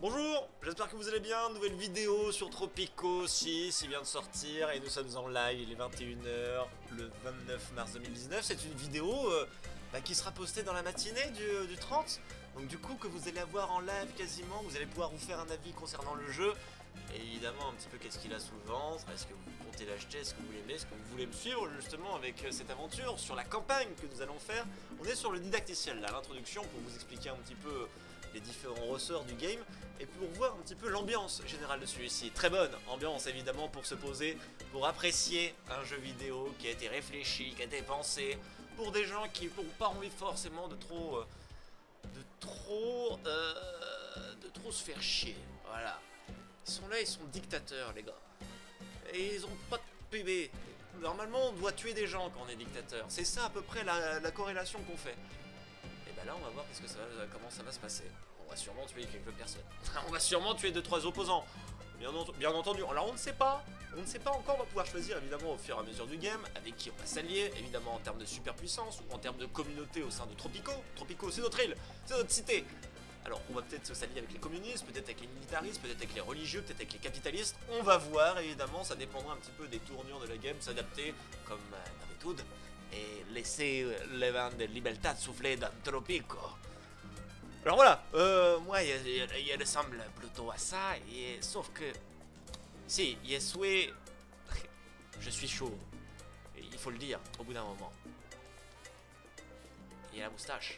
Bonjour, j'espère que vous allez bien, nouvelle vidéo sur Tropico 6, il vient de sortir et nous sommes en live, il est 21 h le 29 mars 2019, c'est une vidéo qui sera postée dans la matinée du 30, donc du coup que vous allez avoir en live quasiment, vous allez pouvoir vous faire un avis concernant le jeu, et évidemment un petit peu qu'est-ce qu'il a sous le ventre, est-ce que vous comptez l'acheter, est-ce que vous l'aimez, est-ce que vous voulez me suivre justement avec cette aventure sur la campagne que nous allons faire. On est sur le didacticiel là, l'introduction pour vous expliquer un petit peu les différents ressorts du game et pour voir un petit peu l'ambiance générale de celui-ci. Très bonne ambiance évidemment pour se poser, pour apprécier un jeu vidéo qui a été réfléchi, qui a été pensé pour des gens qui n'ont pas envie forcément de trop se faire chier. Voilà. Ils sont là, ils sont dictateurs les gars. Et ils ont pas de PB. Normalement on doit tuer des gens quand on est dictateur. C'est ça à peu près la corrélation qu'on fait. Et ben là on va voir comment ça va se passer. On va sûrement tuer quelques personnes. On va sûrement tuer 2-3 opposants. Bien entendu. Alors on ne sait pas encore, on va pouvoir choisir évidemment au fur et à mesure du game avec qui on va s'allier, évidemment en termes de superpuissance ou en termes de communauté au sein de Tropico. Tropico c'est notre île, c'est notre cité. Alors on va peut-être s'allier avec les communistes, peut-être avec les militaristes, peut-être avec les religieux, peut-être avec les capitalistes. On va voir évidemment, ça dépendra un petit peu des tournures de la game, s'adapter comme d'habitude et laisser le vent de libertad souffler dans Tropico. Alors voilà, moi il ressemble plutôt à ça, et sauf que si, Yesue, je suis chaud, il faut le dire au bout d'un moment. Il a la moustache.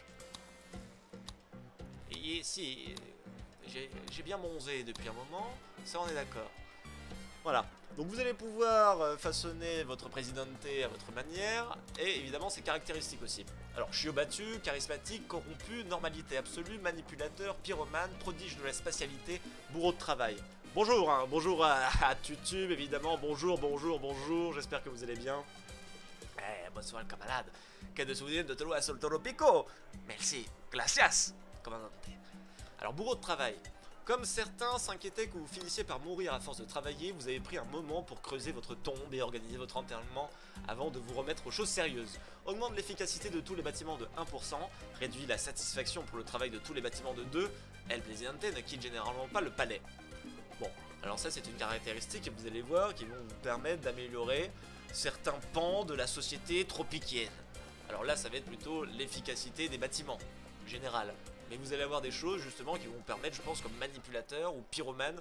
Et si, j'ai bien bronzé depuis un moment, ça on est d'accord. Voilà, donc vous allez pouvoir façonner votre présidente à votre manière, et évidemment ses caractéristiques aussi. Alors, chiot battu, charismatique, corrompu, normalité absolue, manipulateur, pyromane, prodige de la spatialité, bourreau de travail. Bonjour, hein, bonjour à Tutube, évidemment, bonjour, j'espère que vous allez bien. Bonsoir le camarade, que de souvenir de trouver sur Tropico. Merci, gracias, commandante. Alors, bourreau de travail. Comme certains s'inquiétaient que vous finissiez par mourir à force de travailler, vous avez pris un moment pour creuser votre tombe et organiser votre enterrement avant de vous remettre aux choses sérieuses. Augmente l'efficacité de tous les bâtiments de 1%, réduit la satisfaction pour le travail de tous les bâtiments de 2%, El Presidente ne quitte généralement pas le palais. Bon, alors ça c'est une caractéristique que vous allez voir qui vont vous permettre d'améliorer certains pans de la société tropicienne. Alors là ça va être plutôt l'efficacité des bâtiments, général. Mais vous allez avoir des choses justement qui vont vous permettre, je pense, comme manipulateur ou pyromane.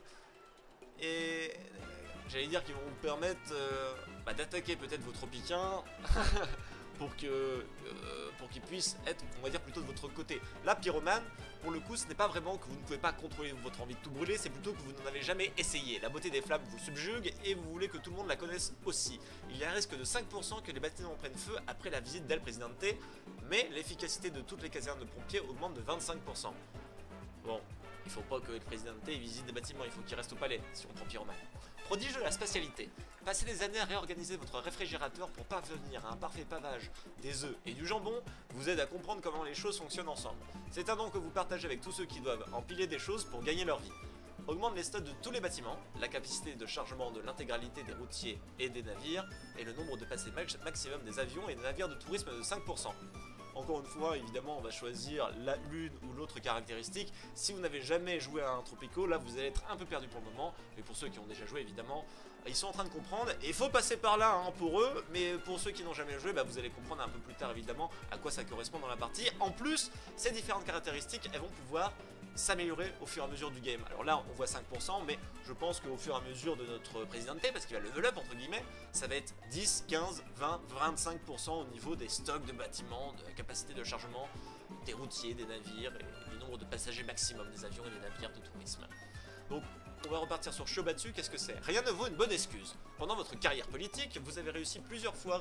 Et j'allais dire qu'ils vont vous permettre d'attaquer peut-être vos tropiciens pour qu'ils puissent être, on va dire, plutôt de votre côté. Là, pyromane, pour le coup, ce n'est pas vraiment que vous ne pouvez pas contrôler votre envie de tout brûler, c'est plutôt que vous n'en avez jamais essayé. La beauté des flammes vous subjugue et vous voulez que tout le monde la connaisse aussi. Il y a un risque de 5% que les bâtiments prennent feu après la visite d'El Presidente, mais l'efficacité de toutes les casernes de pompiers augmente de 25%. Bon, il faut pas que le Presidente visite des bâtiments, il faut qu'il reste au palais, si on prend pyromane. Prodige de la spatialité. Passez des années à réorganiser votre réfrigérateur pour parvenir à un parfait pavage des œufs et du jambon vous aide à comprendre comment les choses fonctionnent ensemble. C'est un don que vous partagez avec tous ceux qui doivent empiler des choses pour gagner leur vie. Augmente les stocks de tous les bâtiments, la capacité de chargement de l'intégralité des routiers et des navires, et le nombre de passées maximum des avions et des navires de tourisme de 5%. Encore une fois, évidemment, on va choisir l'une ou l'autre caractéristique. Si vous n'avez jamais joué à un Tropico, là, vous allez être un peu perdu pour le moment. Mais pour ceux qui ont déjà joué, évidemment, ils sont en train de comprendre. Et il faut passer par là hein, pour eux. Mais pour ceux qui n'ont jamais joué, vous allez comprendre un peu plus tard, évidemment, à quoi ça correspond dans la partie. En plus, ces différentes caractéristiques, elles vont pouvoir s'améliorer au fur et à mesure du game. Alors là, on voit 5%, mais je pense qu'au fur et à mesure de notre présidente, parce qu'il va level up, entre guillemets, ça va être 10, 15, 20, 25% au niveau des stocks de bâtiments, de la capacité de chargement des routiers, des navires, et du nombre de passagers maximum des avions et des navires de tourisme. Donc, on va repartir sur Shiobatsu. Qu'est-ce que c'est? Rien ne vaut une bonne excuse. Pendant votre carrière politique, vous avez réussi plusieurs fois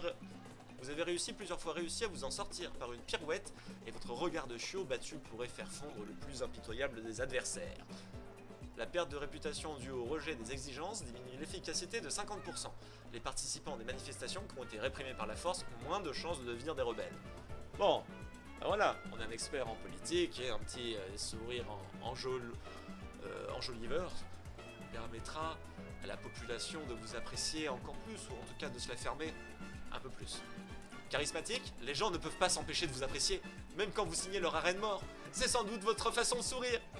à vous en sortir par une pirouette, et votre regard de chiot battu pourrait faire fondre le plus impitoyable des adversaires. La perte de réputation due au rejet des exigences diminue l'efficacité de 50%. Les participants des manifestations qui ont été réprimés par la force ont moins de chances de devenir des rebelles. Bon, ben voilà, on est un expert en politique et un petit sourire enjoliveur permettra à la population de vous apprécier encore plus, ou en tout cas de se la fermer un peu plus. Charismatique, les gens ne peuvent pas s'empêcher de vous apprécier, même quand vous signez leur arrêt de mort. C'est sans doute votre façon de sourire.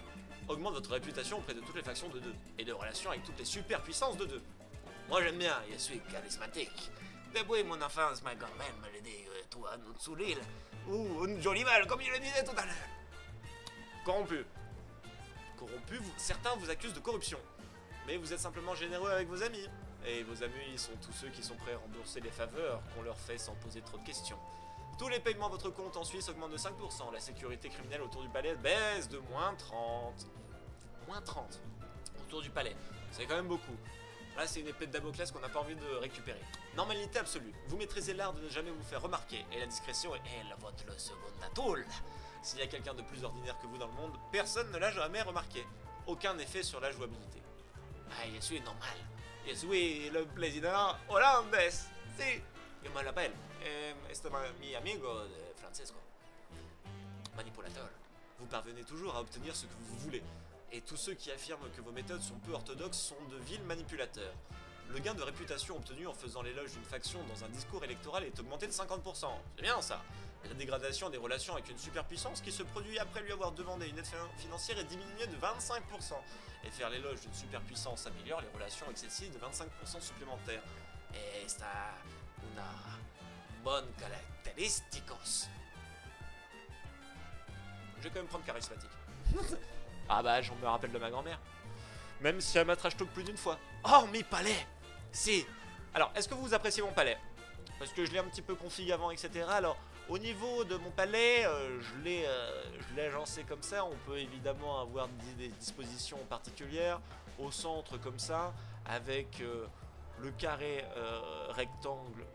augmente votre réputation auprès de toutes les factions de 2 et de relations avec toutes les superpuissances de 2. Moi j'aime bien, je suis charismatique. Depuis mon enfance, ma grand-mère me l'a dit, toi, nous sous l'île, ou une jolie balle, comme je le disais tout à l'heure. Corrompu. Corrompu, certains vous accusent de corruption, mais vous êtes simplement généreux avec vos amis. Et vos amis sont tous ceux qui sont prêts à rembourser les faveurs qu'on leur fait sans poser trop de questions. Tous les paiements à votre compte en Suisse augmentent de 5%. La sécurité criminelle autour du palais baisse de moins 30. Moins 30 autour du palais. C'est quand même beaucoup. Là, c'est une épée de Damoclès qu'on n'a pas envie de récupérer. Normalité absolue. Vous maîtrisez l'art de ne jamais vous faire remarquer. Et la discrétion est votre second atout. S'il y a quelqu'un de plus ordinaire que vous dans le monde, personne ne l'a jamais remarqué. Aucun effet sur la jouabilité. Ah, je suis normal. Je suis le président hollandais. Si. Je me l'appelle. Este mi amigo de Francesco. Manipulateur. Vous parvenez toujours à obtenir ce que vous voulez. Et tous ceux qui affirment que vos méthodes sont peu orthodoxes sont de vils manipulateurs. Le gain de réputation obtenu en faisant l'éloge d'une faction dans un discours électoral est augmenté de 50%. C'est bien ça. La dégradation des relations avec une superpuissance qui se produit après lui avoir demandé une aide financière est diminuée de 25%. Et faire l'éloge d'une superpuissance améliore les relations excessives de 25% supplémentaires. Et c'est une bonne caractéristique. Je vais quand même prendre charismatique. Ah bah, j'en me rappelle de ma grand-mère. Même si elle m'a trash talk plus d'une fois. Oh, mes palais! Si! Alors, est-ce que vous appréciez mon palais? Parce que je l'ai un petit peu config avant, etc. Alors, au niveau de mon palais, je l'ai agencé comme ça. On peut évidemment avoir des dispositions particulières. Au centre, comme ça, avec le carré rectangle.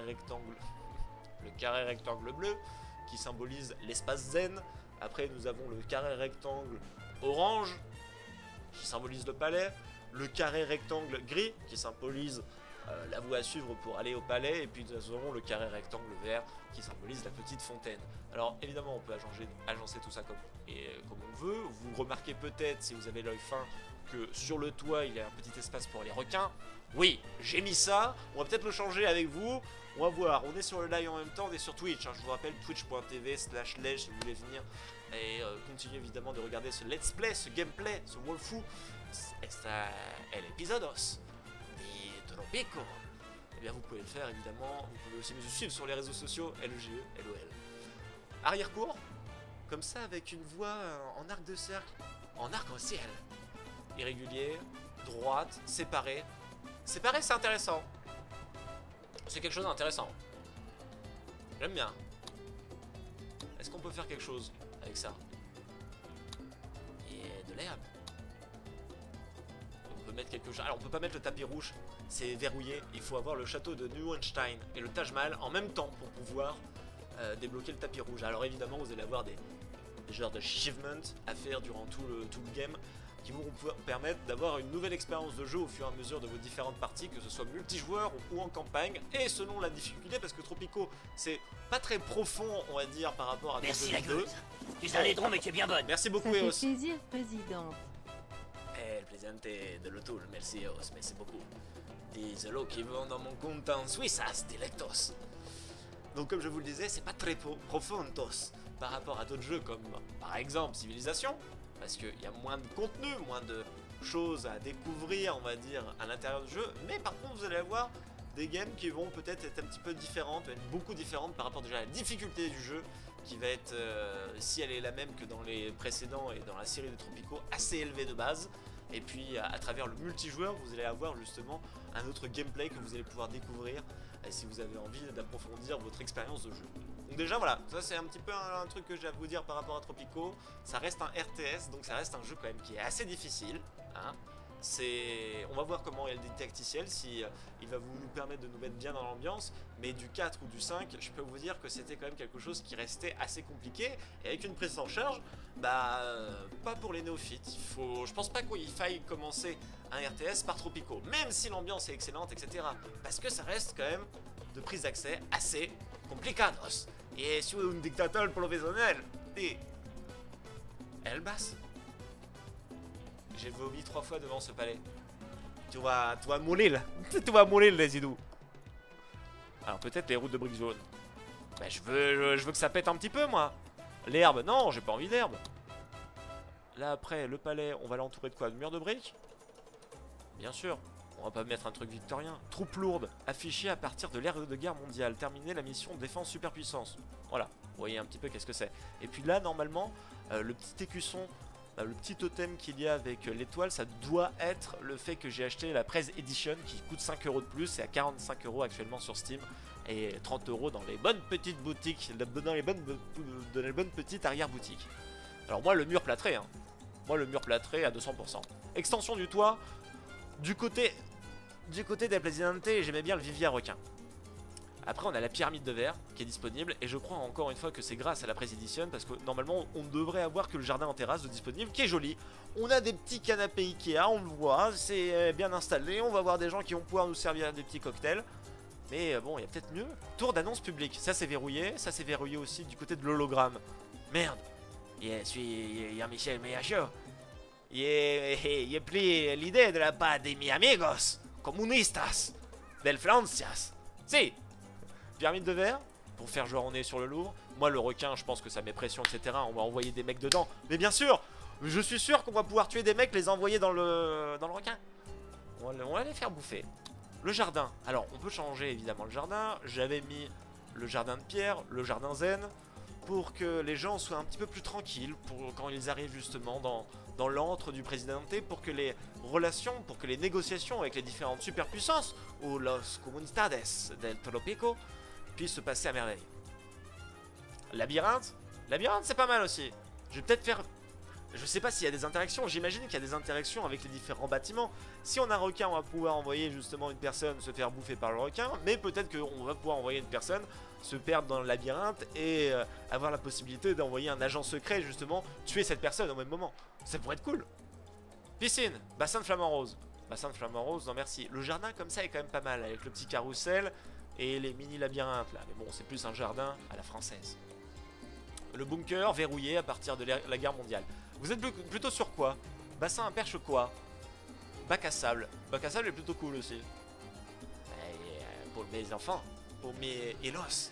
Le carré rectangle bleu, qui symbolise l'espace zen. Après, nous avons le carré rectangle orange, qui symbolise le palais, le carré rectangle gris, qui symbolise la voie à suivre pour aller au palais, et puis nous aurons le carré rectangle vert, qui symbolise la petite fontaine. Alors évidemment, on peut agencer tout ça comme on veut. Vous remarquez peut-être, si vous avez l'œil fin, que sur le toit, il y a un petit espace pour les requins. Oui, j'ai mis ça, on va peut-être le changer avec vous. On va voir, on est sur le live en même temps, on est sur Twitch, hein. Je vous rappelle twitch.tv/lej si vous voulez venir et continuer évidemment de regarder ce let's play, ce gameplay, ce Wolfou. Esta el episodos de Tropico. Et bien vous pouvez le faire évidemment, vous pouvez aussi me suivre sur les réseaux sociaux LGE, LOL. Arrière-cour, comme ça avec une voie en arc de cercle, en arc-en-ciel. Irrégulier, droite, séparé. Séparé c'est intéressant. C'est quelque chose d'intéressant. J'aime bien. Est-ce qu'on peut faire quelque chose avec ça? Et de l'herbe. On peut mettre quelque chose. Alors on peut pas mettre le tapis rouge, c'est verrouillé. Il faut avoir le château de Neuenstein et le Taj Mahal en même temps pour pouvoir débloquer le tapis rouge. Alors évidemment vous allez avoir des genres d'achievements à faire durant tout le game, qui vont pouvoir permettre d'avoir une nouvelle expérience de jeu au fur et à mesure de vos différentes parties, que ce soit multijoueur ou en campagne, et selon la difficulté, parce que Tropico, c'est pas très profond, on va dire, par rapport à Merci la gueuse. Tu es un laidron, mais tu es bien bonne. Merci beaucoup, Ça fait Eos. plaisir, président. Le presidente de l'Otoul, merci, Eos, merci beaucoup. Dis-le qui vont dans mon compte en Suisse, dilectos. Donc, comme je vous le disais, c'est pas très profondos par rapport à d'autres jeux comme, par exemple, Civilisation. Parce qu'il y a moins de contenu, moins de choses à découvrir, on va dire, à l'intérieur du jeu. Mais par contre, vous allez avoir des games qui vont peut-être être un petit peu différentes, être beaucoup différentes par rapport déjà à la difficulté du jeu, qui va être, si elle est la même que dans les précédents et dans la série de Tropico, assez élevée de base. Et puis, à travers le multijoueur, vous allez avoir justement un autre gameplay que vous allez pouvoir découvrir si vous avez envie d'approfondir votre expérience de jeu. Donc déjà voilà, ça c'est un petit peu un truc que j'ai à vous dire par rapport à Tropico. Ça reste un RTS, donc ça reste un jeu quand même qui est assez difficile, hein. On va voir comment est le didacticiel, si il va nous permettre de nous mettre bien dans l'ambiance. Mais du 4 ou du 5, je peux vous dire que c'était quand même quelque chose qui restait assez compliqué. Et avec une prise en charge, bah pas pour les néophytes. Je pense pas qu'il faille commencer un RTS par Tropico, même si l'ambiance est excellente, etc. Parce que ça reste quand même de prise d'accès assez complicados. Et si un dictateur professionnel dit Elbas, j'ai vomi 3 fois devant ce palais. Tu vas mourir. Tu vas mourir, les idous. Alors peut-être les routes de briques jaunes. Bah je veux que ça pète un petit peu, moi. L'herbe, non, j'ai pas envie d'herbe. Là après, le palais, on va l'entourer de quoi? De murs de briques? Bien sûr. On va pas mettre un truc victorien. Troupes lourdes, affichées à partir de l'ère de guerre mondiale. Terminer la mission défense superpuissance. Voilà, vous voyez un petit peu qu'est-ce que c'est. Et puis là, normalement, le petit écusson, le petit totem qu'il y a avec l'étoile, ça doit être le fait que j'ai acheté la Prez Edition qui coûte 5 € de plus. C'est à 45 € actuellement sur Steam. Et 30 € dans les bonnes petites boutiques, dans les bonnes petites arrière-boutiques. Alors moi, le mur plâtré, hein. Moi, le mur plâtré à 200%. Extension du toit. Du côté des Presidente, j'aimais bien le vivier à requin. Après, on a la pyramide de verre qui est disponible. Et je crois encore une fois que c'est grâce à la Prez Edition. Parce que normalement, on ne devrait avoir que le jardin en terrasse de disponible qui est joli. On a des petits canapés Ikea, on le voit. C'est bien installé. On va voir des gens qui vont pouvoir nous servir des petits cocktails. Mais bon, il y a peut-être mieux. Tour d'annonce publique. Ça, c'est verrouillé. Ça, c'est verrouillé aussi du côté de l'hologramme. Merde. Je suis Jean-Michel Méachaud. J'ai pris l'idée de la part de mes amigos comunistas del Francias. Si. Pyramide de verre pour faire jouer en nez sur le Louvre. Moi, le requin, je pense que ça met pression, etc. On va envoyer des mecs dedans. Mais bien sûr, je suis sûr qu'on va pouvoir tuer des mecs, les envoyer dans le requin. On va les faire bouffer. Le jardin. Alors, on peut changer évidemment le jardin. J'avais mis le jardin de pierre, le jardin zen, pour que les gens soient un petit peu plus tranquilles pour quand ils arrivent justement dans l'antre du Presidente, pour que les relations, pour que les négociations avec les différentes superpuissances ou los comunidades del Tropico puissent se passer à merveille. Labyrinthe. Labyrinthe, c'est pas mal aussi. Je vais peut-être faire... Je sais pas s'il y a des interactions, j'imagine qu'il y a des interactions avec les différents bâtiments. Si on a un requin, on va pouvoir envoyer justement une personne se faire bouffer par le requin, mais peut-être qu'on va pouvoir envoyer une personne se perdre dans le labyrinthe et avoir la possibilité d'envoyer un agent secret justement tuer cette personne au même moment. Ça pourrait être cool. Piscine, bassin de flamant rose. Bassin de flamant rose, non merci. Le jardin comme ça est quand même pas mal avec le petit carrousel et les mini labyrinthes là. Mais bon, c'est plus un jardin à la française. Le bunker verrouillé à partir de la guerre mondiale. Vous êtes plutôt sur quoi? Bassin à perche quoi? Bac à sable. Bac à sable est plutôt cool aussi. Pour mes enfants. Pour mes hélos.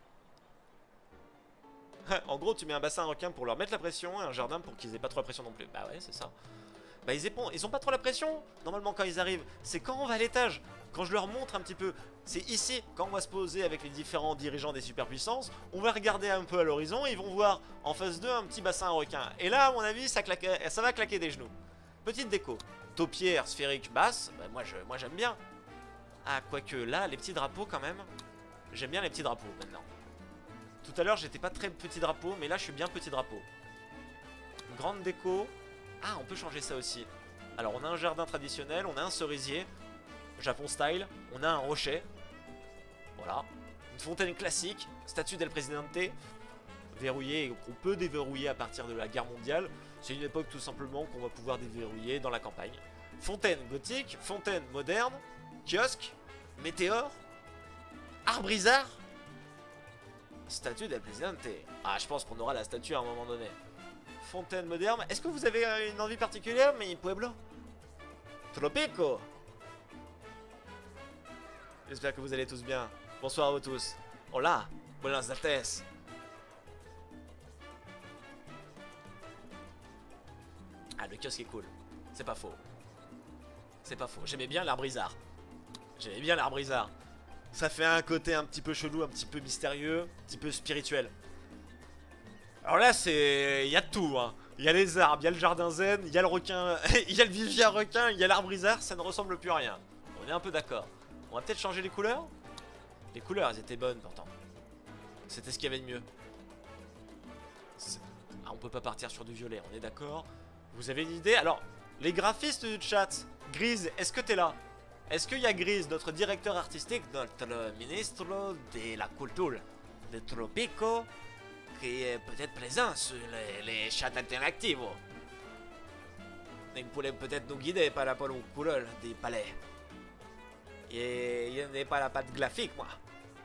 En gros, tu mets un bassin à requin pour leur mettre la pression et un jardin pour qu'ils aient pas trop la pression non plus. Bah ouais, c'est ça. Bah ils ont pas trop la pression. Normalement, quand ils arrivent, c'est quand on va à l'étage. Quand je leur montre un petit peu, c'est ici, quand on va se poser avec les différents dirigeants des superpuissances, on va regarder un peu à l'horizon et ils vont voir en face d'eux un petit bassin à requin. Et là, à mon avis, ça va claquer des genoux. Petite déco. Taupière sphérique basse, bah moi j'aime bien. Ah, quoique là, les petits drapeaux quand même. J'aime bien les petits drapeaux maintenant. Tout à l'heure, j'étais pas très petit drapeau, mais là, je suis bien petit drapeau. Une grande déco. Ah, on peut changer ça aussi. Alors, on a un jardin traditionnel, on a un cerisier. Japon style, on a un rocher. Voilà. Une fontaine classique, statue del Presidente, verrouillée, qu'on peut déverrouiller à partir de la guerre mondiale. C'est une époque tout simplement qu'on va pouvoir déverrouiller dans la campagne. Fontaine gothique, fontaine moderne, kiosque, météore, arbrisard, statue del Presidente. Ah, je pense qu'on aura la statue à un moment donné. Fontaine moderne. Est-ce que vous avez une envie particulière, mi pueblo? Tropico. J'espère que vous allez tous bien. Bonsoir à vous tous. Hola, buenas tardes. Ah, le kiosque est cool. C'est pas faux. C'est pas faux. J'aimais bien l'arbrisard. J'aimais bien l'arbrisard. Ça fait un côté un petit peu chelou, un petit peu mystérieux, un petit peu spirituel. Alors là, c'est... il y a tout, hein. Il y a les arbres, il y a le jardin zen, il y a le requin, il y a le vivier à requin, il y a l'arbrisard, ça ne ressemble plus à rien. On est un peu d'accord. On va peut-être changer les couleurs. Les couleurs, elles étaient bonnes pourtant. C'était ce qu'il y avait de mieux. Ah, on peut pas partir sur du violet, on est d'accord. Vous avez une idée? Alors, les graphistes du chat, Grise, est-ce que t'es là? Est-ce qu'il y a Grise, notre directeur artistique, notre ministre de la culture de Tropico, qui est peut-être présent sur les chats interactifs? Il pourrait peut-être nous guider par rapport aux couleurs des palais. Et il n'est pas la patte graphique, moi.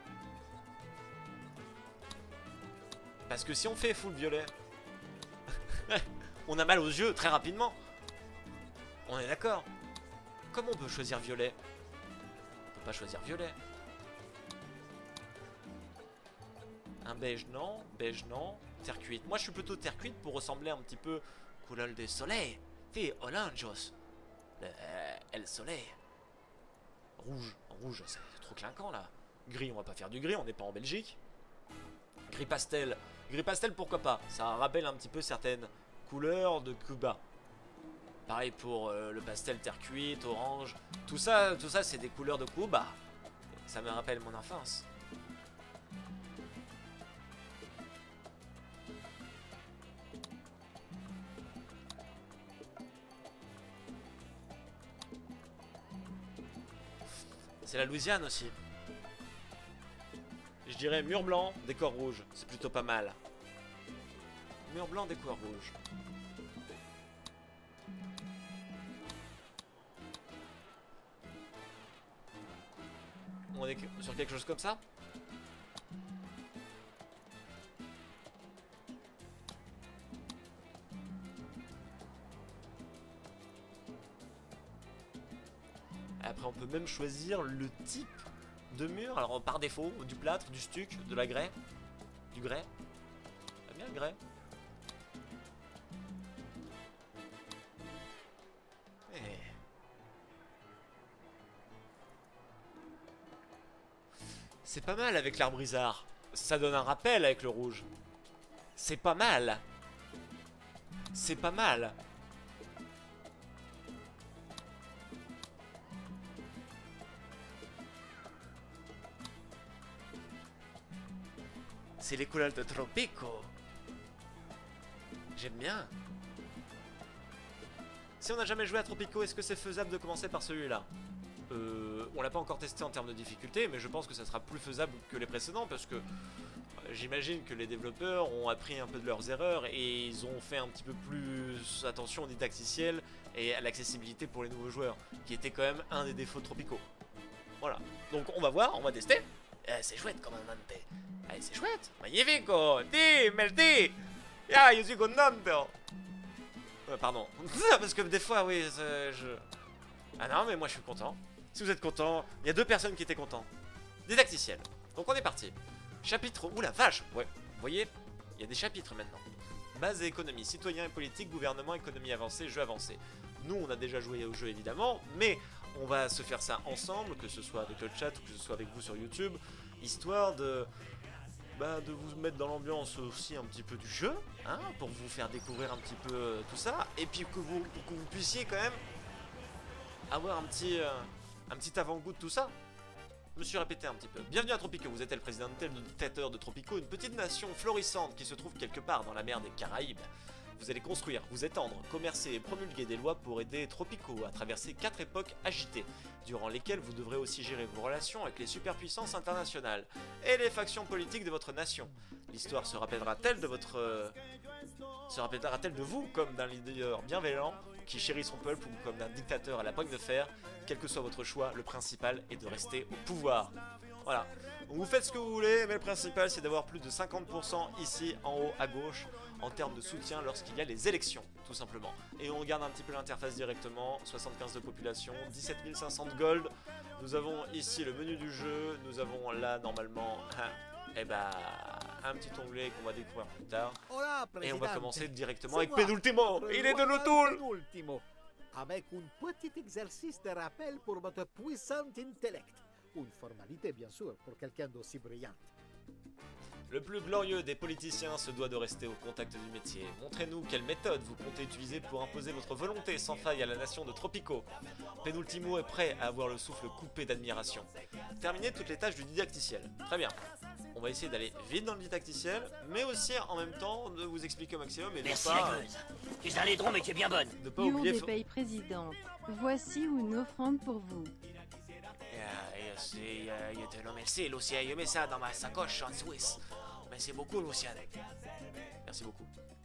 Parce que si on fait full violet, on a mal aux yeux très rapidement. On est d'accord. Comment on peut choisir violet? On peut pas choisir violet. Un beige non, terre cuite. Moi je suis plutôt terre cuite pour ressembler un petit peu couleur du soleil. Sí, oranjos. El soleil. Rouge. Rouge, c'est trop clinquant là. Gris, on va pas faire du gris, on n'est pas en Belgique. Gris pastel. Gris pastel, pourquoi pas? Ça rappelle un petit peu certaines couleurs de Cuba. Pareil pour le pastel terre cuite, orange. Tout ça c'est des couleurs de Cuba. Ça me rappelle mon enfance. C'est la Louisiane aussi. Je dirais mur blanc, décor rouge. C'est plutôt pas mal. Mur blanc, décor rouge. On est sur quelque chose comme ça? Après on peut même choisir le type de mur. Alors par défaut, du plâtre, du stuc, de la grès. Du grès. T'aimes bien le grès? C'est pas mal avec l'arbre brisard. Ça donne un rappel avec le rouge. C'est pas mal. C'est pas mal. C'est les couleurs de Tropico. J'aime bien. Si on n'a jamais joué à Tropico, est-ce que c'est faisable de commencer par celui-là? On l'a pas encore testé en termes de difficulté, mais je pense que ça sera plus faisable que les précédents parce que j'imagine que les développeurs ont appris un peu de leurs erreurs et ils ont fait un petit peu plus attention au didacticiel et à l'accessibilité pour les nouveaux joueurs, qui était quand même un des défauts de Tropico. Voilà, donc on va voir, on va tester. C'est chouette, comandante. C'est chouette, magnifico, di, merci. Ah, je suis contento. Pardon, parce que des fois, oui, je... Ah non, mais moi je suis content. Si vous êtes content, il y a deux personnes qui étaient contents. Didacticiel. Donc on est parti. Chapitre... Ouh la vache. Ouais, vous voyez, il y a des chapitres maintenant. Base et économie, citoyen et politique, gouvernement, économie avancée, jeu avancé. Nous, on a déjà joué au jeu évidemment, mais on va se faire ça ensemble, que ce soit avec le chat ou que ce soit avec vous sur YouTube, histoire de vous mettre dans l'ambiance aussi un petit peu du jeu, hein, pour vous faire découvrir un petit peu tout ça, et puis pour que vous puissiez quand même avoir un petit avant-goût de tout ça. Je me suis répété un petit peu. Bienvenue à Tropico, vous êtes le président le dictateur de Tropico, une petite nation florissante qui se trouve quelque part dans la mer des Caraïbes. Vous allez construire, vous étendre, commercer et promulguer des lois pour aider Tropico à traverser 4 époques agitées, durant lesquelles vous devrez aussi gérer vos relations avec les superpuissances internationales et les factions politiques de votre nation. L'histoire se rappellera-t-elle de vous comme d'un leader bienveillant qui chérit son peuple ou comme d'un dictateur à la poigne de fer? Quel que soit votre choix, le principal est de rester au pouvoir. Voilà. Donc vous faites ce que vous voulez, mais le principal c'est d'avoir plus de 50% ici en haut à gauche en termes de soutien lorsqu'il y a les élections, tout simplement. Et on regarde un petit peu l'interface directement, 75 de population, 17 500 de gold. Nous avons ici le menu du jeu, nous avons là normalement un petit onglet qu'on va découvrir plus tard. Et on va commencer directement avec Penultimo. Il est de Notul. Avec un petit exercice de rappel pour votre puissant intellect. Une formalité, bien sûr, pour quelqu'un d'aussi brillant. Le plus glorieux des politiciens se doit de rester au contact du métier. Montrez-nous quelle méthode vous comptez utiliser pour imposer votre volonté sans faille à la nation de Tropico. Penultimo est prêt à avoir le souffle coupé d'admiration. Terminez toutes les tâches du didacticiel. Très bien. On va essayer d'aller vite dans le didacticiel, mais aussi en même temps de vous expliquer au maximum et de Merci pas... la gueuse. Tu es un laidron mais tu es bien bonne. De pas Lion oublier... des pays présidente. Voici une offrande pour vous. Je te remercie, Lucien. Je mets ça dans ma sacoche en Suisse. Merci beaucoup, Lucien. Merci beaucoup.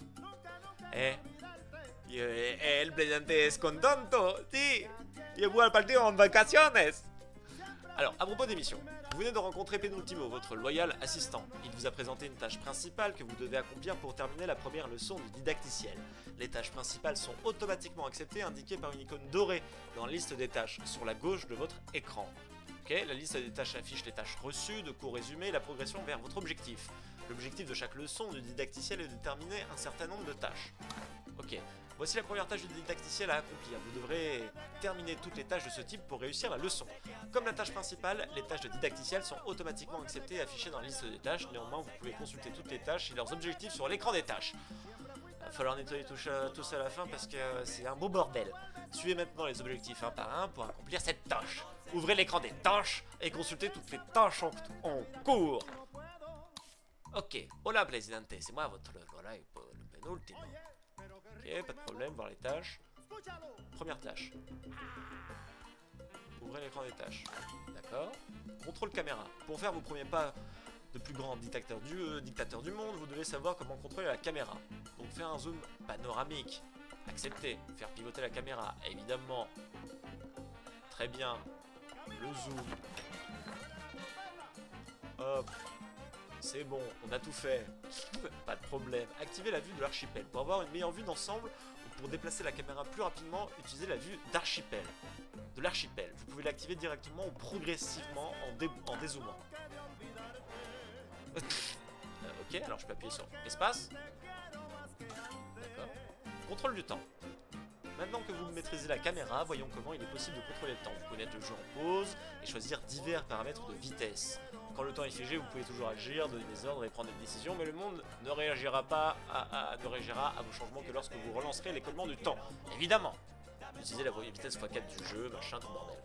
El presidente es contento. Sí. Je voy a partir en vacaciones. Alors, à propos des missions, vous venez de rencontrer Penultimo, votre loyal assistant. Il vous a présenté une tâche principale que vous devez accomplir pour terminer la première leçon du didacticiel. Les tâches principales sont automatiquement acceptées, indiquées par une icône dorée dans la liste des tâches sur la gauche de votre écran. Okay, la liste des tâches affiche les tâches reçues, de court résumé, la progression vers votre objectif. L'objectif de chaque leçon du didacticiel est de déterminer un certain nombre de tâches. Ok. Voici la première tâche du didacticiel à accomplir. Vous devrez terminer toutes les tâches de ce type pour réussir la leçon. Comme la tâche principale, les tâches de didacticiel sont automatiquement acceptées et affichées dans la liste des tâches. Néanmoins, vous pouvez consulter toutes les tâches et leurs objectifs sur l'écran des tâches. Il va falloir nettoyer tous à la fin parce que c'est un beau bordel. Suivez maintenant les objectifs un par un pour accomplir cette tâche. Ouvrez l'écran des tâches et consultez toutes les tâches en cours. Ok, hola Presidente, c'est moi votre voilà, le penultimo. Ok, pas de problème, voir les tâches. Première tâche. Ouvrez l'écran des tâches. D'accord. Contrôle caméra. Pour faire vos premiers pas de plus grand dictateur du monde, vous devez savoir comment contrôler la caméra. Donc faire un zoom panoramique. Accepter. Faire pivoter la caméra. Évidemment. Très bien. Le zoom. Hop. C'est bon, on a tout fait. Pas de problème. Activez la vue de l'archipel. Pour avoir une meilleure vue d'ensemble ou pour déplacer la caméra plus rapidement, utilisez la vue d'archipel. De l'archipel. Vous pouvez l'activer directement ou progressivement en dézoomant. Ok, alors je peux appuyer sur espace. D'accord. Contrôle du temps. Maintenant que vous maîtrisez la caméra, voyons comment il est possible de contrôler le temps. Vous pouvez mettre le jeu en pause et choisir divers paramètres de vitesse. Quand le temps est figé, vous pouvez toujours agir, donner des ordres et prendre des décisions, mais le monde ne réagira à vos changements que lorsque vous relancerez l'écoulement du temps. Évidemment. Utilisez la vitesse x4 du jeu, machin, tout bordel.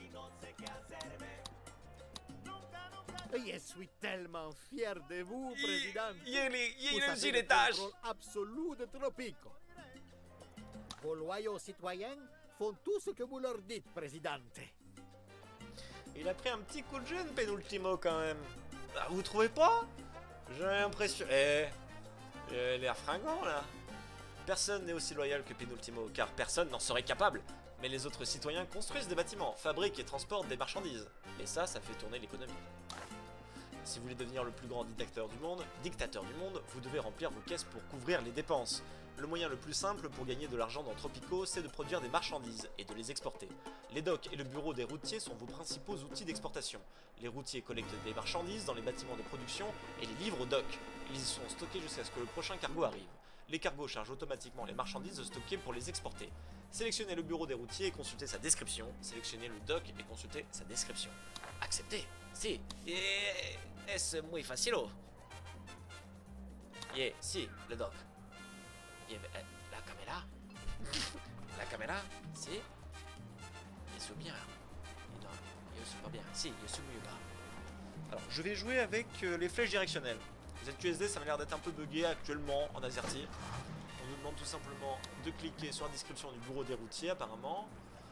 Je suis tellement fier de vous, Président. Il y a Vous avez les le tâches. contrôle absolu de Tropico. Vos loyaux citoyens font tout ce que vous leur dites, Présidente. Il a pris un petit coup de jeune, Penultimo, quand même. Ah, vous trouvez pas? J'ai l'impression... l'air fringant, là. Personne n'est aussi loyal que Penultimo, car personne n'en serait capable. Mais les autres citoyens construisent des bâtiments, fabriquent et transportent des marchandises. Et ça fait tourner l'économie. Si vous voulez devenir le plus grand dictateur du monde, vous devez remplir vos caisses pour couvrir les dépenses. Le moyen le plus simple pour gagner de l'argent dans Tropico, c'est de produire des marchandises et de les exporter. Les docks et le bureau des routiers sont vos principaux outils d'exportation. Les routiers collectent des marchandises dans les bâtiments de production et les livrent aux docks. Ils y sont stockés jusqu'à ce que le prochain cargo arrive. Les cargos chargent automatiquement les marchandises stockées pour les exporter. Sélectionnez le bureau des routiers et consultez sa description. Sélectionnez le dock et consultez sa description. Acceptez. Si. Es muy facilo. Si, le dock. La caméra. La caméra, si. Je suis bien. Non, je suis pas bien. Si, je suis mieux là. Alors, je vais jouer avec les flèches directionnelles. ZQSD, ça m'a l'air d'être un peu bugué actuellement en AZERTY. On nous demande tout simplement de cliquer sur la description du bureau des routiers, apparemment.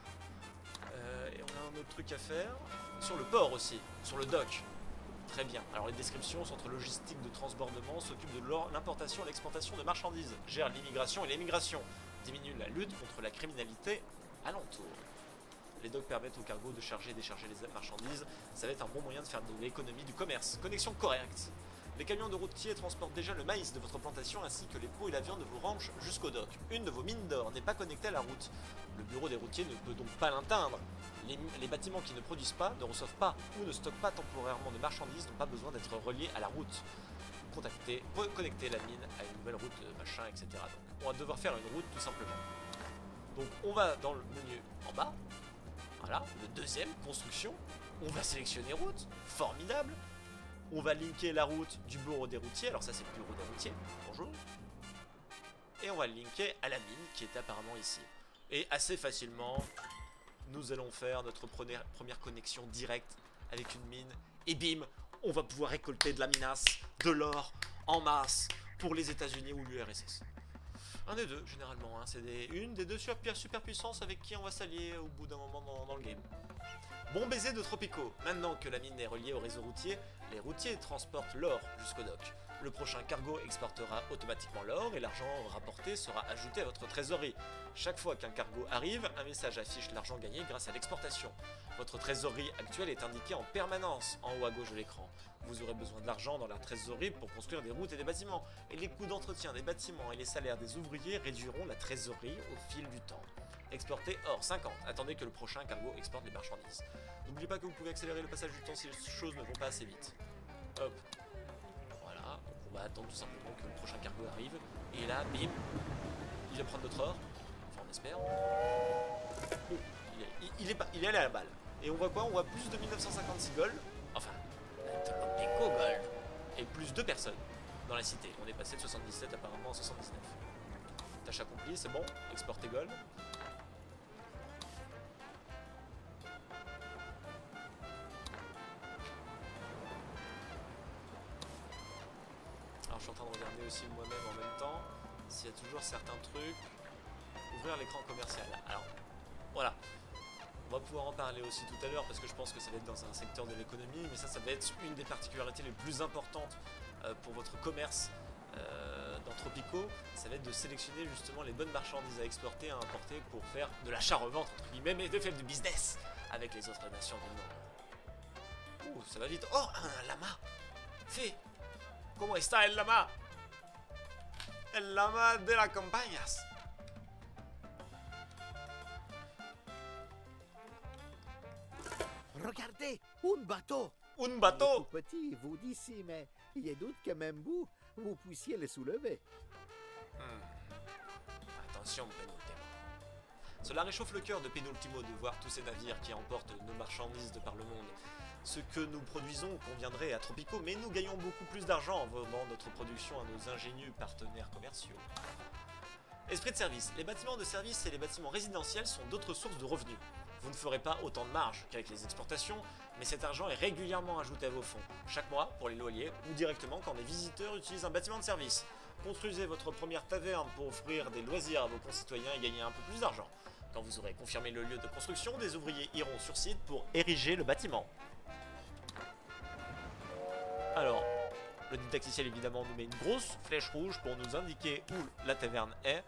Et on a un autre truc à faire. Sur le port aussi, sur le dock. Très bien. Alors les descriptions, centre logistique de transbordement, s'occupe de l'importation et l'exportation de marchandises, gère l'immigration et l'émigration, diminue la lutte contre la criminalité alentour. Les docks permettent aux cargos de charger et décharger les marchandises. Ça va être un bon moyen de faire de l'économie du commerce. Connexion correcte. Les camions de routiers transportent déjà le maïs de votre plantation ainsi que les pots et la viande de vos ranchs jusqu'au dock. Une de vos mines d'or n'est pas connectée à la route. Le bureau des routiers ne peut donc pas l'atteindre. Les bâtiments qui ne produisent pas, ne reçoivent pas ou ne stockent pas temporairement de marchandises n'ont pas besoin d'être reliés à la route. Connecter la mine à une nouvelle route, machin, etc. Donc on va devoir faire une route tout simplement. Donc on va dans le menu en bas. Voilà, le deuxième, construction. On va sélectionner route. Formidable. On va linker la route du bureau des routiers. Alors ça c'est le bureau des routiers. Bonjour. Et on va le linker à la mine qui est apparemment ici. Et assez facilement, nous allons faire notre première connexion directe avec une mine. Et bim, on va pouvoir récolter de la minace, de l'or, en masse, pour les États-Unis ou l'URSS. Un des deux, généralement. Hein. C'est une des deux superpuissances avec qui on va s'allier au bout d'un moment dans le game. Bon baiser de Tropico. Maintenant que la mine est reliée au réseau routier, les routiers transportent l'or jusqu'au dock. Le prochain cargo exportera automatiquement l'or et l'argent rapporté sera ajouté à votre trésorerie. Chaque fois qu'un cargo arrive, un message affiche l'argent gagné grâce à l'exportation. Votre trésorerie actuelle est indiquée en permanence en haut à gauche de l'écran. Vous aurez besoin de l'argent dans la trésorerie pour construire des routes et des bâtiments. Et les coûts d'entretien des bâtiments et les salaires des ouvriers réduiront la trésorerie au fil du temps. Exporter or 50. Attendez que le prochain cargo exporte les marchandises. N'oubliez pas que vous pouvez accélérer le passage du temps si les choses ne vont pas assez vite. Hop. Voilà. Donc on va attendre tout simplement que le prochain cargo arrive. Et là, bim, vient prendre notre or. Enfin, on espère. Bon, il est allé à la balle. Et on voit quoi? On voit plus de 1956 gold. Enfin, Tropico gold. Et plus 2 personnes dans la cité. On est passé de 77 apparemment à 79. Tâche accomplie, c'est bon. Exporter gold. Alors je suis en train de regarder aussi moi-même en même temps s'il y a toujours certains trucs. Ouvrir l'écran commercial. Alors voilà. On va pouvoir en parler aussi tout à l'heure parce que je pense que ça va être dans un secteur de l'économie, mais ça va être une des particularités les plus importantes pour votre commerce dans Tropico. Ça va être de sélectionner justement les bonnes marchandises à exporter, à importer pour faire de l'achat-revente entre guillemets, mais de faire du business avec les autres nations du monde. Ouh, ça va vite. Oh, un lama. Fait. Comment está el lama? El lama de la campañas. Regardez, un bateau. Un Il est bateau. tout petit, vous d'ici, mais il est doute que même vous puissiez le soulever. Attention, Penultimo. Cela réchauffe le cœur de Penultimo de voir tous ces navires qui emportent nos marchandises de par le monde. Ce que nous produisons conviendrait à Tropico, mais nous gagnons beaucoup plus d'argent en vendant notre production à nos ingénieux partenaires commerciaux. Esprit de service. Les bâtiments de service et les bâtiments résidentiels sont d'autres sources de revenus. Vous ne ferez pas autant de marge qu'avec les exportations, mais cet argent est régulièrement ajouté à vos fonds, chaque mois pour les loyers ou directement quand des visiteurs utilisent un bâtiment de service. Construisez votre première taverne pour offrir des loisirs à vos concitoyens et gagner un peu plus d'argent. Quand vous aurez confirmé le lieu de construction, des ouvriers iront sur site pour ériger le bâtiment. Alors, le didacticiel évidemment nous met une grosse flèche rouge pour nous indiquer où la taverne est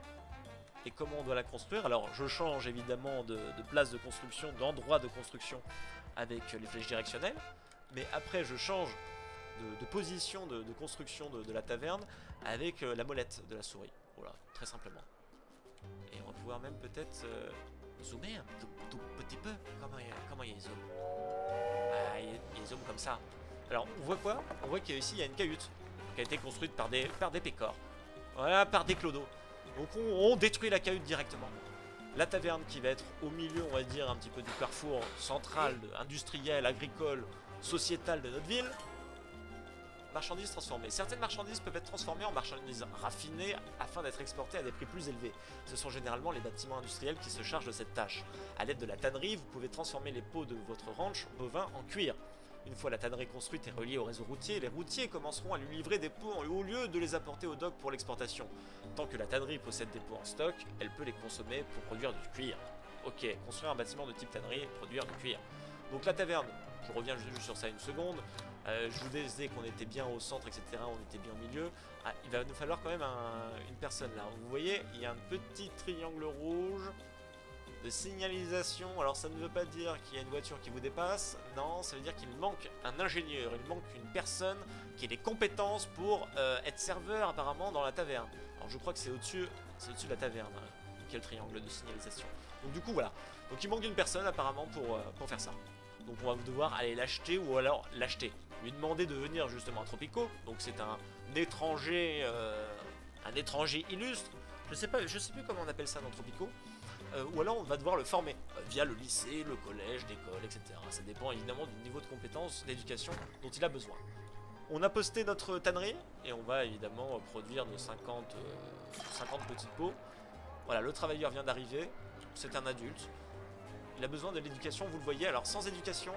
et comment on doit la construire. Alors je change évidemment de place de construction, d'endroit de construction avec les flèches directionnelles, mais après je change de position de construction de la taverne avec la molette de la souris. Voilà, très simplement. Et on va pouvoir même peut-être zoomer un tout petit peu. Comment il zoom? Ah, il zoom comme ça. Alors on voit quoi? On voit qu'ici il y a une cahute qui a été construite par des pécores. Voilà, par des clodos. Donc on détruit la cahute directement. La taverne qui va être au milieu, on va dire, un petit peu du carrefour central, industriel, agricole, sociétal de notre ville. Marchandises transformées. Certaines marchandises peuvent être transformées en marchandises raffinées afin d'être exportées à des prix plus élevés. Ce sont généralement les bâtiments industriels qui se chargent de cette tâche. A l'aide de la tannerie, vous pouvez transformer les peaux de votre ranch bovin en cuir. Une fois la tannerie construite et reliée au réseau routier, les routiers commenceront à lui livrer des peaux au lieu de les apporter au dock pour l'exportation. Tant que la tannerie possède des peaux en stock, elle peut les consommer pour produire du cuir. Ok, construire un bâtiment de type tannerie et produire du cuir. Donc la taverne, je reviens juste sur ça une seconde. Je vous disais qu'on était bien au centre, etc. On était bien au milieu. Ah, il va nous falloir quand même une personne là. Vous voyez, il y a un petit triangle rouge de signalisation. Alors ça ne veut pas dire qu'il y a une voiture qui vous dépasse. Non, ça veut dire qu'il manque un ingénieur. Il manque une personne qui ait les compétences pour être serveur apparemment dans la taverne. Alors je crois que c'est au-dessus de la taverne qui est le triangle de signalisation. Donc du coup voilà. Donc il manque une personne apparemment pour faire ça. Donc on va devoir aller l'acheter ou alors l'acheter. Lui demander de venir justement à Tropico. Donc c'est un étranger illustre. Je sais plus comment on appelle ça dans Tropico. Ou alors on va devoir le former via le lycée, le collège, l'école, etc. Ça dépend évidemment du niveau de compétence, d'éducation dont il a besoin. On a posté notre tannerie et on va évidemment produire nos 50 petites pots. Voilà, le travailleur vient d'arriver, c'est un adulte. Il a besoin de l'éducation, vous le voyez. Alors sans éducation,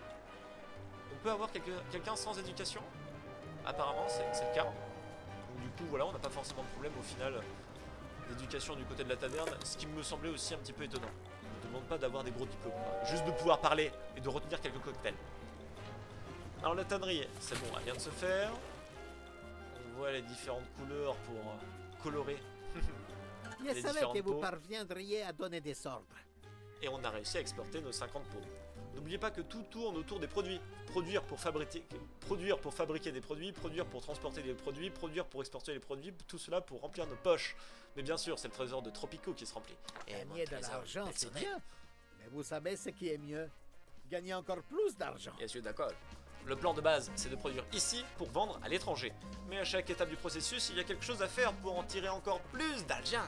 on peut avoir quelqu'un sans éducation. Apparemment c'est le cas. Donc du coup voilà, on n'a pas forcément de problème au final d'éducation du côté de la taverne, ce qui me semblait aussi un petit peu étonnant. On ne demande pas d'avoir des gros diplômes, quoi. Juste de pouvoir parler et de retenir quelques cocktails. Alors la tannerie, c'est bon, elle vient de se faire. On voit les différentes couleurs pour colorer Je les savais différentes que vous peaux. parviendriez à donner des ordres. Et on a réussi à exporter nos 50 pots. N'oubliez pas que tout tourne autour des produits. Produire pour fabriquer des produits, produire pour transporter des produits, produire pour exporter les produits, tout cela pour remplir nos poches. Mais bien sûr, c'est le trésor de Tropico qui se remplit. Et mon Gagner de trésor l'argent, c'est personnel. bien. Mais vous savez ce qui est mieux? Gagner encore plus d'argent. Bien sûr, d'accord. Le plan de base, c'est de produire ici pour vendre à l'étranger. Mais à chaque étape du processus, il y a quelque chose à faire pour en tirer encore plus d'argent.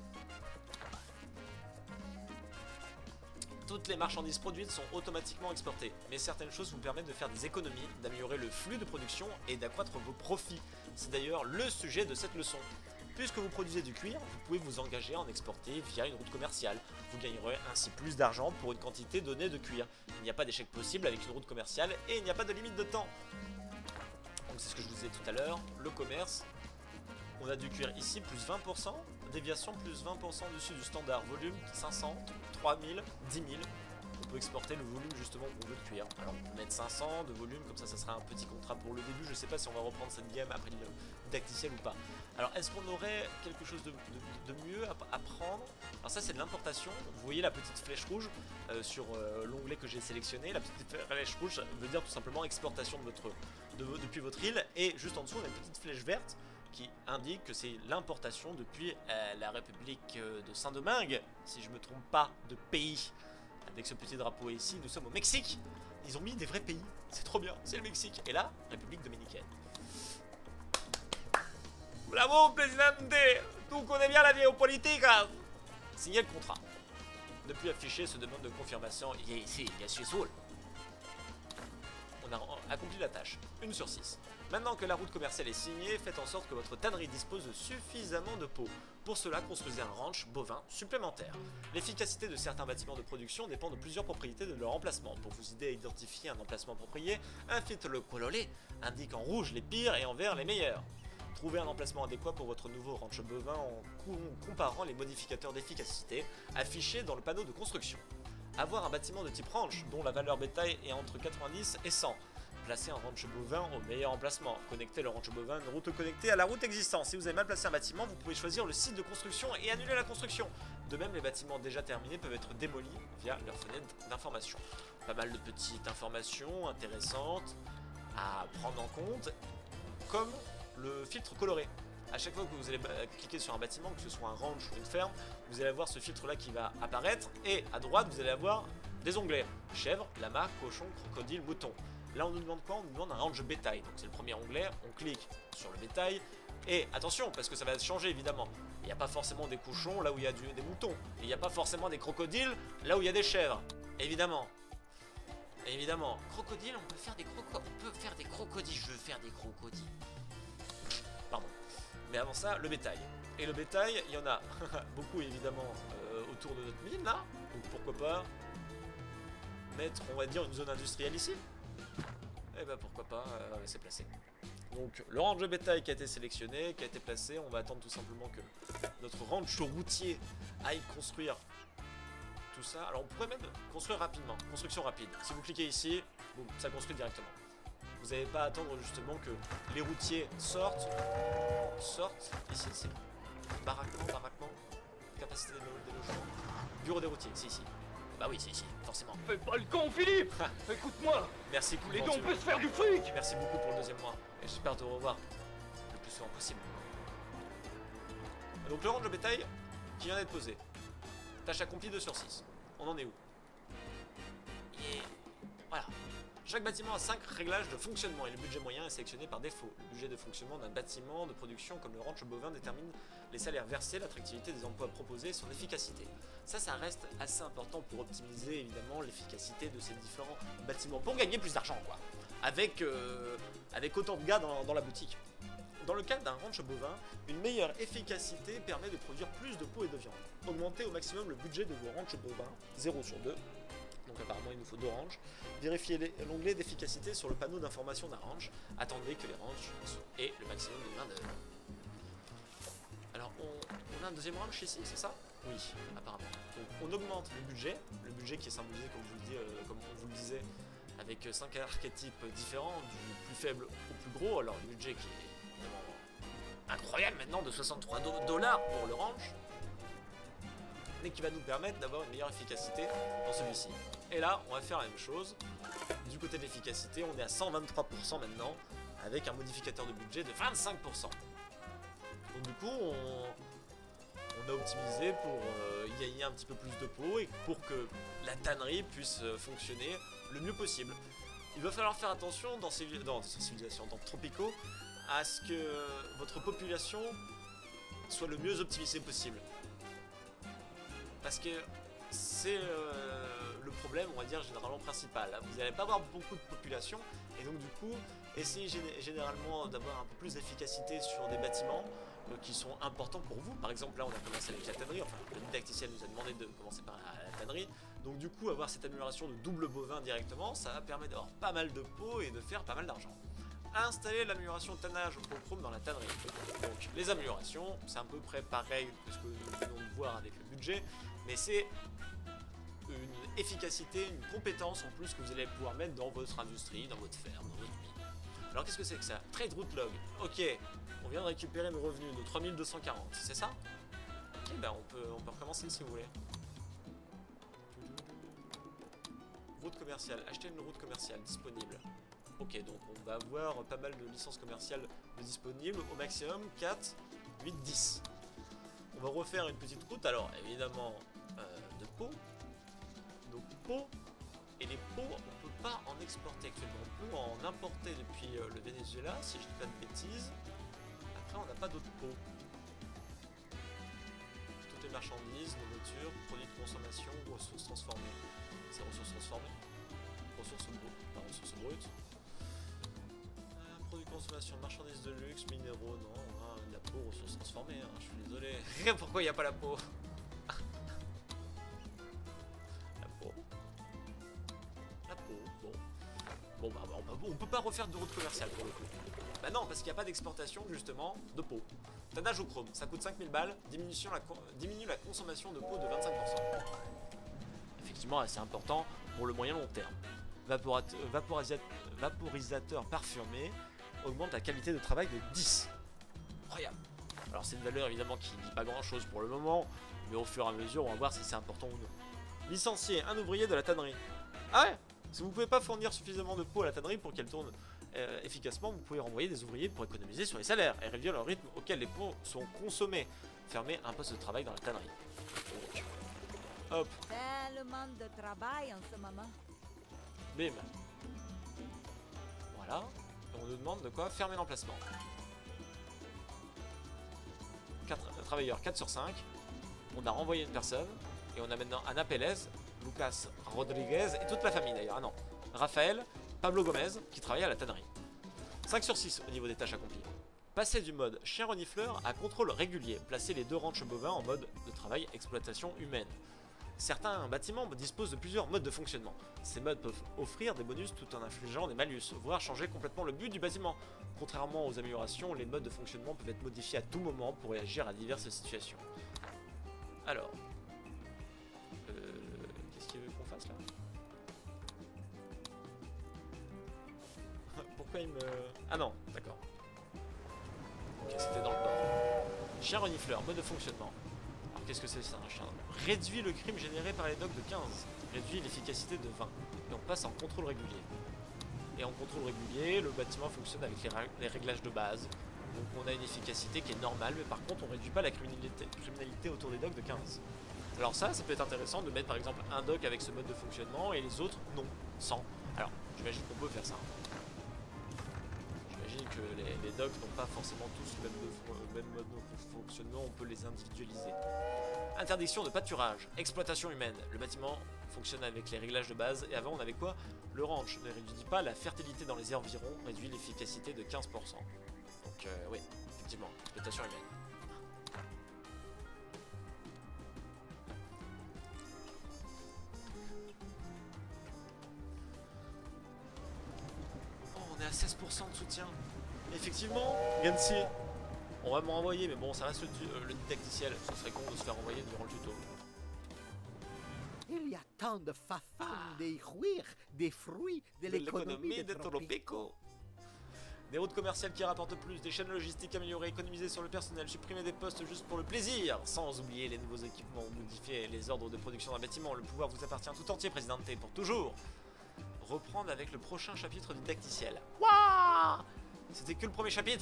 Toutes les marchandises produites sont automatiquement exportées, mais certaines choses vous permettent de faire des économies, d'améliorer le flux de production et d'accroître vos profits. C'est d'ailleurs le sujet de cette leçon. Puisque vous produisez du cuir, vous pouvez vous engager à en exporter via une route commerciale. Vous gagnerez ainsi plus d'argent pour une quantité donnée de cuir. Il n'y a pas d'échec possible avec une route commerciale et il n'y a pas de limite de temps. Donc c'est ce que je vous disais tout à l'heure, le commerce. On a du cuir ici, plus 20%, déviation plus 20% dessus du standard, volume 500, 3000, 10 000. On peut exporter le volume justement qu'on veut de cuir. Alors on peut mettre 500 de volume, comme ça sera un petit contrat pour le début. Je sais pas si on va reprendre cette game après le didacticiel ou pas. Alors est-ce qu'on aurait quelque chose de mieux à prendre? Alors ça c'est de l'importation. Vous voyez la petite flèche rouge sur l'onglet que j'ai sélectionné. La petite flèche rouge veut dire tout simplement exportation depuis votre île. Et juste en dessous on a une petite flèche verte qui indique que c'est l'importation depuis la République de Saint-Domingue, si je me trompe pas, de pays. Avec ce petit drapeau ici, nous sommes au Mexique. Ils ont mis des vrais pays, c'est trop bien, c'est le Mexique. Et là, République Dominicaine. Bravo, Presidente! Tu connais bien la géopolitique. Signez le contrat. Ne plus afficher ce demande de confirmation. Ici, il y a Suisse-Soul. On a accompli la tâche, 1 sur 6. Maintenant que la route commerciale est signée, faites en sorte que votre tannerie dispose de suffisamment de peaux. Pour cela, construisez un ranch bovin supplémentaire. L'efficacité de certains bâtiments de production dépend de plusieurs propriétés de leur emplacement. Pour vous aider à identifier un emplacement approprié, un filtre coloré indique en rouge les pires et en vert les meilleurs. Trouvez un emplacement adéquat pour votre nouveau ranch bovin en comparant les modificateurs d'efficacité affichés dans le panneau de construction. Avoir un bâtiment de type ranch dont la valeur bétail est entre 90 et 100. Placer un ranch bovin au meilleur emplacement. Connecter le ranch bovin à une route connectée à la route existante. Si vous avez mal placé un bâtiment, vous pouvez choisir le site de construction et annuler la construction. De même, les bâtiments déjà terminés peuvent être démolis via leur fenêtre d'information. Pas mal de petites informations intéressantes à prendre en compte, comme le filtre coloré. À chaque fois que vous allez cliquer sur un bâtiment, que ce soit un ranch ou une ferme, vous allez avoir ce filtre là qui va apparaître et à droite vous allez avoir des onglets. Chèvre, lama, cochon, crocodile, mouton. Là on nous demande quoi? On nous demande un ranch bétail. Donc c'est le premier onglet, on clique sur le bétail. Et attention, parce que ça va changer évidemment. Il n'y a pas forcément des cochons là où il y a des moutons. Et il n'y a pas forcément des crocodiles là où il y a des chèvres. Évidemment. Évidemment. Crocodile, on peut faire des crocodiles. Je veux faire des crocodiles. Pardon. Mais avant ça, le bétail. Et le bétail, il y en a beaucoup évidemment autour de notre mine là. Donc pourquoi pas mettre, on va dire, une zone industrielle ici. Et bah pourquoi pas, c'est placé. Donc le ranch de bétail qui a été sélectionné, qui a été placé, on va attendre tout simplement que notre ranch routier aille construire tout ça. Alors on pourrait même construire rapidement, construction rapide. Si vous cliquez ici, boum, ça construit directement. Vous n'avez pas à attendre justement que les routiers sortent. Ici c'est baraquement, capacité des logements, bureau des routiers, c'est ici. Bah oui, c'est ici, forcément. Fais pas le con, Philippe. Écoute-moi. Merci pour Les dons peuvent se faire du fric. Merci beaucoup pour le deuxième mois. Et j'espère te revoir le plus souvent possible. Donc le range de bétail qui vient d'être posé. Tâche accomplie 2 sur 6. On en est où? Et voilà. Chaque bâtiment a 5 réglages de fonctionnement et le budget moyen est sélectionné par défaut. Le budget de fonctionnement d'un bâtiment de production comme le ranch bovin détermine les salaires versés, l'attractivité des emplois proposés et son efficacité. Ça reste assez important pour optimiser évidemment l'efficacité de ces différents bâtiments, pour gagner plus d'argent quoi, avec autant de gars dans la boutique. Dans le cas d'un ranch bovin, une meilleure efficacité permet de produire plus de peau et de viande. Augmentez au maximum le budget de vos ranchs bovins, 0 sur 2. Donc apparemment il nous faut 2 ranchs. Vérifiez l'onglet d'efficacité sur le panneau d'information d'un ranch. Attendez que les ranchs aient le maximum de main d'œuvre. Alors on a un deuxième ranch ici, c'est ça? Oui, apparemment. Donc on augmente le budget qui est symbolisé comme on vous le disait, avec 5 archétypes différents, du plus faible au plus gros. Alors le budget qui est vraiment incroyable maintenant, de 63 $ pour le ranch, mais qui va nous permettre d'avoir une meilleure efficacité dans celui-ci. Et là, on va faire la même chose. Du côté de l'efficacité, on est à 123% maintenant, avec un modificateur de budget de 25%. Donc du coup, on a optimisé pour gagner un petit peu plus de peau et pour que la tannerie puisse fonctionner le mieux possible. il va falloir faire attention dans ces civilisations, dans Tropico, à ce que votre population soit le mieux optimisée possible. Parce que c'est le problème, on va dire, généralement principal. Vous n'allez pas avoir beaucoup de population, et donc du coup, essayez généralement d'avoir un peu plus d'efficacité sur des bâtiments qui sont importants pour vous. Par exemple, là, on a commencé avec la tannerie, enfin, le didacticiel nous a demandé de commencer par la tannerie. Donc du coup, avoir cette amélioration de double bovin directement, ça va permettre d'avoir pas mal de peau et de faire pas mal d'argent. Installer l'amélioration tannage au chrome dans la tannerie. Donc les améliorations, c'est à peu près pareil que ce que nous venons de voir avec le budget, mais c'est une efficacité, une compétence en plus que vous allez pouvoir mettre dans votre industrie, dans votre ferme, dans votre mine. Alors qu'est-ce que c'est que ça? Trade route log. Ok, on vient de récupérer nos revenus de 3240, c'est ça? Ok, ben on peut recommencer si vous voulez. Route commerciale, acheter une route commerciale disponible. Ok, donc on va avoir pas mal de licences commerciales disponibles, au maximum 4, 8, 10. On va refaire une petite route, alors évidemment de peau. Donc peau, et les peaux, on peut pas en exporter actuellement, on peut en importer depuis le Venezuela, si je dis pas de bêtises. Après on n'a pas d'autres peaux. Toutes les marchandises, nourriture, produits de consommation, ressources transformées. C'est ressources transformées? Ressources brutes, pas ressources brutes. Produits de consommation, marchandises de luxe, minéraux, non, hein, la peau, ressources transformées, hein, je suis désolé. Pourquoi il n'y a pas la peau? La peau, bon. Bon, bah, on peut pas refaire de route commerciale pour le coup. Bah non, parce qu'il n'y a pas d'exportation, justement, de peau. Tannage au chrome, ça coûte 5000 balles, diminue la consommation de peau de 25%. Effectivement, assez important pour le moyen long terme. Vaporisateur parfumé augmente la qualité de travail de 10. Incroyable. Alors c'est une valeur évidemment qui ne dit pas grand chose pour le moment, mais au fur et à mesure on va voir si c'est important ou non. Licencier un ouvrier de la tannerie. Ah ouais, si vous ne pouvez pas fournir suffisamment de peau à la tannerie pour qu'elle tourne efficacement, vous pouvez renvoyer des ouvriers pour économiser sur les salaires et réduire le rythme auquel les peaux sont consommées. Fermer un poste de travail dans la tannerie. Donc, hop. Tellement de travail en ce moment. Bim. Voilà. Et on nous demande de quoi? Fermer l'emplacement. 4 travailleurs, 4 sur 5. On a renvoyé une personne. Et on a maintenant Ana Pérez, Lucas Rodriguez et toute la famille d'ailleurs. Ah non. Raphaël, Pablo Gomez qui travaille à la tannerie. 5 sur 6 au niveau des tâches accomplies. Passer du mode chien renifleur à contrôle régulier. Placer les 2 ranchs bovins en mode de travail exploitation humaine. Certains bâtiments disposent de plusieurs modes de fonctionnement. Ces modes peuvent offrir des bonus tout en infligeant des malus, voire changer complètement le but du bâtiment. Contrairement aux améliorations, les modes de fonctionnement peuvent être modifiés à tout moment pour réagir à diverses situations. Alors, qu'est-ce qu'il veut qu'on fasse là? Pourquoi il me... Ah non, d'accord. Ok, c'était dans le port. Chien renifleur, mode de fonctionnement. Qu'est-ce que c'est ça, un chien? Réduit le crime généré par les docs de 15. Réduit l'efficacité de 20. Et on passe en contrôle régulier. Et en contrôle régulier, le bâtiment fonctionne avec les réglages de base. Donc on a une efficacité qui est normale, mais par contre on réduit pas la criminalité autour des docs de 15. Alors ça peut être intéressant de mettre par exemple un doc avec ce mode de fonctionnement et les autres non, sans. Alors j'imagine qu'on peut faire ça. J'imagine que les docs n'ont pas forcément tous le même mode de fonctionnement, on peut les individualiser. Interdiction de pâturage, exploitation humaine. Le bâtiment fonctionne avec les réglages de base. Et avant on avait quoi? Le ranch ne réduit pas la fertilité dans les environs, réduit l'efficacité de 15%. Donc oui, effectivement, exploitation humaine. Oh, on est à 16% de soutien. Effectivement, Gansi, on va me renvoyer, mais bon, ça reste le didacticiel. Ce serait con de se faire renvoyer durant le tuto. Il y a tant de façons de jouir des fruits de l'économie de Tropico. Des routes commerciales qui rapportent plus, des chaînes logistiques améliorées, économiser sur le personnel, supprimer des postes juste pour le plaisir, sans oublier les nouveaux équipements ou modifier les ordres de production d'un bâtiment. Le pouvoir vous appartient tout entier, Présidente, pour toujours. Reprendre avec le prochain chapitre didacticiel. Waouh! C'était que le premier chapitre.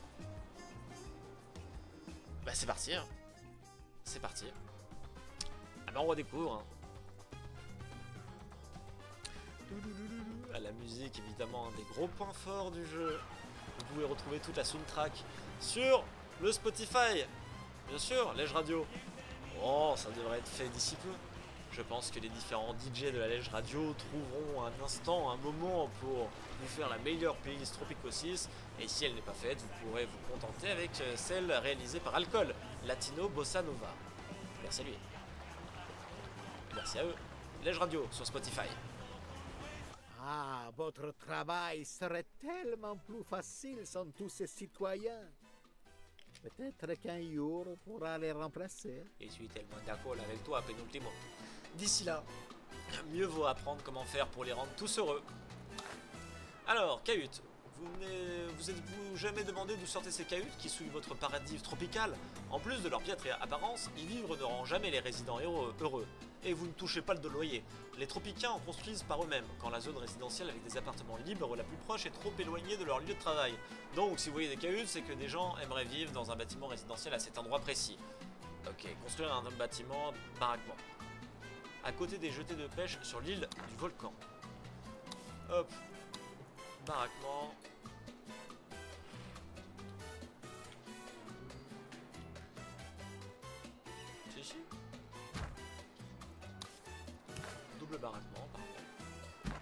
Bah c'est parti, hein. C'est parti. Ah bah on redécouvre, hein. La musique, évidemment, un des gros points forts du jeu. Vous pouvez retrouver toute la soundtrack sur le Spotify. Bien sûr, Lège Radio. Oh, ça devrait être fait d'ici peu. Je pense que les différents DJ de la Lège Radio trouveront un instant, un moment pour vous faire la meilleure playlist Tropico 6. Et si elle n'est pas faite, vous pourrez vous contenter avec celle réalisée par Alcool, Latino Bossa Nova. Merci à lui. Merci à eux. Lège Radio sur Spotify. Ah, votre travail serait tellement plus facile sans tous ces citoyens. Peut-être qu'un jour on pourra les remplacer. Je suis tellement d'accord avec toi, Penultimo. D'ici là, mieux vaut apprendre comment faire pour les rendre tous heureux. Alors, cahutes. Vous êtes-vous jamais demandé d'où sortaient ces cahutes qui souillent votre paradis tropical? En plus de leur piètre apparence, y vivre ne rend jamais les résidents heureux. Et vous ne touchez pas le loyer. Les Tropicains en construisent par eux-mêmes, quand la zone résidentielle avec des appartements libres la plus proche est trop éloignée de leur lieu de travail. Donc, si vous voyez des cahutes, c'est que des gens aimeraient vivre dans un bâtiment résidentiel à cet endroit précis. Ok, construire un bâtiment baraquement. À côté des jetées de pêche sur l'île du volcan. Hop. Baraquement. C'est ici. Double baraquement, pardon.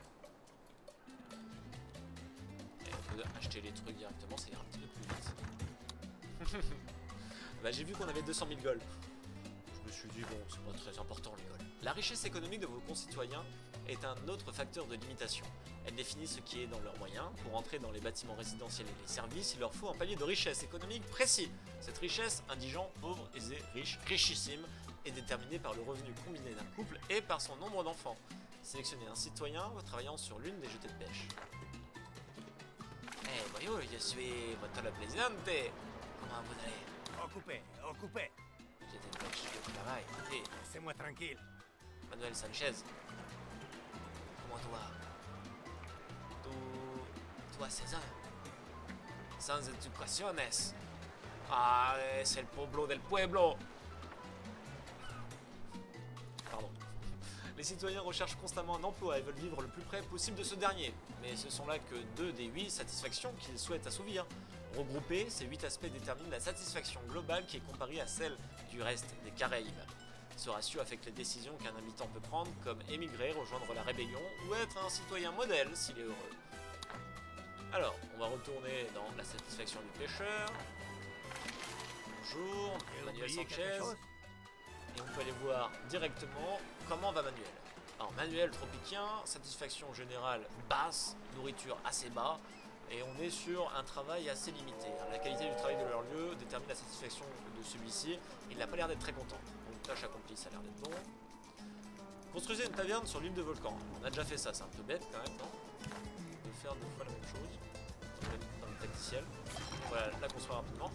Et on peut acheter les trucs directement, ça ira un petit peu plus vite. Bah, j'ai vu qu'on avait 200 000 gold. Je me suis dit, bon, c'est pas très important les gold. La richesse économique de vos concitoyens est un autre facteur de limitation. Elle définit ce qui est dans leurs moyens. Pour entrer dans les bâtiments résidentiels et les services, il leur faut un palier de richesse économique précis. Cette richesse, indigent, pauvre, aisé, riche, richissime, est déterminée par le revenu combiné d'un couple et par son nombre d'enfants. Sélectionnez un citoyen travaillant sur l'une des jetées de pêche. Eh, voyons, je suis votre le présidente. Comment vous allez? Occupé, occupé. Jetée de pêche, je travaille. Et Laissez-moi tranquille. Manuel Sanchez. Comment toi? Toi, 16 ans. Sans educaciones. Ah, c'est le pueblo del pueblo. Pardon. Les citoyens recherchent constamment un emploi et veulent vivre le plus près possible de ce dernier. Mais ce sont là que 2 des 8 satisfactions qu'ils souhaitent assouvir. Regroupés, ces 8 aspects déterminent la satisfaction globale qui est comparée à celle du reste des Caraïbes. Ce ratio affecte les décisions qu'un habitant peut prendre, comme émigrer, rejoindre la rébellion ou être un citoyen modèle s'il est heureux. Alors, on va retourner dans la satisfaction du pêcheur. Bonjour, Manuel Sanchez. Et on peut aller voir directement comment va Manuel. Alors, Manuel tropicien, satisfaction générale basse, nourriture assez bas. Et on est sur un travail assez limité. La qualité du travail de leur lieu détermine la satisfaction de celui-ci. Il n'a pas l'air d'être très content. Donc, tâche accomplie, ça a l'air d'être bon. Construisez une taverne sur l'île de Volcan. On a déjà fait ça, c'est un peu bête quand même, non? De faire 2 fois la même chose dans le tacticiel. Voilà, la construire rapidement.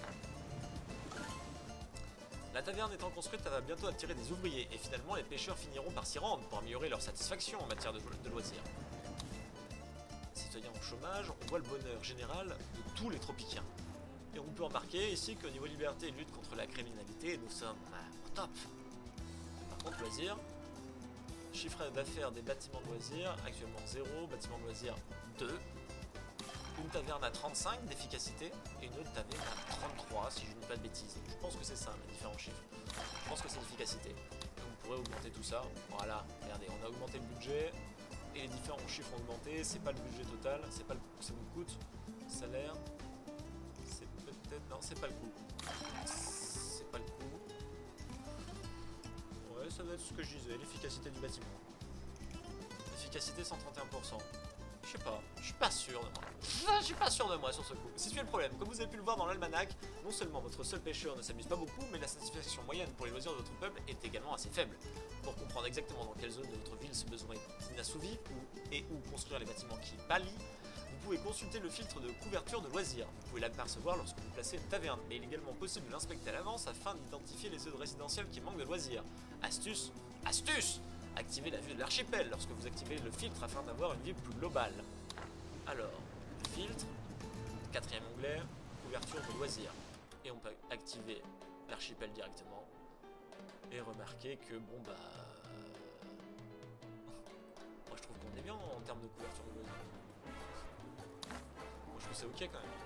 La taverne étant construite, elle va bientôt attirer des ouvriers et finalement les pêcheurs finiront par s'y rendre pour améliorer leur satisfaction en matière de loisirs. Citoyens au chômage, on voit le bonheur général de tous les Tropicains. Et on peut remarquer ici qu'au niveau liberté et lutte contre la criminalité, nous sommes au top. Par contre, loisirs, chiffre d'affaires des bâtiments de loisirs, actuellement 0, bâtiment de loisirs 2. Une taverne à 35 d'efficacité et une autre taverne à 33 si je ne dis pas de bêtises. Je pense que c'est ça les différents chiffres. Je pense que c'est l'efficacité. Donc on pourrait augmenter tout ça. Voilà, regardez, on a augmenté le budget et les différents chiffres ont augmenté. C'est pas le budget total, c'est pas le coût que ça nous coûte. Salaire, c'est peut-être... Non, c'est pas le coût. C'est pas le coût. Ouais, ça doit être ce que je disais, l'efficacité du bâtiment. Efficacité 131%. Je sais pas, je suis pas sûr de moi. Je suis pas sûr de moi sur ce coup. C'est le problème. Comme vous avez pu le voir dans l'almanach, non seulement votre seul pêcheur ne s'amuse pas beaucoup, mais la satisfaction moyenne pour les loisirs de votre peuple est également assez faible. Pour comprendre exactement dans quelle zone de votre ville ce besoin est inassouvi et où construire les bâtiments qui pallient, vous pouvez consulter le filtre de couverture de loisirs. Vous pouvez l'apercevoir lorsque vous placez une taverne, mais il est également possible de l'inspecter à l'avance afin d'identifier les zones résidentielles qui manquent de loisirs. Astuce, astuce! Activez la vue de l'archipel lorsque vous activez le filtre afin d'avoir une vue plus globale. Alors, filtre, 4e onglet, couverture de loisirs. Et on peut activer l'archipel directement. Et remarquer que bon bah... Moi je trouve qu'on est bien en termes de couverture de loisirs. Moi je trouve c'est ok quand même.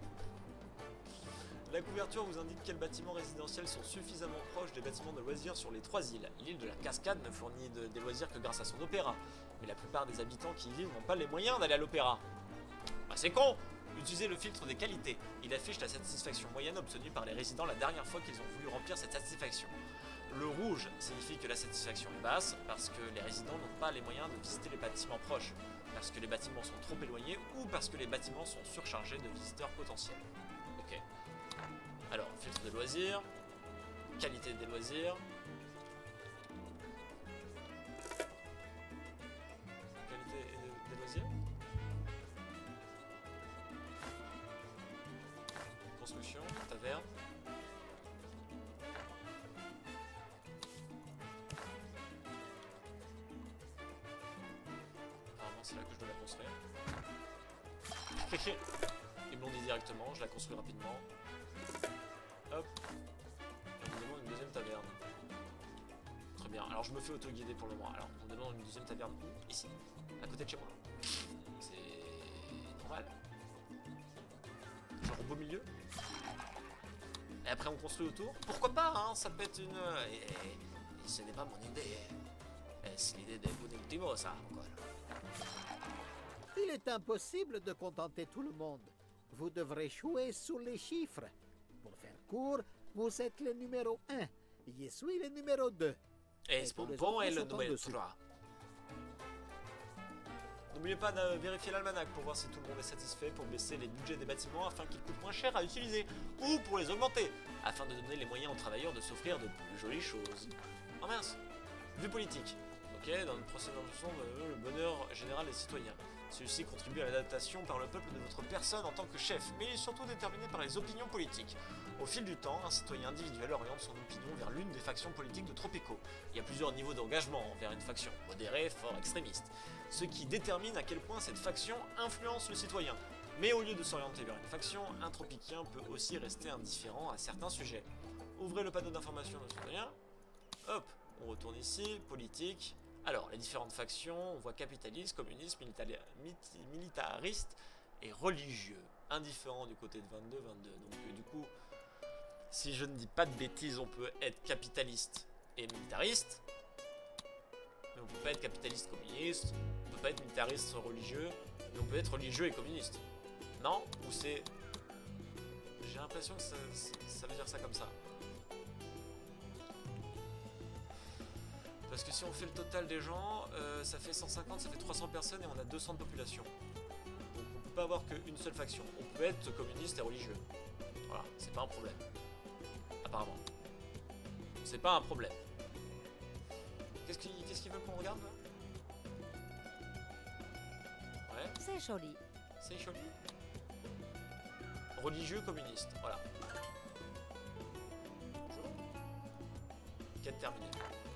La couverture vous indique quels bâtiments résidentiels sont suffisamment proches des bâtiments de loisirs sur les 3 îles. L'île de la Cascade ne fournit des loisirs que grâce à son opéra. Mais la plupart des habitants qui y vivent n'ont pas les moyens d'aller à l'opéra. Bah c'est con! Utilisez le filtre des qualités. Il affiche la satisfaction moyenne obtenue par les résidents la dernière fois qu'ils ont voulu remplir cette satisfaction. Le rouge signifie que la satisfaction est basse parce que les résidents n'ont pas les moyens de visiter les bâtiments proches, parce que les bâtiments sont trop éloignés ou parce que les bâtiments sont surchargés de visiteurs potentiels. Ok. Alors, filtre de loisirs, qualité des loisirs. Qualité des loisirs. Construction, taverne. Apparemment c'est là que je dois la construire. Ils me l'ont dit directement, je la construis rapidement. Hop. On me demande une deuxième taverne. Très bien, alors je me fais auto-guider pour le moment. Alors on me demande une deuxième taverne où? Ici, à côté de chez moi. C'est normal. Genre au beau milieu. Et après on construit autour. Pourquoi pas, hein, ça peut être une... Et ce n'est pas mon idée. C'est l'idée des Budintimo, ça, encore. Il est impossible de contenter tout le monde. Vous devrez jouer sur les chiffres. Pour faire court, vous êtes le numéro 1. Je suis le numéro 2. Et Spompon est le sont en numéro dessous. 3. N'oubliez pas de vérifier l'almanach pour voir si tout le monde est satisfait, pour baisser les budgets des bâtiments afin qu'ils coûtent moins cher à utiliser, ou pour les augmenter, afin de donner les moyens aux travailleurs de s'offrir de plus jolies choses. Oh mince. Vue politique. Ok, dans une précédente leçon, le bonheur général des citoyens. Celui-ci contribue à l'adaptation par le peuple de votre personne en tant que chef, mais il est surtout déterminé par les opinions politiques. Au fil du temps, un citoyen individuel oriente son opinion vers l'une des factions politiques de Tropico. Il y a plusieurs niveaux d'engagement envers une faction, modéré, fort, extrémiste, ce qui détermine à quel point cette faction influence le citoyen. Mais au lieu de s'orienter vers une faction, un tropicien peut aussi rester indifférent à certains sujets. Ouvrez le panneau d'information de citoyen. Hop, on retourne ici, politique. Alors, les différentes factions, on voit capitaliste, communiste, militariste et religieux. Indifférent du côté de 22-22. Donc du coup, si je ne dis pas de bêtises, on peut être capitaliste et militariste. Mais on peut pas être capitaliste communiste, on peut pas être militariste religieux, mais on peut être religieux et communiste. Non? Ou c'est... J'ai l'impression que ça veut dire ça comme ça. Parce que si on fait le total des gens, ça fait 150, ça fait 300 personnes et on a 200 de population. Donc on peut pas avoir qu'une seule faction. On peut être communiste et religieux. Voilà, c'est pas un problème. Apparemment. C'est pas un problème. Qu'est-ce qu'ils veulent qu'on regarde là? Ouais, C'est joli. c'est joli. Religieux, communiste, voilà. Bonjour. Quête terminée.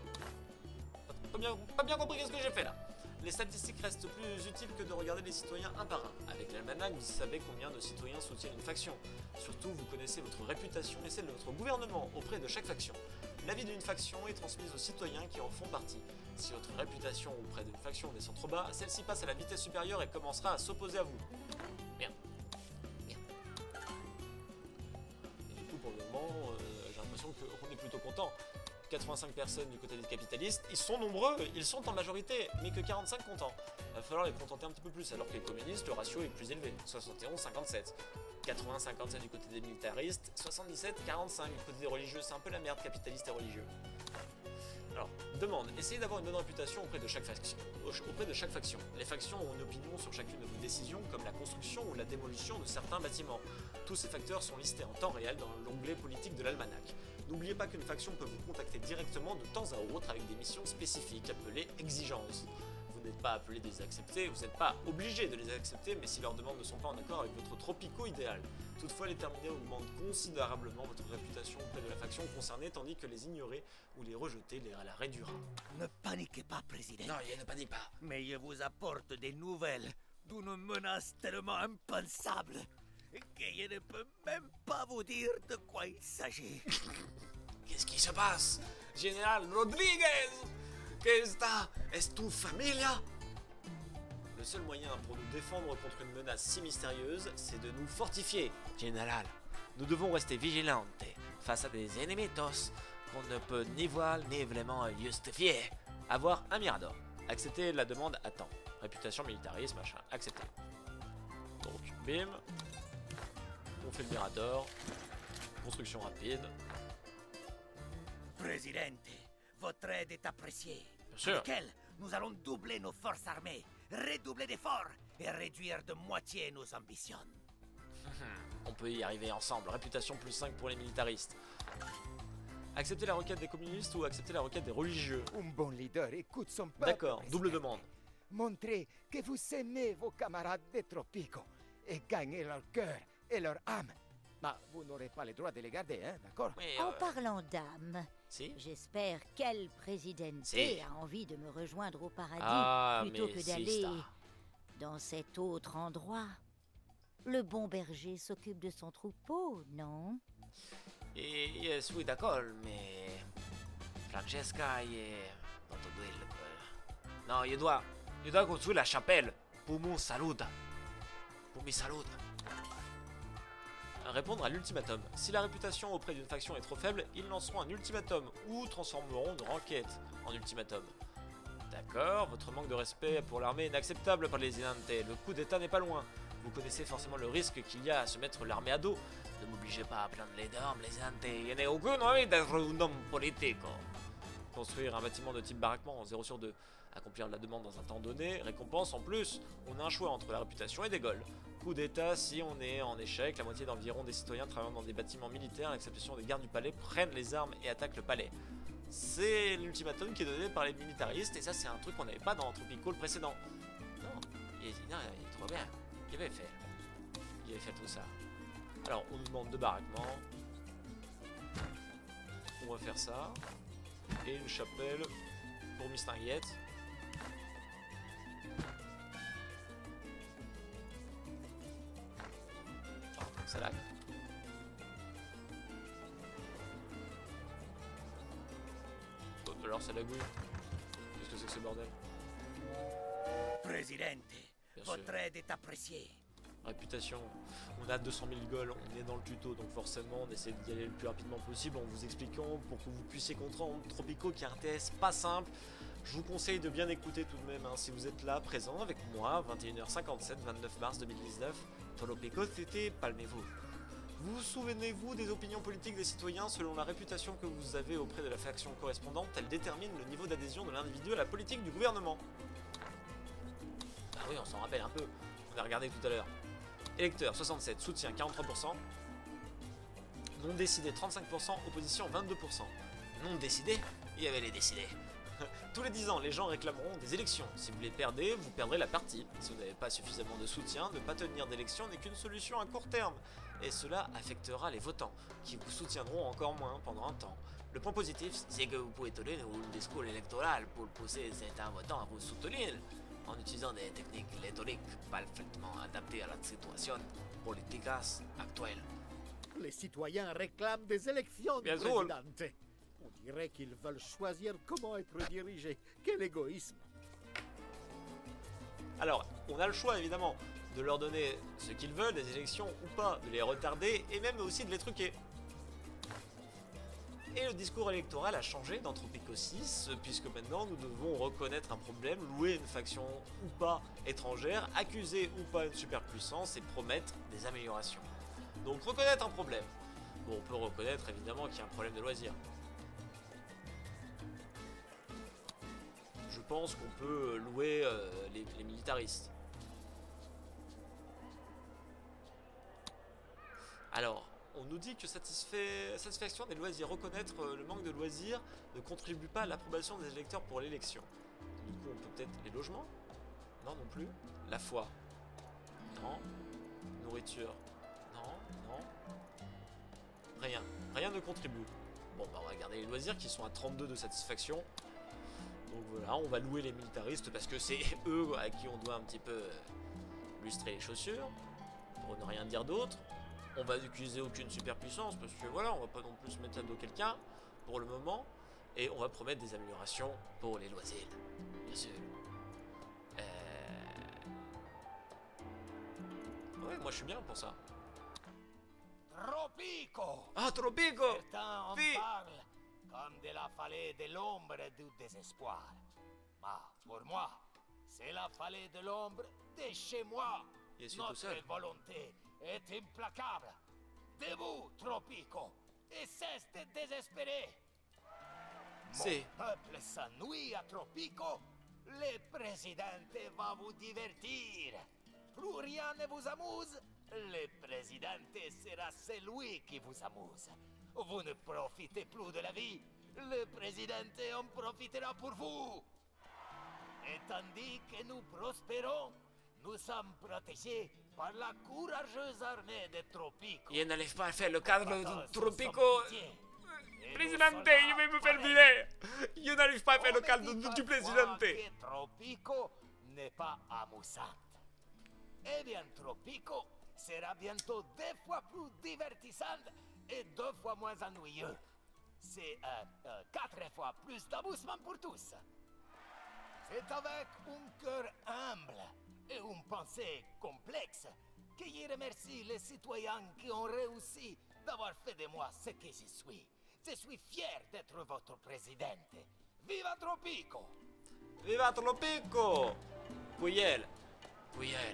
Pas bien compris ce que j'ai fait là. Les statistiques restent plus utiles que de regarder les citoyens un par un. Avec l'almanach, vous savez combien de citoyens soutiennent une faction. Surtout, vous connaissez votre réputation et celle de votre gouvernement auprès de chaque faction. L'avis d'une faction est transmise aux citoyens qui en font partie. Si votre réputation auprès d'une faction descend trop bas, celle-ci passe à la vitesse supérieure et commencera à s'opposer à vous. Merde. Merde. Et du coup, pour le moment, j'ai l'impression qu'on est plutôt content. 85 personnes du côté des capitalistes, ils sont nombreux, ils sont en majorité, mais que 45 contents. Il va falloir les contenter un petit peu plus, alors que les communistes, le ratio est plus élevé, 71-57. 80-57 du côté des militaristes, 77-45 du côté des religieux, c'est un peu la merde, capitalistes et religieux. Alors, demande, essayez d'avoir une bonne réputation auprès de chaque faction. Les factions ont une opinion sur chacune de vos décisions, comme la construction ou la démolition de certains bâtiments. Tous ces facteurs sont listés en temps réel dans l'onglet politique de l'almanach. N'oubliez pas qu'une faction peut vous contacter directement de temps à autre avec des missions spécifiques appelées exigences. Vous n'êtes pas appelé de les accepter, vous n'êtes pas obligé de les accepter, mais si leurs demandes ne sont pas en accord avec votre tropico idéal. Toutefois, les terminer augmente considérablement votre réputation auprès de la faction concernée, tandis que les ignorer ou les rejeter la réduira. Ne paniquez pas, président. Non, il ne panique pas. Mais je vous apporte des nouvelles d'une menace tellement impensable que je ne peux même pas vous dire de quoi il s'agit. Qu'est-ce qui se passe? Général Rodriguez! ¿Qué está? ¿Es tu familia? Le seul moyen pour nous défendre contre une menace si mystérieuse, c'est de nous fortifier, Général. Nous devons rester vigilants face à des ennemis qu'on ne peut ni voir ni vraiment justifier. Avoir un mirador. Accepter la demande à temps. Réputation, militarisme, machin. Accepter. Donc, bim. On fait le mirador. Construction rapide. Presidente, votre aide est appréciée. Bien sûr. Avec elle, nous allons doubler nos forces armées, redoubler d'efforts et réduire de moitié nos ambitions. On peut y arriver ensemble. Réputation plus 5 pour les militaristes. Accepter la requête des communistes ou accepter la requête des religieux? Un bon leader écoute son peuple. D'accord, double président. demande. Montrez que vous aimez vos camarades des Tropico et gagnez leur cœur et leur âme. Bah, vous n'aurez pas le droit de les garder, hein, d'accord? Mais, En parlant d'âme, si. j'espère qu'elle, présidente, Si. a envie de me rejoindre au paradis Ah, plutôt mais que si, d'aller Star. dans cet autre endroit. Le bon berger s'occupe de son troupeau, non? Et yes, oui, d'accord, mais Francesca est dans tout duel. Non, il doit construire la chapelle pour mon salut. Pour mes saluts. Répondre à l'ultimatum. Si la réputation auprès d'une faction est trop faible, ils lanceront un ultimatum ou transformeront une enquête en ultimatum. D'accord, votre manque de respect pour l'armée est inacceptable par les Inantes. Le coup d'état n'est pas loin. Vous connaissez forcément le risque qu'il y a à se mettre l'armée à dos. Ne m'obligez pas à prendre les armes, les Inantes. Il n'y a aucune envie d'être un homme politique. Construire un bâtiment de type baraquement en 0 sur 2. Accomplir la demande dans un temps donné. Récompense en plus. On a un choix entre la réputation et des goals. Coup d'état, si on est en échec, la moitié d'environ des citoyens travaillant dans des bâtiments militaires, à l'exception des gardes du palais, prennent les armes et attaquent le palais. C'est l'ultimatum qui est donné par les militaristes, et ça c'est un truc qu'on n'avait pas dans Tropico le précédent. Non, il est trop bien. Il avait fait tout ça. Alors, on nous demande 2 baraquements. On va faire ça. Et une chapelle pour Mistinguette. Ça lag. Oh, alors ça lagouille. Qu'est-ce que c'est que ce bordel? Presidente, Bien sûr. votre aide est appréciée. Réputation, on a 200 000 goals, on est dans le tuto, donc forcément on essaie d'y aller le plus rapidement possible en vous expliquant pour que vous puissiez comprendre Tropico qui est un TS pas simple. Je vous conseille de bien écouter tout de même hein, si vous êtes là, présent avec moi, 21h57, 29 mars 2019, Tropico c'était palmez-vous. Vous souvenez-vous des opinions politiques des citoyens selon la réputation que vous avez auprès de la faction correspondante, elle détermine le niveau d'adhésion de l'individu à la politique du gouvernement. Ah oui, on s'en rappelle un peu, on a regardé tout à l'heure. Électeurs 67, soutien 43%, non décidé 35%, opposition 22%. Non décidé, il y avait les décidés. Tous les 10 ans, les gens réclameront des élections. Si vous les perdez, vous perdrez la partie. Si vous n'avez pas suffisamment de soutien, ne pas tenir d'élection n'est qu'une solution à court terme. Et cela affectera les votants, qui vous soutiendront encore moins pendant un temps. Le point positif, c'est que vous pouvez tenir un discours électoral pour pousser certains votants à vous soutenir, en utilisant des techniques rhétoriques parfaitement adaptées à la situation politique actuelle. Les citoyens réclament des élections, Bien sûr. présidente. On dirait qu'ils veulent choisir comment être dirigés. Quel égoïsme. Alors, on a le choix évidemment de leur donner ce qu'ils veulent, des élections ou pas, de les retarder et même aussi de les truquer. Et le discours électoral a changé dans Tropico 6, puisque maintenant nous devons reconnaître un problème, louer une faction ou pas étrangère, accuser ou pas une superpuissance et promettre des améliorations. Donc reconnaître un problème. Bon, on peut reconnaître évidemment qu'il y a un problème de loisirs. Je pense qu'on peut louer les militaristes. Alors, on nous dit que satisfaction des loisirs, reconnaître le manque de loisirs ne contribue pas à l'approbation des électeurs pour l'élection. Du coup, on peut peut-être les logements? Non, non plus. La foi? Non. Nourriture? Non, non. Rien. Rien ne contribue. Bon, bah on va garder les loisirs qui sont à 32 de satisfaction. Donc voilà, on va louer les militaristes parce que c'est eux à qui on doit un petit peu lustrer les chaussures, pour ne rien dire d'autre. On va accuser aucune superpuissance parce que voilà, on va pas non plus se mettre à dos quelqu'un pour le moment. Et on va promettre des améliorations pour les loisirs, bien sûr. moi je suis bien pour ça. Tropico! Ah, Tropico! Certains en Oui. parlent comme de la vallée de l'ombre et du désespoir. Mais pour moi, c'est la vallée de l'ombre de chez moi. Il est tout seul. Notre volonté est implacable. Debout, Tropico, et cesse de désespérer. C'est... Mon peuple s'ennuie à Tropico. Le président va vous divertir. Plus rien ne vous amuse, le président sera celui qui vous amuse. Vous ne profitez plus de la vie, le président en profitera pour vous. Et tandis que nous prospérons, nous sommes protégés par la courageuse armée de Tropico. Io n'arrive pas à faire le cadre Attends, de Tropico. Et Presidente, nos soldats io vais me faire pareils. virer. Io n'arrive pas à faire On le ne cadre dit du pas Presidente. que Tropico n'est pas amusante. Eh bien, Tropico sera bientôt 2 fois plus divertissante et 2 fois moins ennuyeux. C'est 4 fois plus d'amusement pour tous. C'est avec un cœur humble et une pensée complexe que je remercie les citoyens qui ont réussi d'avoir fait de moi ce que je suis. Je suis fier d'être votre présidente. Viva Tropico! Viva Tropico! Puyel. Puyel.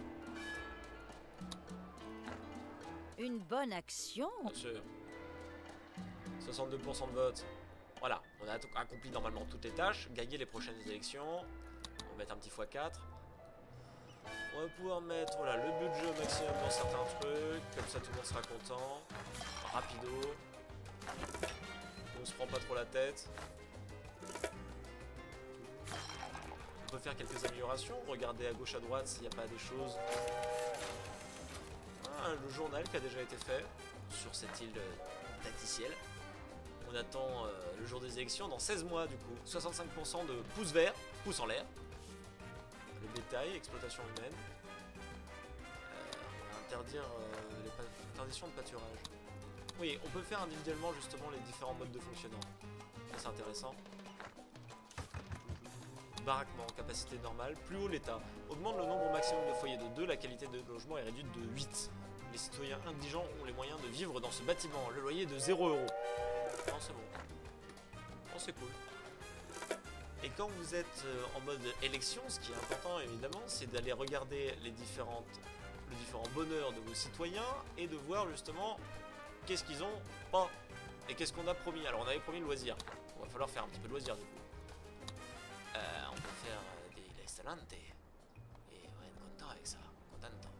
Une bonne action. Bien sûr. 62% de vote. Voilà, on a accompli normalement toutes les tâches, gagné les prochaines élections. On va mettre un petit x4. On va pouvoir mettre voilà, le budget au maximum dans certains trucs, comme ça tout le monde sera content. Rapido. On se prend pas trop la tête. On peut faire quelques améliorations, regardez à gauche à droite s'il n'y a pas des choses. Ah, le journal qui a déjà été fait sur cette île Taticiel. On attend le jour des élections dans 16 mois du coup. 65% de pouces verts, pouces en l'air. Le détail, exploitation humaine. On va interdire l'interdiction de pâturage. Oui, on peut faire individuellement justement les différents modes de fonctionnement. Ça, c'est intéressant. Baraquement, capacité normale, plus haut l'état. Augmente le nombre maximum de foyers de 2, la qualité de logement est réduite de 8. Les citoyens indigents ont les moyens de vivre dans ce bâtiment. Le loyer est de 0 €. Non, c'est bon. Non, c'est cool. Et quand vous êtes en mode élection, ce qui est important évidemment, c'est d'aller regarder le différent bonheur de vos citoyens et de voir justement qu'est-ce qu'ils ont pas et qu'est-ce qu'on a promis. Alors on avait promis le loisir. Il va falloir faire un petit peu de loisir du coup. On peut faire des restaurantes et on va être content avec ça. Contento.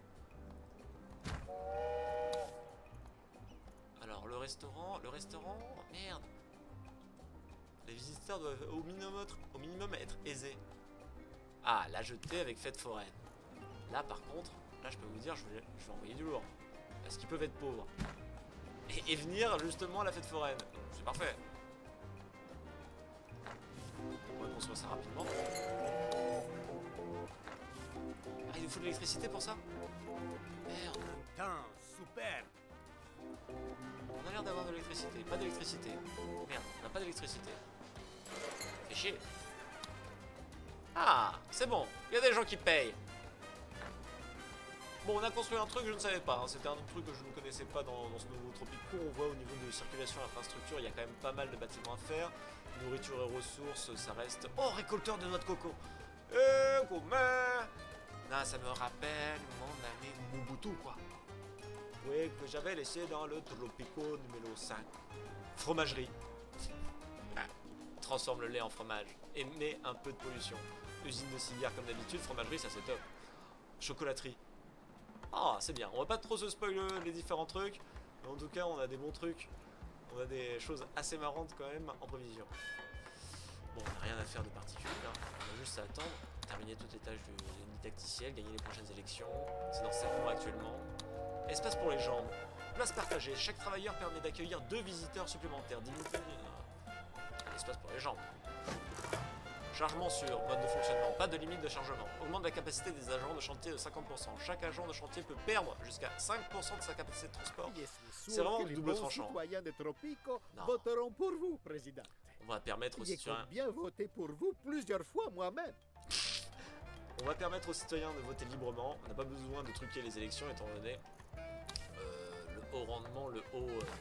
Alors le restaurant, merde. Les visiteurs doivent au minimum être aisés. Ah, la jetée avec fête foraine. Là par contre, là je peux vous dire, je vais envoyer du lourd. Parce qu'ils peuvent être pauvres. Et venir justement à la fête foraine. C'est parfait. On va construire ça rapidement. Ah, il nous faut de l'électricité pour ça? Merde. Putain, super. On a l'air d'avoir de l'électricité. Pas d'électricité. Merde, on n'a pas d'électricité. Fait chier. Ah, c'est bon. Il y a des gens qui payent. Bon, on a construit un truc que je ne savais pas. Hein. C'était un autre truc que je ne connaissais pas dans ce nouveau Tropico. On voit au niveau de circulation et infrastructure, il y a quand même pas mal de bâtiments à faire. Nourriture et ressources, ça reste... Oh, récolteur de noix de coco. Comment? Non, ça me rappelle mon ami Mobutu, quoi. Oui, que j'avais laissé dans le Tropico numéro 5. Fromagerie. Ah, transforme le lait en fromage. Et met un peu de pollution. Usine de cigares comme d'habitude, fromagerie, ça c'est top. Chocolaterie. Ah, c'est bien. On va pas trop se spoiler les différents trucs. Mais en tout cas, on a des bons trucs. On a des choses assez marrantes quand même en prévision. Bon, on n'a rien à faire de particulier. Hein. On a juste à attendre. Terminer toutes les tâches du tacticiel, gagner les prochaines élections. C'est dans 7 mois actuellement. Espace pour les jambes. Place partagée. Chaque travailleur permet d'accueillir 2 visiteurs supplémentaires. Espace pour les jambes. Chargement sûr. Mode de fonctionnement. Pas de limite de chargement. Augmente la capacité des agents de chantier de 50%. Chaque agent de chantier peut perdre jusqu'à 5% de sa capacité de transport. C'est vraiment que les double bons tranchant. citoyens de Tropico Non. voteront pour vous, président. On va permettre aux J'ai citoyens... bien voté pour vous plusieurs fois moi-même. On va permettre aux citoyens de voter librement. On n'a pas besoin de truquer les élections étant donné le haut rendement, le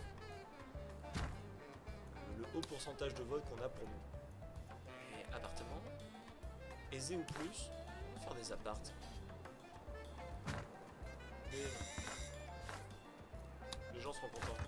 haut pourcentage de vote qu'on a pour nous. Et appartement, aisé ou plus, on va faire des appartes. Et les gens seront contents.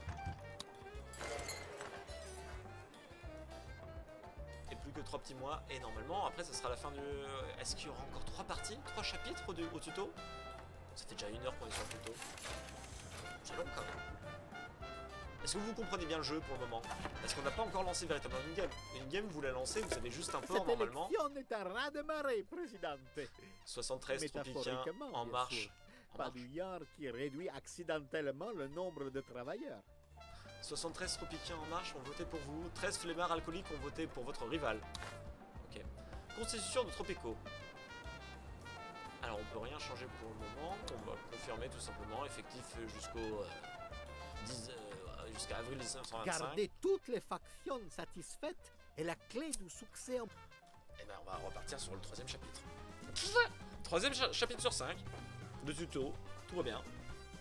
Et plus que 3 petits mois. Et normalement, après, ça sera la fin du... Est-ce qu'il y aura encore 3 parties, 3 chapitres au tuto? Ça fait déjà 1 heure qu'on est sur le tuto. C'est long quand même. Est-ce que vous comprenez bien le jeu pour le moment? Parce qu'on n'a pas encore lancé véritablement une game. Une game, vous la lancez, vous avez juste un port normalement. Cette élection est un raz-de-marée, Présidente. 73 tropiciens en marche. Bavillard qui réduit accidentellement le nombre de travailleurs. 73 tropiciens en marche ont voté pour vous. 13 flemmards alcooliques ont voté pour votre rival. Ok. Constitution de Tropico. Alors on peut rien changer pour le moment. On va confirmer tout simplement. Effectif jusqu'au jusqu'à avril 1925. Garder toutes les factions satisfaites est la clé du succès. Et ben on va repartir sur le 3e chapitre. 3e chapitre sur 5. De tuto. Tout va bien.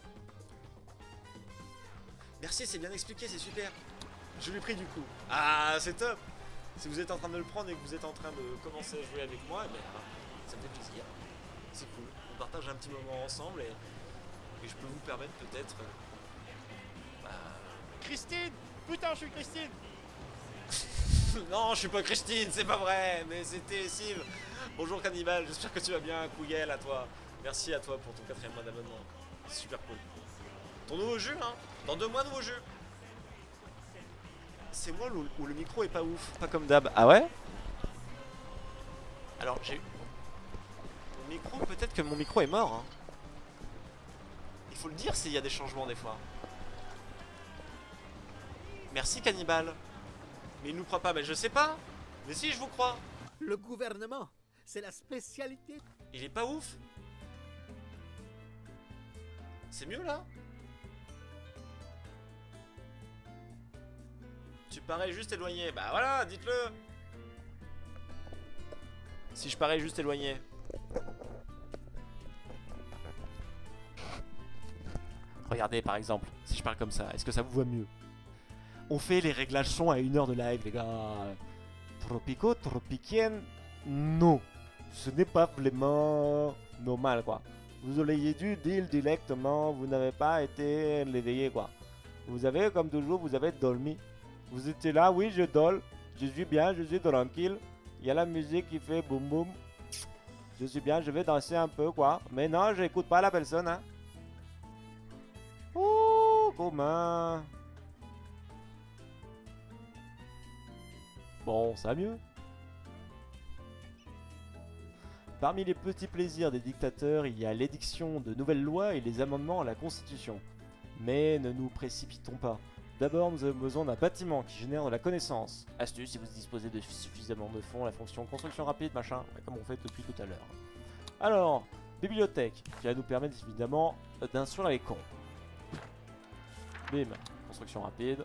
Merci, c'est bien expliqué, c'est super. Je l'ai pris du coup. Ah, c'est top. Si vous êtes en train de le prendre et que vous êtes en train de commencer à jouer avec moi, eh ben, ça me fait plaisir. C'est cool. On partage un petit moment ensemble et je peux vous permettre peut-être... Christine! Putain, je suis Christine! Non, je suis pas Christine, c'est pas vrai, mais c'était Sylve. Bonjour Cannibal, j'espère que tu vas bien. Cougel à toi. Merci à toi pour ton 4e mois d'abonnement. C'est super cool. Ton nouveau jeu, hein? Dans 2 mois, nouveau jeu. C'est moi où le micro est pas ouf, pas comme d'hab. Ah ouais? Alors j'ai... Mon micro, peut-être que mon micro est mort. Hein. Il faut le dire s'il y a des changements des fois. Merci Cannibal. Mais il nous croit pas, mais je sais pas. Mais si, je vous crois. Le gouvernement, c'est la spécialité. Il est pas ouf. C'est mieux là? Tu parais juste éloigné. Bah voilà, dites-le. Si je parais juste éloigné. Regardez par exemple, si je parle comme ça, est-ce que ça vous voit mieux? On fait les réglages son à 1 heure de live, les gars. Tropico, tropicien, non. Ce n'est pas vraiment normal, quoi. Vous auriez dû dire directement, vous n'avez pas été réveillé, quoi. Vous avez, comme toujours, vous avez dormi. Vous étiez là, oui, je dors. Je suis bien, je suis tranquille. Il y a la musique qui fait boum boum. Je suis bien, je vais danser un peu, quoi. Mais non, je n'écoute pas la personne, hein. Ouh, comment? Bon, ça va mieux. Parmi les petits plaisirs des dictateurs, il y a l'édiction de nouvelles lois et les amendements à la Constitution. Mais ne nous précipitons pas. D'abord, nous avons besoin d'un bâtiment qui génère de la connaissance. Astuce, si vous disposez de suffisamment de fonds, la fonction construction rapide, machin, comme on fait depuis tout à l'heure. Alors, bibliothèque, qui va nous permettre évidemment d'instruire les cons. Bim, construction rapide.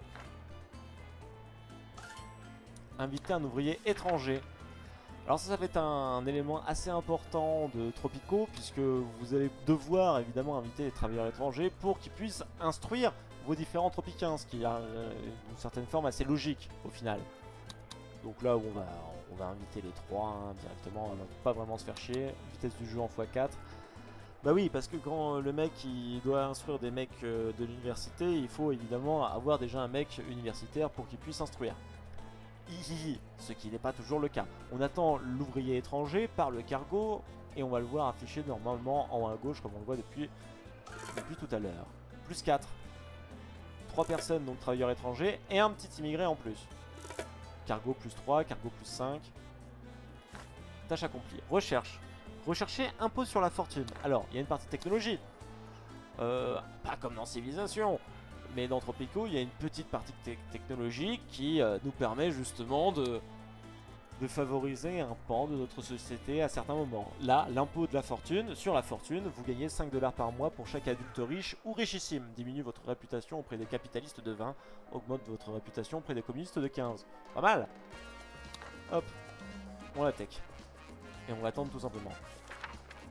Inviter un ouvrier étranger. Alors ça va être un élément assez important de Tropico, puisque vous allez devoir évidemment inviter les travailleurs étrangers pour qu'ils puissent instruire vos différents tropiciens, ce qui a une certaine forme assez logique au final. Donc là où on va inviter les 3 hein, directement, on va pas vraiment se faire chier. Vitesse du jeu en x4. Bah oui, parce que quand le mec il doit instruire des mecs de l'université, il faut évidemment avoir déjà un mec universitaire pour qu'il puisse instruire. Ce qui n'est pas toujours le cas. On attend l'ouvrier étranger par le cargo et on va le voir affiché normalement en haut à gauche comme on le voit depuis tout à l'heure. Plus 4. 3 personnes donc travailleurs étrangers et un petit immigré en plus. Cargo plus 3, cargo plus 5. Tâche accomplie. Recherche. Rechercher impôt sur la fortune. Alors, il y a une partie technologie. Pas comme dans Civilisation. Mais dans Tropico, il y a une petite partie technologie qui nous permet justement de favoriser un pan de notre société à certains moments. Là, l'impôt de la fortune, sur la fortune, vous gagnez 5 $ par mois pour chaque adulte riche ou richissime. Diminue votre réputation auprès des capitalistes de 20, augmente votre réputation auprès des communistes de 15. Pas mal. Hop, on la tech. Et on va attendre tout simplement.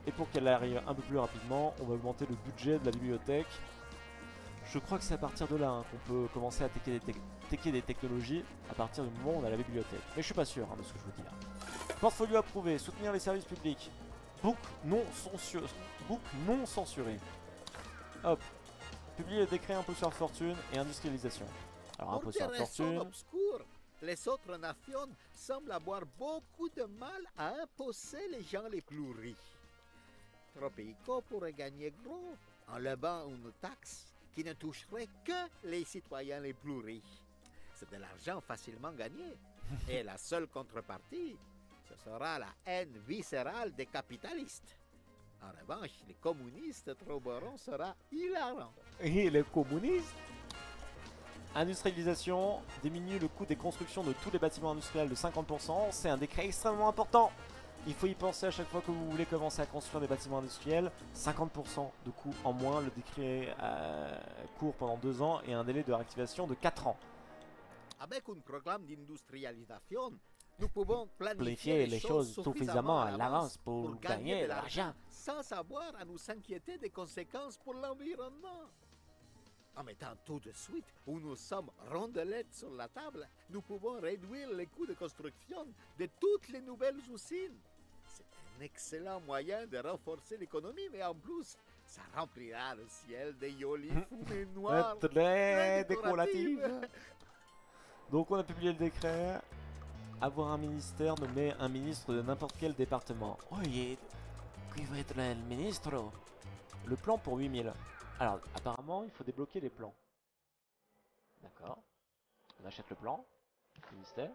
Et pour qu'elle arrive un peu plus rapidement, on va augmenter le budget de la bibliothèque. Je crois que c'est à partir de là hein, qu'on peut commencer à techer des technologies à partir du moment où on a la bibliothèque. Mais je suis pas sûr hein, de ce que je vous dis là. Portfolio approuvé, soutenir les services publics. Book non censuré. Hop. Publier les décrets impôts sur la fortune et industrialisation. Alors impôts sur la fortune. Obscures, les autres nations semblent avoir beaucoup de mal à imposer les gens les plus riches. Tropico pourrait gagner gros en levant une taxe qui ne toucherait que les citoyens les plus riches. C'est de l'argent facilement gagné. Et la seule contrepartie, ce sera la haine viscérale des capitalistes. En revanche, les communistes trouveront sera hilarant. Et les communistes. Industrialisation, diminue le coût des constructions de tous les bâtiments industriels de 50%. C'est un décret extrêmement important. Il faut y penser à chaque fois que vous voulez commencer à construire des bâtiments industriels. 50% de coût en moins. Le décret court pendant 2 ans et un délai de réactivation de 4 ans. Avec un programme d'industrialisation, nous pouvons planifier les choses suffisamment à l'avance pour gagner de l'argent. Sans avoir à nous inquiéter des conséquences pour l'environnement. En mettant tout de suite où nous sommes rondelettes sur la table, nous pouvons réduire les coûts de construction de toutes les nouvelles usines. C'est un excellent moyen de renforcer l'économie, mais en plus, ça remplira le ciel des jolies fumées noires. Très décoratif. Donc on a publié le décret. Avoir un ministère, nommer un ministre de n'importe quel département. Oui, qui va être le ministre? Le plan pour 8000. Alors, apparemment, il faut débloquer les plans. D'accord. On achète le plan. Ministère.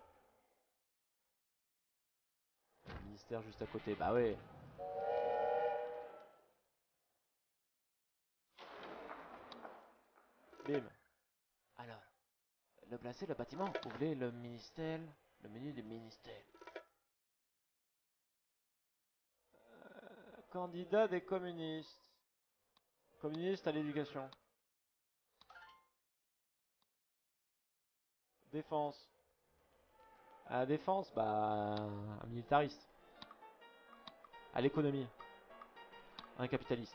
Le ministère juste à côté. Bah ouais. Bim. Alors, le placer, le bâtiment. Ouvrez le ministère. Le menu des ministères. Candidat des communistes. Communiste à l'éducation. Défense. À la défense, bah... un militariste. À l'économie. Un capitaliste.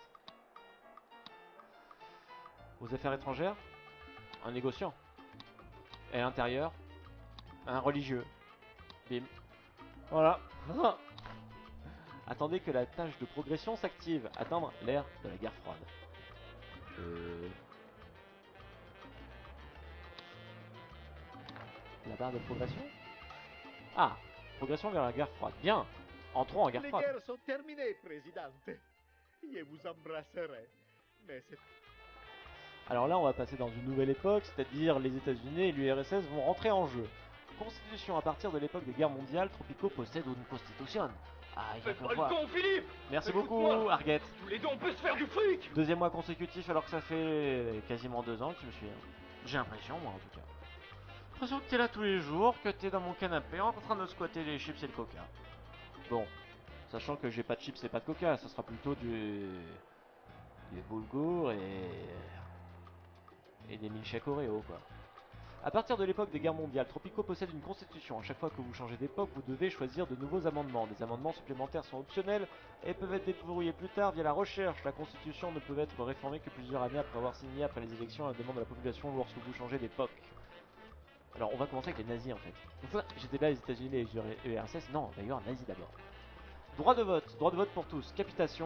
Aux affaires étrangères. Un négociant. Et à l'intérieur. Un religieux. Bim. Voilà. Attendez que la tâche de progression s'active. Atteindre l'ère de la guerre froide. La barre de progression. Ah, progression vers la guerre froide. Bien. Entrons en guerre froide. Les guerres sont terminées, présidente. Je vous embrasserai. Mais c'est... Alors là, on va passer dans une nouvelle époque, c'est-à-dire les États-Unis et l'URSS vont rentrer en jeu. Constitution, à partir de l'époque des guerres mondiales, Tropico possède une constitution. Ah, il y a Faites pas le con, Philippe! Merci Écoute-moi. beaucoup, Arguette. Tous les deux, on peut se faire du fric! Deuxième mois consécutif, alors que ça fait quasiment 2 ans que je me suis... J'ai l'impression, moi, en tout cas. J'ai l'impression que t'es là tous les jours, que t'es dans mon canapé en train de squatter les chips et le coca. Bon, sachant que j'ai pas de chips et pas de coca, ça sera plutôt du boulgour et des milkshakes Oreo, quoi. A partir de l'époque des guerres mondiales, Tropico possède une constitution. À chaque fois que vous changez d'époque, vous devez choisir de nouveaux amendements. Des amendements supplémentaires sont optionnels et peuvent être débrouillés plus tard via la recherche. La constitution ne peut être réformée que plusieurs années après avoir signé après les élections à la demande de la population lorsque vous changez d'époque. Alors on va commencer avec les nazis en fait. Une fois j'étais là les États-Unis et les URSS, non, d'ailleurs nazis d'abord. Droit de vote pour tous, capitation,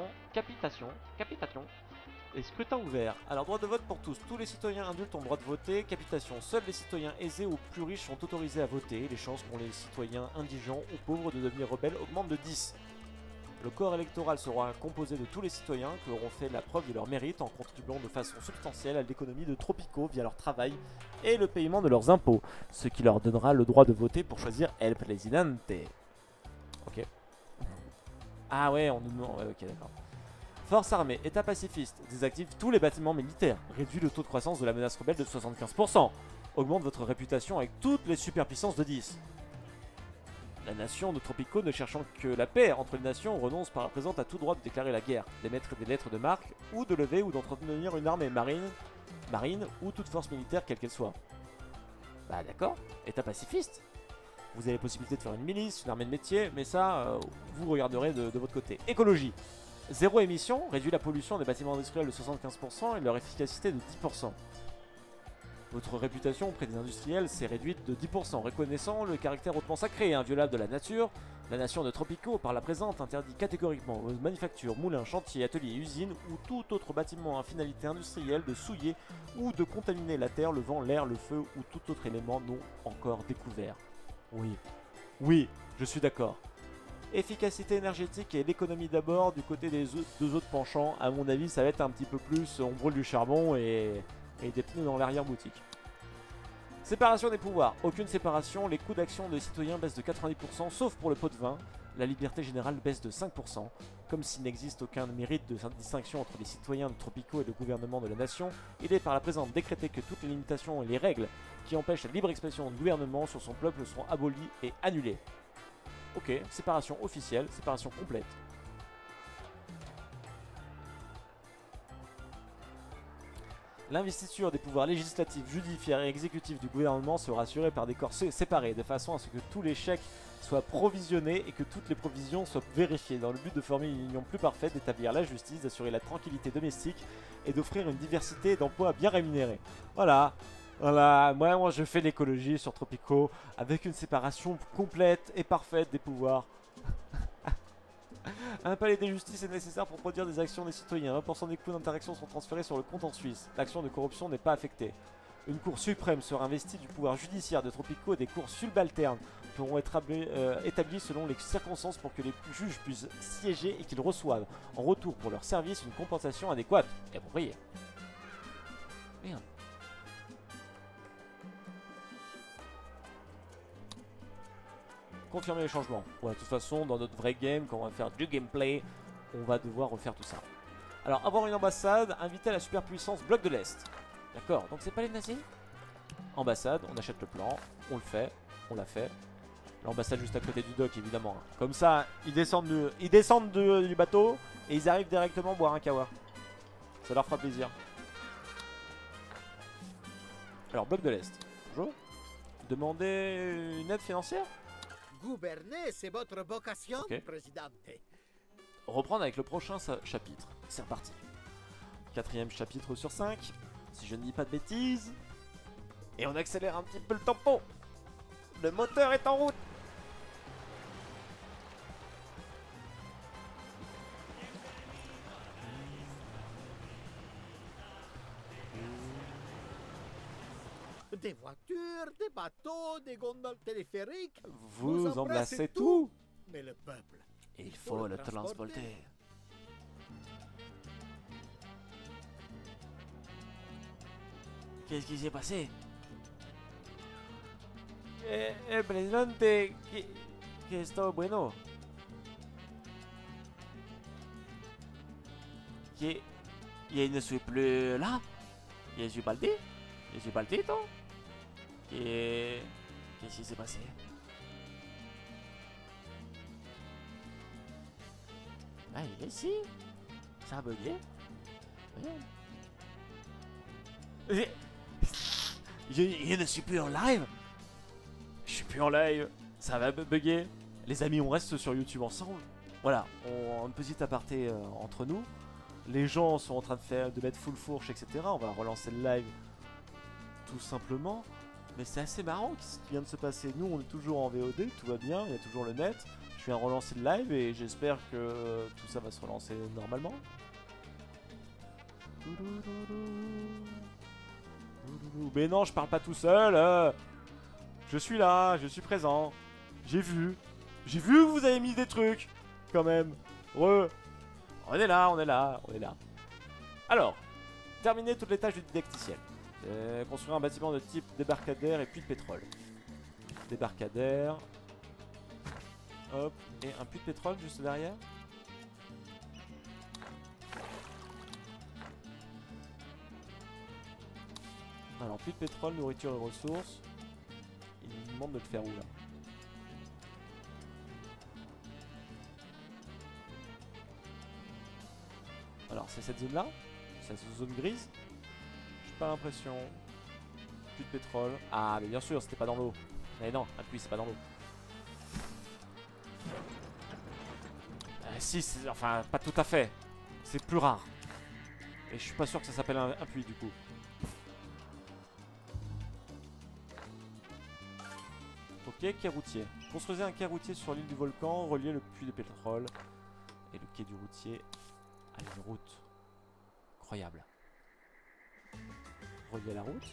et scrutin ouvert. Alors droit de vote pour tous, tous les citoyens adultes ont le droit de voter, capitation, seuls les citoyens aisés ou plus riches sont autorisés à voter, les chances qu'ont les citoyens indigents ou pauvres de devenir rebelles augmentent de 10. Le corps électoral sera composé de tous les citoyens qui auront fait la preuve de leur mérite en contribuant de façon substantielle à l'économie de Tropico via leur travail et le paiement de leurs impôts, ce qui leur donnera le droit de voter pour choisir El Presidente. Ok. Ah ouais, on nous demande... Ouais, ok, d'accord. Force armée, état pacifiste, désactive tous les bâtiments militaires, réduit le taux de croissance de la menace rebelle de 75%, augmente votre réputation avec toutes les superpuissances de 10. La nation de Tropico, ne cherchant que la paix entre les nations, renonce par la présente à tout droit de déclarer la guerre, d'émettre des lettres de marque, ou de lever ou d'entretenir une armée marine ou toute force militaire quelle qu'elle soit. Bah d'accord, état pacifiste. Vous avez la possibilité de faire une milice, une armée de métier, mais ça, vous regarderez de votre côté. Écologie. Zéro émission réduit la pollution des bâtiments industriels de 75% et leur efficacité de 10%. Votre réputation auprès des industriels s'est réduite de 10%, reconnaissant le caractère hautement sacré et inviolable de la nature. La nation de Tropico, par la présente, interdit catégoriquement aux manufactures, moulins, chantiers, ateliers, usines ou tout autre bâtiment à finalité industrielle de souiller ou de contaminer la terre, le vent, l'air, le feu ou tout autre élément non encore découvert. Oui, je suis d'accord. Efficacité énergétique et l'économie d'abord, du côté des deux autres penchants, à mon avis, ça va être un petit peu plus on brûle du charbon et des pneus dans l'arrière-boutique. Séparation des pouvoirs. Aucune séparation, les coûts d'action des citoyens baissent de 90%, sauf pour le pot de vin. La liberté générale baisse de 5%. Comme s'il n'existe aucun mérite de distinction entre les citoyens de Tropico et le gouvernement de la nation, il est par la présente décrété que toutes les limitations et les règles qui empêchent la libre expression du gouvernement sur son peuple seront abolies et annulées. Ok, séparation officielle, séparation complète. L'investiture des pouvoirs législatifs, judiciaires et exécutifs du gouvernement sera assurée par des corps séparés, de façon à ce que tous les chèques soient provisionnés et que toutes les provisions soient vérifiées, dans le but de former une union plus parfaite, d'établir la justice, d'assurer la tranquillité domestique et d'offrir une diversité d'emplois bien rémunérés. Voilà, moi je fais l'écologie sur Tropico avec une séparation complète et parfaite des pouvoirs. Un palais de justice est nécessaire pour produire des actions des citoyens. 1% des coûts d'interaction sont transférés sur le compte en Suisse. L'action de corruption n'est pas affectée. Une cour suprême sera investie du pouvoir judiciaire de Tropico et des cours subalternes pourront être établies selon les circonstances pour que les juges puissent siéger et qu'ils reçoivent en retour pour leur service une compensation adéquate et appropriée. Merde. Confirmer les changements. Ouais, de toute façon, dans notre vrai game, quand on va faire du gameplay, on va devoir refaire tout ça. Alors, avoir une ambassade, inviter à la superpuissance bloc de l'Est. D'accord, donc c'est pas les nazis? Ambassade, on achète le plan, on le fait, on l'a fait. L'ambassade juste à côté du dock, évidemment. Comme ça, ils descendent du bateau et ils arrivent directement boire un kawa. Ça leur fera plaisir. Alors, bloc de l'Est. Bonjour. Demandez une aide financière? Gouverner, c'est votre vocation, Ok. Présidente. Reprendre avec le prochain chapitre. C'est reparti. 4e chapitre sur 5. Si je ne dis pas de bêtises. Et on accélère un petit peu le tempo. Le moteur est en route. Des voitures, des bateaux, des gondoles téléphériques. Vous embrassez tout. Mais le peuple. Il faut le transporter. Qu'est-ce qui s'est passé? Presidente, que está bueno. Que je ne suis plus là. Je suis parti. Je suis partito. Qu'est-ce qui s'est passé? Ah, il est ici. Ça a bugué. Je ne suis plus en live. Je suis plus en live. Ça va bugger. Les amis, on reste sur YouTube ensemble. Voilà, un petit aparté entre nous. Les gens sont en train de mettre full fourche, etc. On va relancer le live tout simplement. Mais c'est assez marrant ce qui vient de se passer. Nous, on est toujours en VOD, tout va bien, il y a toujours le net. Je viens relancer le live et j'espère que tout ça va se relancer normalement. Mais non, je parle pas tout seul. Je suis là, je suis présent. J'ai vu que vous avez mis des trucs, quand même. On est là. Alors, terminer toutes les tâches du didacticiel. Construire un bâtiment de type débarcadère et puits de pétrole. Débarcadère. Hop, et un puits de pétrole juste derrière. Alors, puits de pétrole, nourriture et ressources. Il nous demande de le faire où là? Alors, c'est cette zone là? C'est cette zone grise? J'ai pas l'impression. Puits de pétrole. Ah, mais bien sûr, c'était pas dans l'eau. Mais non, un puits, c'est pas dans l'eau. Si, enfin, pas tout à fait. C'est plus rare. Et je suis pas sûr que ça s'appelle un puits du coup. Ok, quai routier. Construisez un quai routier sur l'île du volcan, reliez le puits de pétrole et le quai du routier à une route. Incroyable. Relier la route.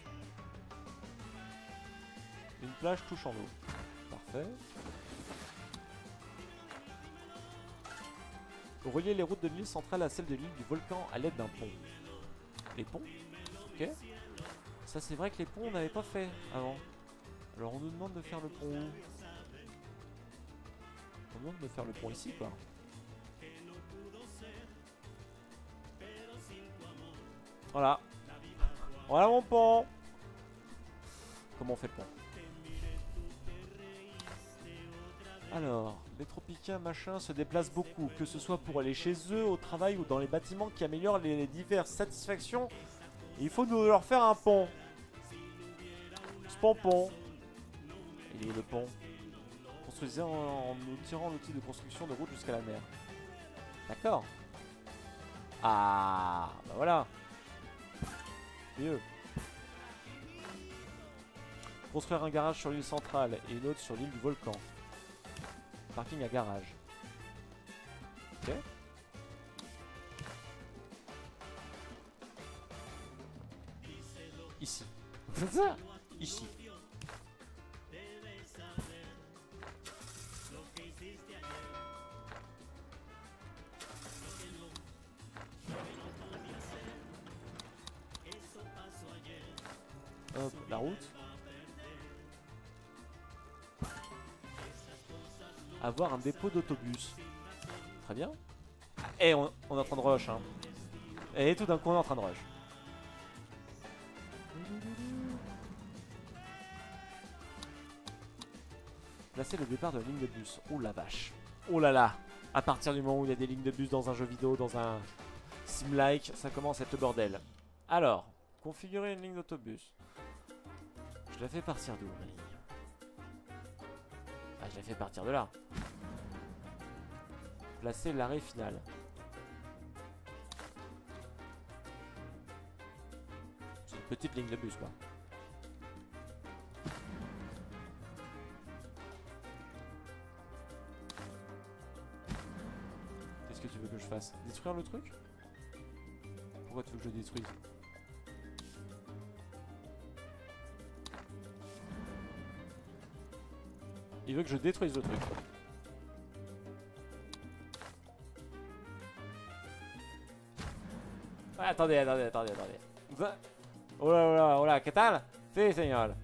Une plage touche en eau. Parfait. Relier les routes de l'île centrale à celle de l'île du volcan à l'aide d'un pont. Les ponts? Ok. Ça c'est vrai que les ponts on n'avait pas fait avant. Alors on nous demande de faire le pont où? On nous demande de faire le pont ici quoi. Voilà. Voilà mon pont. Comment on fait le pont? Alors, les tropiciens machin se déplacent beaucoup, que ce soit pour aller chez eux, au travail ou dans les bâtiments qui améliorent les diverses satisfactions. Il faut nous leur faire un pont. Ce pont. Il est le pont. Construisez en nous tirant l'outil de construction de route jusqu'à la mer. D'accord. Ah, bah voilà. Mieux. Construire un garage sur l'île centrale et une autre sur l'île du volcan. Parking à garage. Ok. Ici. C'est ça. Ici. Hop, la route. Avoir un dépôt d'autobus. Très bien. Et on est en train de rush hein. Et tout d'un coup on est en train de rush. Placer le départ de la ligne de bus. Oh la vache. Oh là là. À partir du moment où il y a des lignes de bus dans un jeu vidéo, dans un sim-like, ça commence à être le bordel. Alors, configurer une ligne d'autobus. Je la fais partir d'où ma ligne? Ah, je la fais partir de là. Placer l'arrêt final. C'est une petite ligne de bus quoi. Qu'est-ce que tu veux que je fasse? Détruire le truc? Pourquoi tu veux que je détruise? Il veut que je détruise le truc. Ah, attendez. Oh là, ¿qué tal? Si, señor.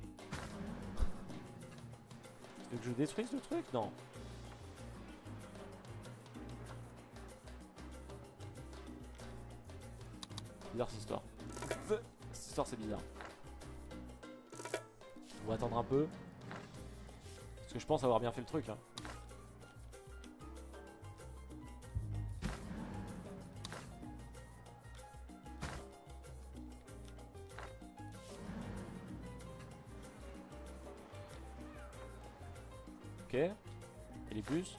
Tu veux que je détruise le truc? Non. Bizarre cette histoire. Cette histoire c'est bizarre. On va attendre un peu. Parce que je pense avoir bien fait le truc hein. Ok. Et les bus?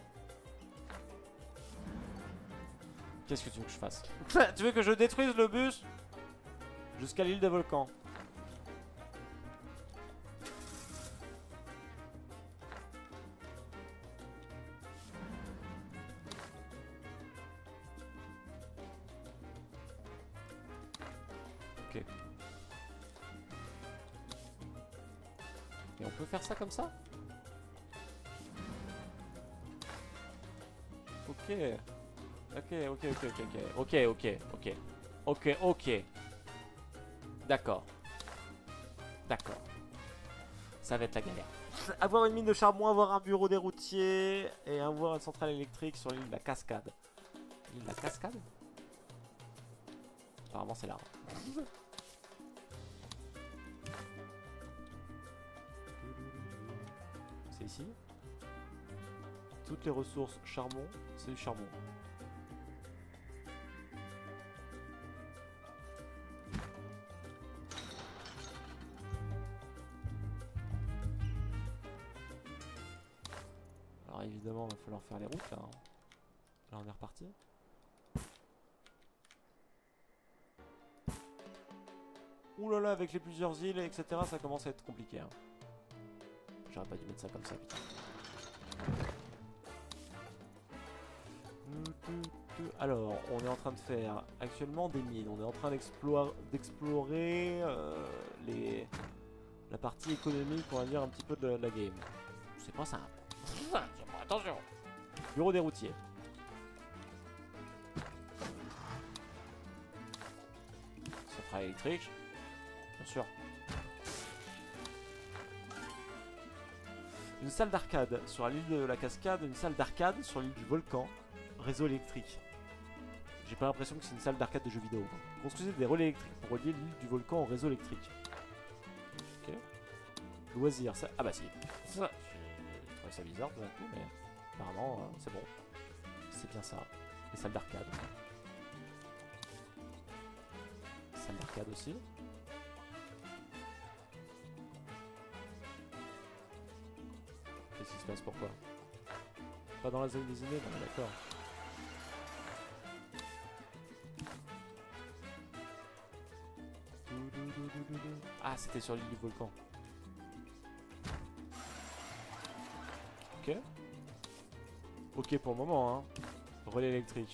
Qu'est-ce que tu veux que je fasse? Tu veux que je détruise le bus? Jusqu'à l'île des volcans. Ok. Et on peut faire ça comme ça? Ok. Ok. D'accord. Ça va être la galère. Avoir une mine de charbon, avoir un bureau des routiers et avoir une centrale électrique sur l'île de la Cascade. L'île de la Cascade? Apparemment c'est là. C'est ici. Toutes les ressources charbon, c'est du charbon. Alors évidemment, il va falloir faire les routes là. Là on est reparti. Ouh là là, avec les plusieurs îles, etc., ça commence à être compliqué. Hein. J'aurais pas dû mettre ça comme ça, putain. Alors, on est en train de faire actuellement des mines. On est en train d'explorer la partie économique, on va dire, un petit peu de la game. C'est pas simple. Attention. Bureau des routiers. Centrale électrique. Bien sûr. Une salle d'arcade sur l'île de la Cascade, une salle d'arcade sur l'île du volcan, réseau électrique. J'ai pas l'impression que c'est une salle d'arcade de jeux vidéo. Construisez des relais électriques pour relier l'île du volcan au réseau électrique. Ok. Loisirs, ça... Ah bah si. Ça, je trouvais ça bizarre tout d'un coup, mais apparemment c'est bon. C'est bien ça. Les salles d'arcade. Salle d'arcade aussi. Qu'est-ce qui se passe? Pourquoi? Pas dans la zone des immeubles, on est d'accord. Ah, c'était sur l'île du volcan. Ok. Ok pour le moment, hein. Relais électrique.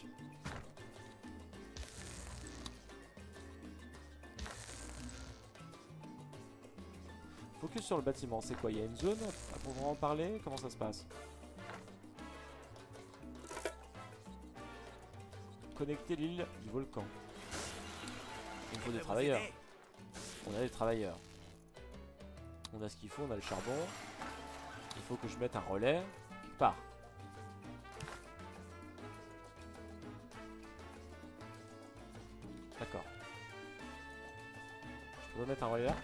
Focus sur le bâtiment, c'est quoi? Il y a une zone pour en parler? Comment ça se passe? Connecter l'île du volcan. Il faut des travailleurs. On a des travailleurs. On a ce qu'il faut, on a le charbon. Il faut que je mette un relais quelque part. D'accord. Je peux mettre un relais là?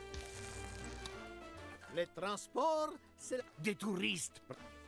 Les transports, c'est Des touristes.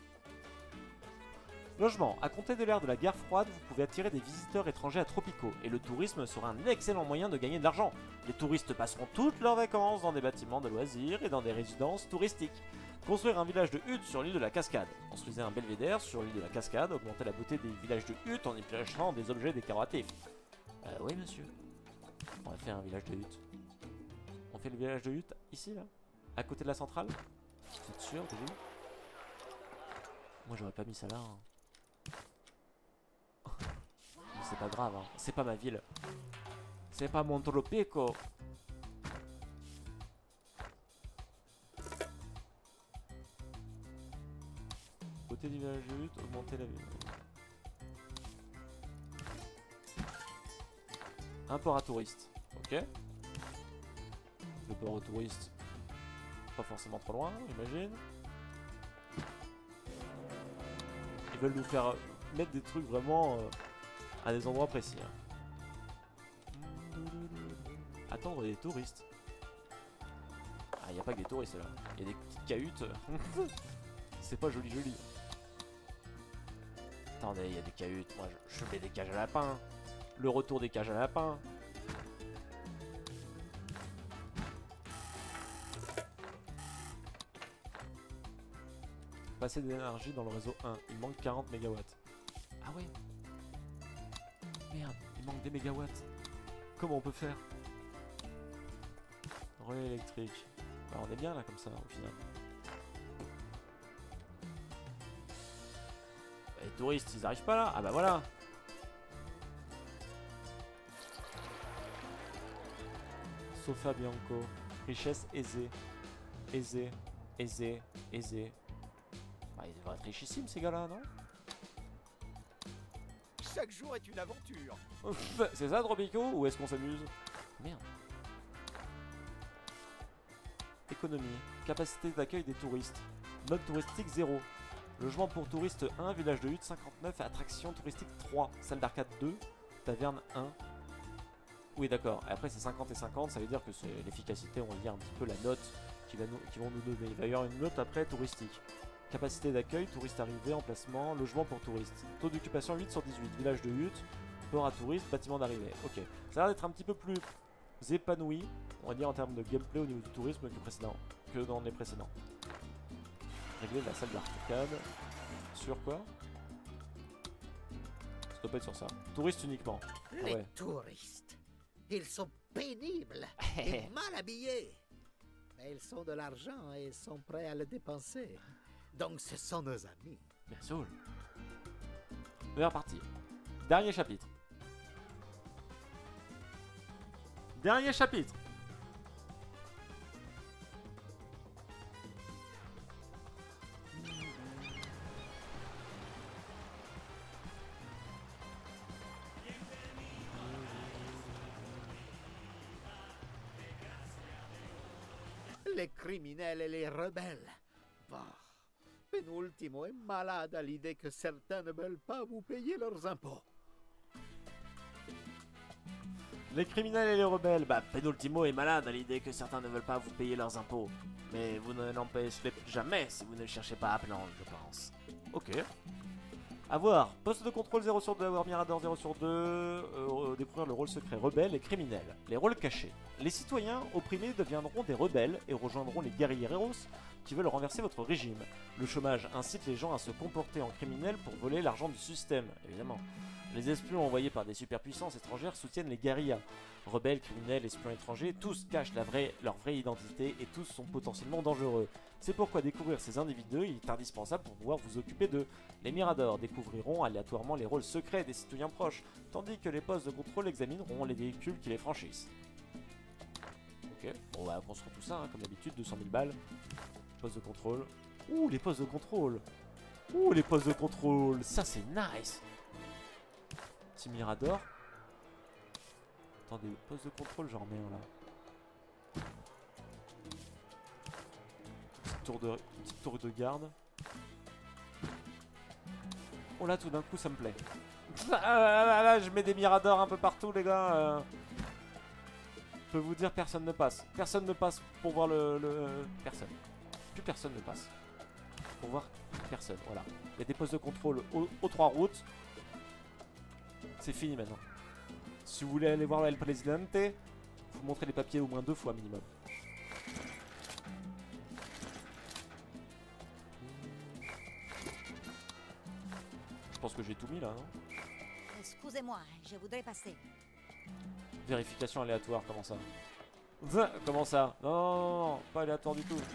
Logement. À compter de l'ère de la guerre froide, vous pouvez attirer des visiteurs étrangers à Tropico, et le tourisme sera un excellent moyen de gagner de l'argent. Les touristes passeront toutes leurs vacances dans des bâtiments de loisirs et dans des résidences touristiques. Construire un village de huttes sur l'île de la Cascade. Construisez un belvédère sur l'île de la Cascade, augmentez la beauté des villages de huttes en y plaçant des objets décoratifs. Oui monsieur. On va faire un village de huttes. On fait le village de huttes ici là? À côté de la centrale? Vous êtes sûr déjà? Moi j'aurais pas mis ça là. Hein. Mais c'est pas grave, hein. C'est pas ma ville. C'est pas mon Tropico. Côté du village de hutte, augmenter la ville. Un port à touristes. Ok. Le port aux touristes. Pas forcément trop loin, j'imagine. Ils veulent nous faire mettre des trucs vraiment à des endroits précis. Hein. Attendre des touristes. Ah, y a pas que des touristes là. Y a des petites cahutes. C'est pas joli joli. Attendez, y a des cahutes. Moi, je mets des cages à lapins. Le retour des cages à lapins. Passer d'énergie dans le réseau 1. Il manque 40 MW. Ah ouais. Merde, il manque des mégawatts. Comment on peut faire? Relais électrique. Bah, on est bien là comme ça au final. Les touristes ils arrivent pas là. Ah bah voilà. Sofa Bianco. Richesse aisée. Aisée. Aisée. Aisée. Bah, ils devraient être richissimes ces gars-là, non? chaque jour est une aventure. C'est ça, Tropico? Ou est-ce qu'on s'amuse? Merde. Économie. Capacité d'accueil des touristes. Mode touristique 0. Logement pour touristes 1, village de hutte 59, attraction touristique 3, salle d'arcade 2, taverne 1. Oui d'accord, après c'est 50 et 50, ça veut dire que c'est l'efficacité, on va dire un petit peu la note qu'ils vont nous donner. Il va y avoir une note après touristique. Capacité d'accueil, touristes arrivés, emplacement, logement pour touristes. Taux d'occupation 8 sur 18, village de hutte, port à touristes, bâtiment d'arrivée. Ok, ça a l'air d'être un petit peu plus épanoui, on va dire en termes de gameplay au niveau du tourisme que dans les précédents. Régler la salle d'arcade. Sur quoi? Ça doit pas être sur ça. Touristes uniquement. Ah Les ouais. touristes, ils sont pénibles et mal habillés. Mais ils ont de l'argent et sont prêts à le dépenser. Donc ce sont nos amis. Bien sûr. On est reparti. Dernier chapitre. Dernier chapitre. Les criminels et les rebelles. Bah, Penultimo est malade à l'idée que certains ne veulent pas vous payer leurs impôts. Les criminels et les rebelles. Bah, Penultimo est malade à l'idée que certains ne veulent pas vous payer leurs impôts. Mais vous ne l'empêcherez jamais si vous ne le cherchez pas à plan, je pense. Ok. A voir. Poste de contrôle 0 sur 2, avoir Mirador 0 sur 2. Découvrir le rôle secret rebelle et criminel. Les rôles cachés. Les citoyens opprimés deviendront des rebelles et rejoindront les guerrilleros qui veulent renverser votre régime. Le chômage incite les gens à se comporter en criminels pour voler l'argent du système, évidemment. Les espions envoyés par des superpuissances étrangères soutiennent les guérillas. Rebelles, criminels, espions étrangers, tous cachent leur vraie identité et tous sont potentiellement dangereux. C'est pourquoi découvrir ces individus est indispensable pour pouvoir vous occuper d'eux. Les Miradors découvriront aléatoirement les rôles secrets des citoyens proches, tandis que les postes de contrôle examineront les véhicules qui les franchissent. Ok, bon bah on construit tout ça, hein, comme d'habitude, 200 000 balles. Poste de contrôle. Ouh, les postes de contrôle. Ouh, les postes de contrôle. Ça, c'est nice. Petit Mirador. Attendez, poste de contrôle, j'en remets un là. Petite tour de garde. Oh là, tout d'un coup, ça me plaît. Là, je mets des Miradors un peu partout, les gars. Je peux vous dire, personne ne passe. Personne ne passe pour voir Personne. Plus personne ne passe. Pour voir personne, voilà. Il y a des postes de contrôle aux 3 routes. C'est fini maintenant. Si vous voulez aller voir El Presidente, vous montrez les papiers au moins 2 fois minimum. Je pense que j'ai tout mis là, non? Excusez-moi, je voudrais passer. Vérification aléatoire, comment ça? Comment ça? Non, non, non, non, pas aléatoire du tout.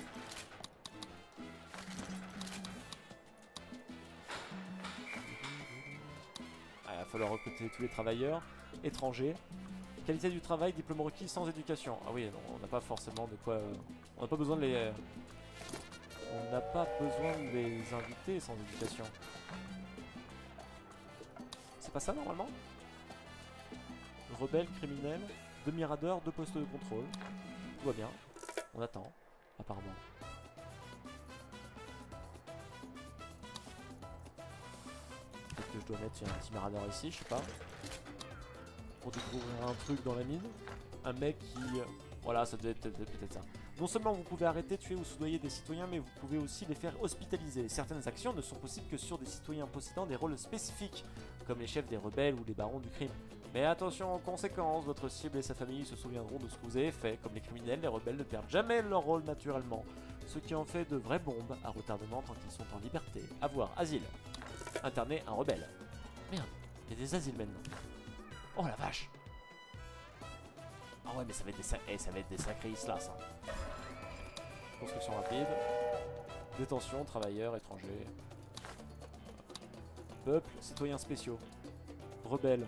Ah, il va falloir recruter tous les travailleurs étrangers. Qualité du travail, diplôme requis sans éducation. Ah oui, non, on n'a pas forcément de quoi... on n'a pas besoin de les... on n'a pas besoin de les inviter sans éducation. C'est pas ça normalement? Rebelle, criminel, 2 miradors, 2 postes de contrôle. Tout va bien. On attend, apparemment. Peut-être que je dois mettre un petit mirador ici, je sais pas. Pour découvrir un truc dans la mine. Un mec qui... voilà, ça devait être peut-être ça. Non seulement vous pouvez arrêter, tuer ou soudoyer des citoyens, mais vous pouvez aussi les faire hospitaliser. Certaines actions ne sont possibles que sur des citoyens possédant des rôles spécifiques, comme les chefs des rebelles ou les barons du crime. Mais attention aux conséquences, votre cible et sa famille se souviendront de ce que vous avez fait. Comme les criminels, les rebelles ne perdent jamais leur rôle naturellement, ce qui en fait de vraies bombes à retardement tant qu'ils sont en liberté. À voir, asile. Interner un rebelle. Merde, il y a des asiles maintenant. Oh la vache. Ah ouais, mais ça va être des sacrés islas, ça. Construction rapide. Détention, travailleurs, étrangers. Peuple, citoyens spéciaux. Rebelles.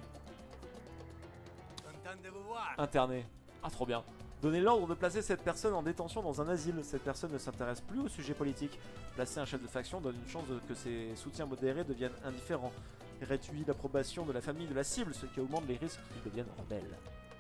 Interné. Ah, trop bien. Donnez l'ordre de placer cette personne en détention dans un asile. Cette personne ne s'intéresse plus au sujet politique. Placer un chef de faction donne une chance que ses soutiens modérés deviennent indifférents. Réduit l'approbation de la famille de la cible, ce qui augmente les risques qu'ils deviennent rebelles.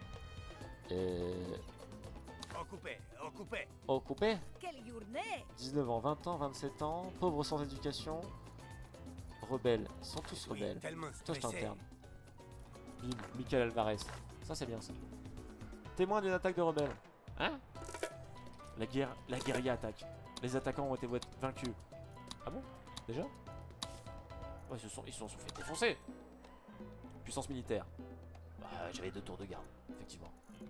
Occupé, occupé. Occupé. Quelle journée! 19 ans, 20 ans, 27 ans, pauvres sans éducation, rebelles. Ils sont tous rebelles. Toi, je interne. Bim, Michael Alvarez. Ça, c'est bien ça. Témoin d'une attaque de rebelles. Hein? La guérilla attaque. Les attaquants ont été vaincus. Ah bon? Déjà? Ouais, ils se sont fait défoncer. Puissance militaire. Bah, j'avais 2 tours de garde, effectivement.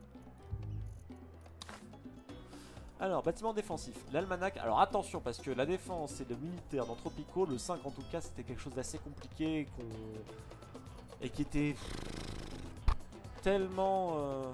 Alors, bâtiment défensif. L'almanach. Alors attention, parce que la défense et le militaire dans Tropico, le 5 en tout cas, c'était quelque chose d'assez compliqué et qui était tellement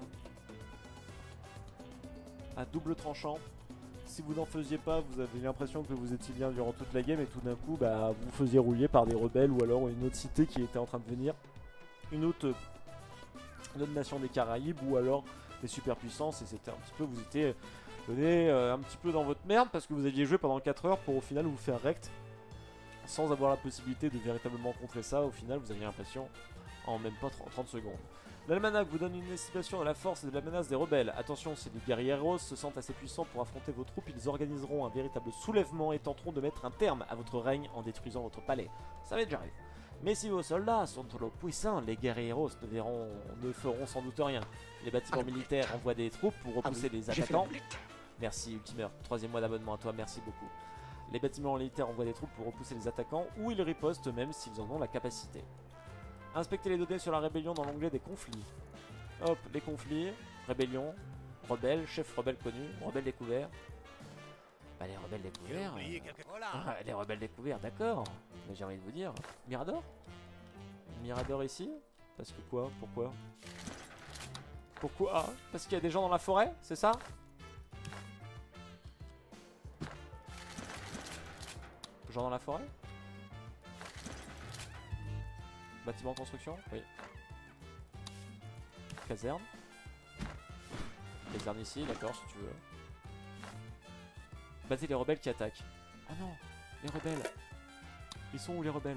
à double tranchant. Si vous n'en faisiez pas, vous avez l'impression que vous étiez bien durant toute la game et tout d'un coup bah, vous faisiez rouiller par des rebelles ou alors une autre cité qui était en train de venir, une autre nation des Caraïbes ou alors des superpuissances, et c'était un petit peu, vous étiez donné un petit peu dans votre merde parce que vous aviez joué pendant 4 heures pour au final vous faire rect sans avoir la possibilité de véritablement contrer ça. Au final vous aviez l'impression en même pas 30 secondes. L'almanach vous donne une estimation de la force et de la menace des rebelles. Attention, si les guerrieros se sentent assez puissants pour affronter vos troupes, ils organiseront un véritable soulèvement et tenteront de mettre un terme à votre règne en détruisant votre palais. Ça va déjà arriver. Mais si vos soldats sont trop puissants, les guerrieros ne feront sans doute rien. Les bâtiments militaires envoient des troupes pour repousser les attaquants. Merci Ultimer, 3e mois d'abonnement à toi, merci beaucoup. Les bâtiments militaires envoient des troupes pour repousser les attaquants ou ils ripostent même s'ils en ont la capacité. Inspectez les données sur la rébellion dans l'onglet des conflits. Hop, les conflits, rébellion, rebelle, chef rebelle connu, rebelle découvert. Bah les rebelles découverts... les rebelles découverts, d'accord. Mais j'ai envie de vous dire... Mirador? Mirador ici? Parce que quoi? Pourquoi? Pourquoi? Parce qu'il y a des gens dans la forêt? C'est ça? Gens dans la forêt? Bâtiment en construction? Oui. Caserne. Caserne ici, d'accord, si tu veux. Battez les rebelles qui attaquent. Oh non, les rebelles. Ils sont où les rebelles?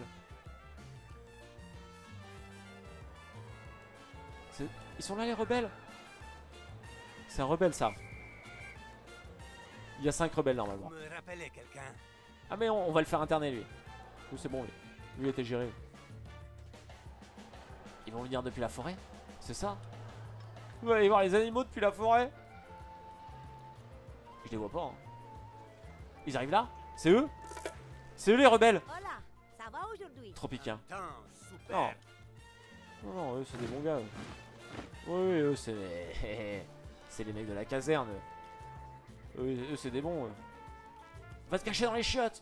Ils sont là les rebelles? C'est un rebelle ça. Il y a 5 rebelles normalement. Ah mais on va le faire interner lui. Ou c'est bon lui. Lui était géré. Ils vont venir depuis la forêt? C'est ça? Vous allez voir les animaux depuis la forêt? Je les vois pas. Hein. Ils arrivent là? C'est eux? C'est eux les rebelles? Hola, ça va aujourd'hui? Tropicain. Non. Non, eux c'est des bons gars. Eux. Oui, eux c'est... c'est les mecs de la caserne. Eux c'est des bons. Va te cacher dans les chiottes!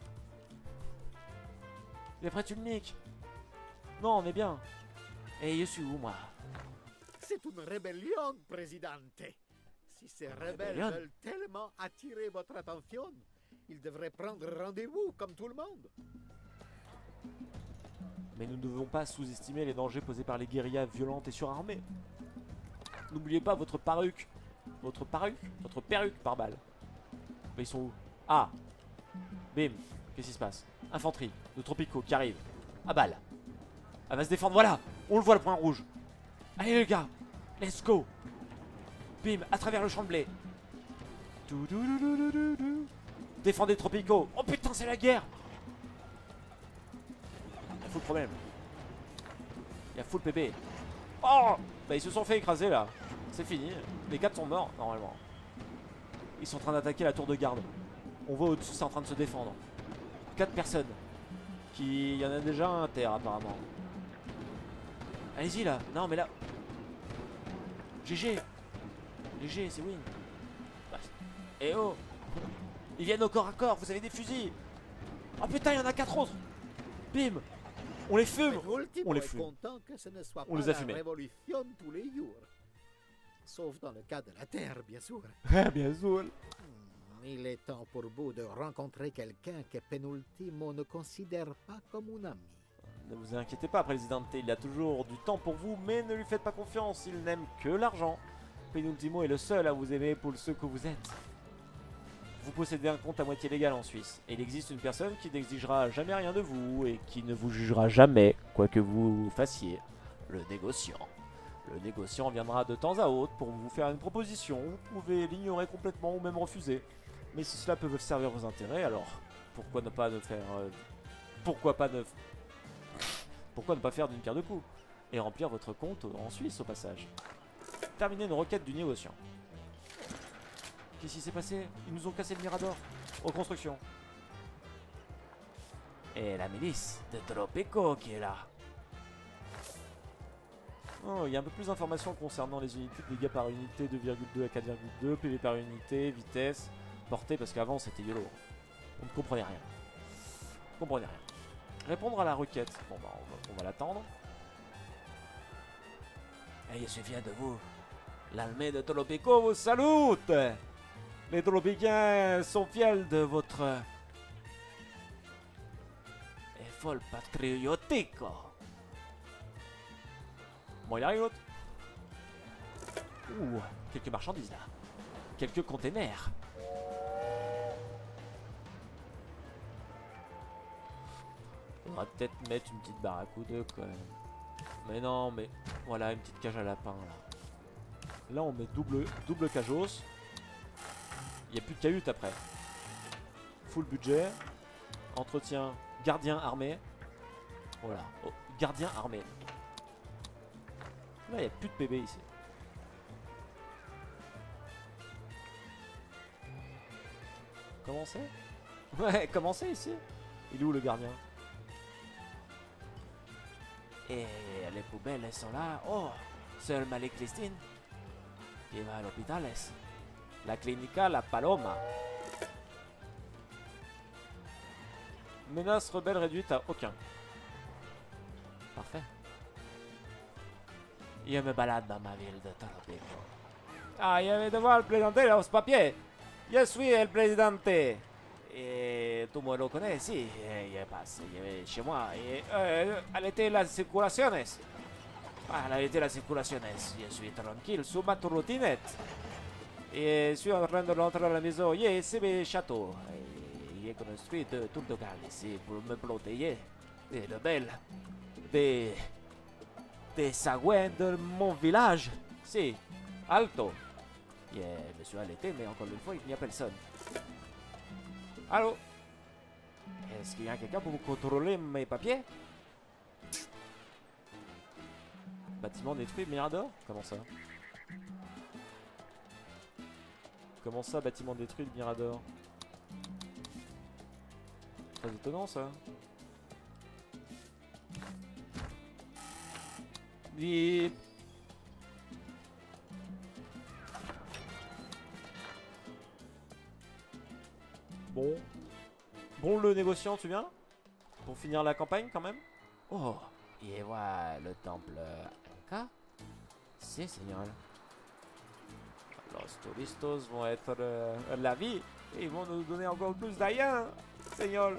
Et après tu le niques. Non, on est bien. Et je suis où moi? C'est une rébellion, Presidente. Si ces rebelles veulent tellement attirer votre attention, ils devraient prendre rendez-vous comme tout le monde. Mais nous ne devons pas sous-estimer les dangers posés par les guérillas violentes et surarmées. N'oubliez pas votre perruque. Votre perruque par balle. Mais ils sont où? Ah! Bim! Qu'est-ce qui se passe? Infanterie de Tropico qui arrive. À balle. Elle va se défendre, voilà! On le voit le point rouge. Allez les gars! Let's go! Bim! À travers le champ de blé. Défendez Tropico! Oh putain, c'est la guerre! Il y a full problème. Il y a full PB. Oh! Bah ils se sont fait écraser là. C'est fini. Les 4 sont morts normalement. Ils sont en train d'attaquer la tour de garde. On voit au-dessus, c'est en train de se défendre. 4 personnes. Il y en a déjà un à terre apparemment. Allez-y là. Non mais là. GG. GG, c'est win. Eh oh. Ils viennent au corps à corps. Vous avez des fusils. Oh putain, il y en a 4 autres. Bim. On les fume. On les fume. On les a fumés. Révolution tous les jours. Sauf dans le cas de la Terre, bien sûr. Bien sûr. Il est temps pour vous de rencontrer quelqu'un que Penultimo ne considère pas comme un ami. Ne vous inquiétez pas, Presidente, il a toujours du temps pour vous, mais ne lui faites pas confiance, il n'aime que l'argent. Penultimo est le seul à vous aimer pour ce que vous êtes. Vous possédez un compte à moitié légal en Suisse, et il existe une personne qui n'exigera jamais rien de vous, et qui ne vous jugera jamais, quoi que vous fassiez, le négociant. Le négociant viendra de temps à autre pour vous faire une proposition, vous pouvez l'ignorer complètement ou même refuser. Mais si cela peut servir vos intérêts, alors pourquoi ne pas faire pourquoi ne pas faire d'une pierre deux coups et remplir votre compte en Suisse au passage. Terminer une requête du négociant. Qu'est-ce qui s'est passé? Ils nous ont cassé le Mirador. Reconstruction. Et la milice de Tropico qui est là. Oh, il y a un peu plus d'informations concernant les unités de dégâts par unité 2,2 à 4,2, PV par unité, vitesse, portée, parce qu'avant c'était YOLO. On ne comprenait rien. Répondre à la requête. Bon bah on va l'attendre. Et je suis fier de vous. L'armée de Tropico vous salute. Les Tropicains sont fiers de votre effort patriotique. Bon, il arrive l'autre. Ouh, quelques marchandises là. Quelques containers. On va peut-être mettre une petite baraque ou deux quand même. Mais non, mais voilà, une petite cage à lapin là. Là, on met double cajos. Il n'y a plus de cahute après. Full budget. Entretien, gardien armé. Voilà, oh, gardien armé. Là, il n'y a plus de bébé ici. Comment c'est? Ouais, comment c'est ici? Il est où le gardien? Et les poubelles, elles sont là. Oh, seule Marie-Christine qui va à l'hôpital. La Clínica La Paloma. Menace rebelle réduite à aucun. Parfait. Je me balade dans ma ville de Tropico. Ah, je vais devoir présenter los papiers. Je suis el presidente. Et tout le monde le connaît ici. Je passe chez moi. Et arrêtez las circulaciones. Arrêtez las circulaciones. Je suis tranquille sur ma trottinette. Et je suis en train de rentrer à la maison. C'est mes châteaux. J'ai construit deux tours de garde ici pour me protéger des rebelles. Des sagouins de mon village. Si, alto. Je me suis arrêté, mais encore une fois, il n'y a personne. Allô? Est-ce qu'il y a quelqu'un pour vous contrôler mes papiers? Bâtiment détruit, Mirador? Comment ça? Comment ça, bâtiment détruit, le Mirador? Très étonnant, ça. Bip. Bon. Bon, le négociant, tu viens? Pour finir la campagne, quand même? Oh, et voilà le temple Inca. Si, señor. Los turistas vont être la vie. Et ils vont nous donner encore plus d'argent, señor.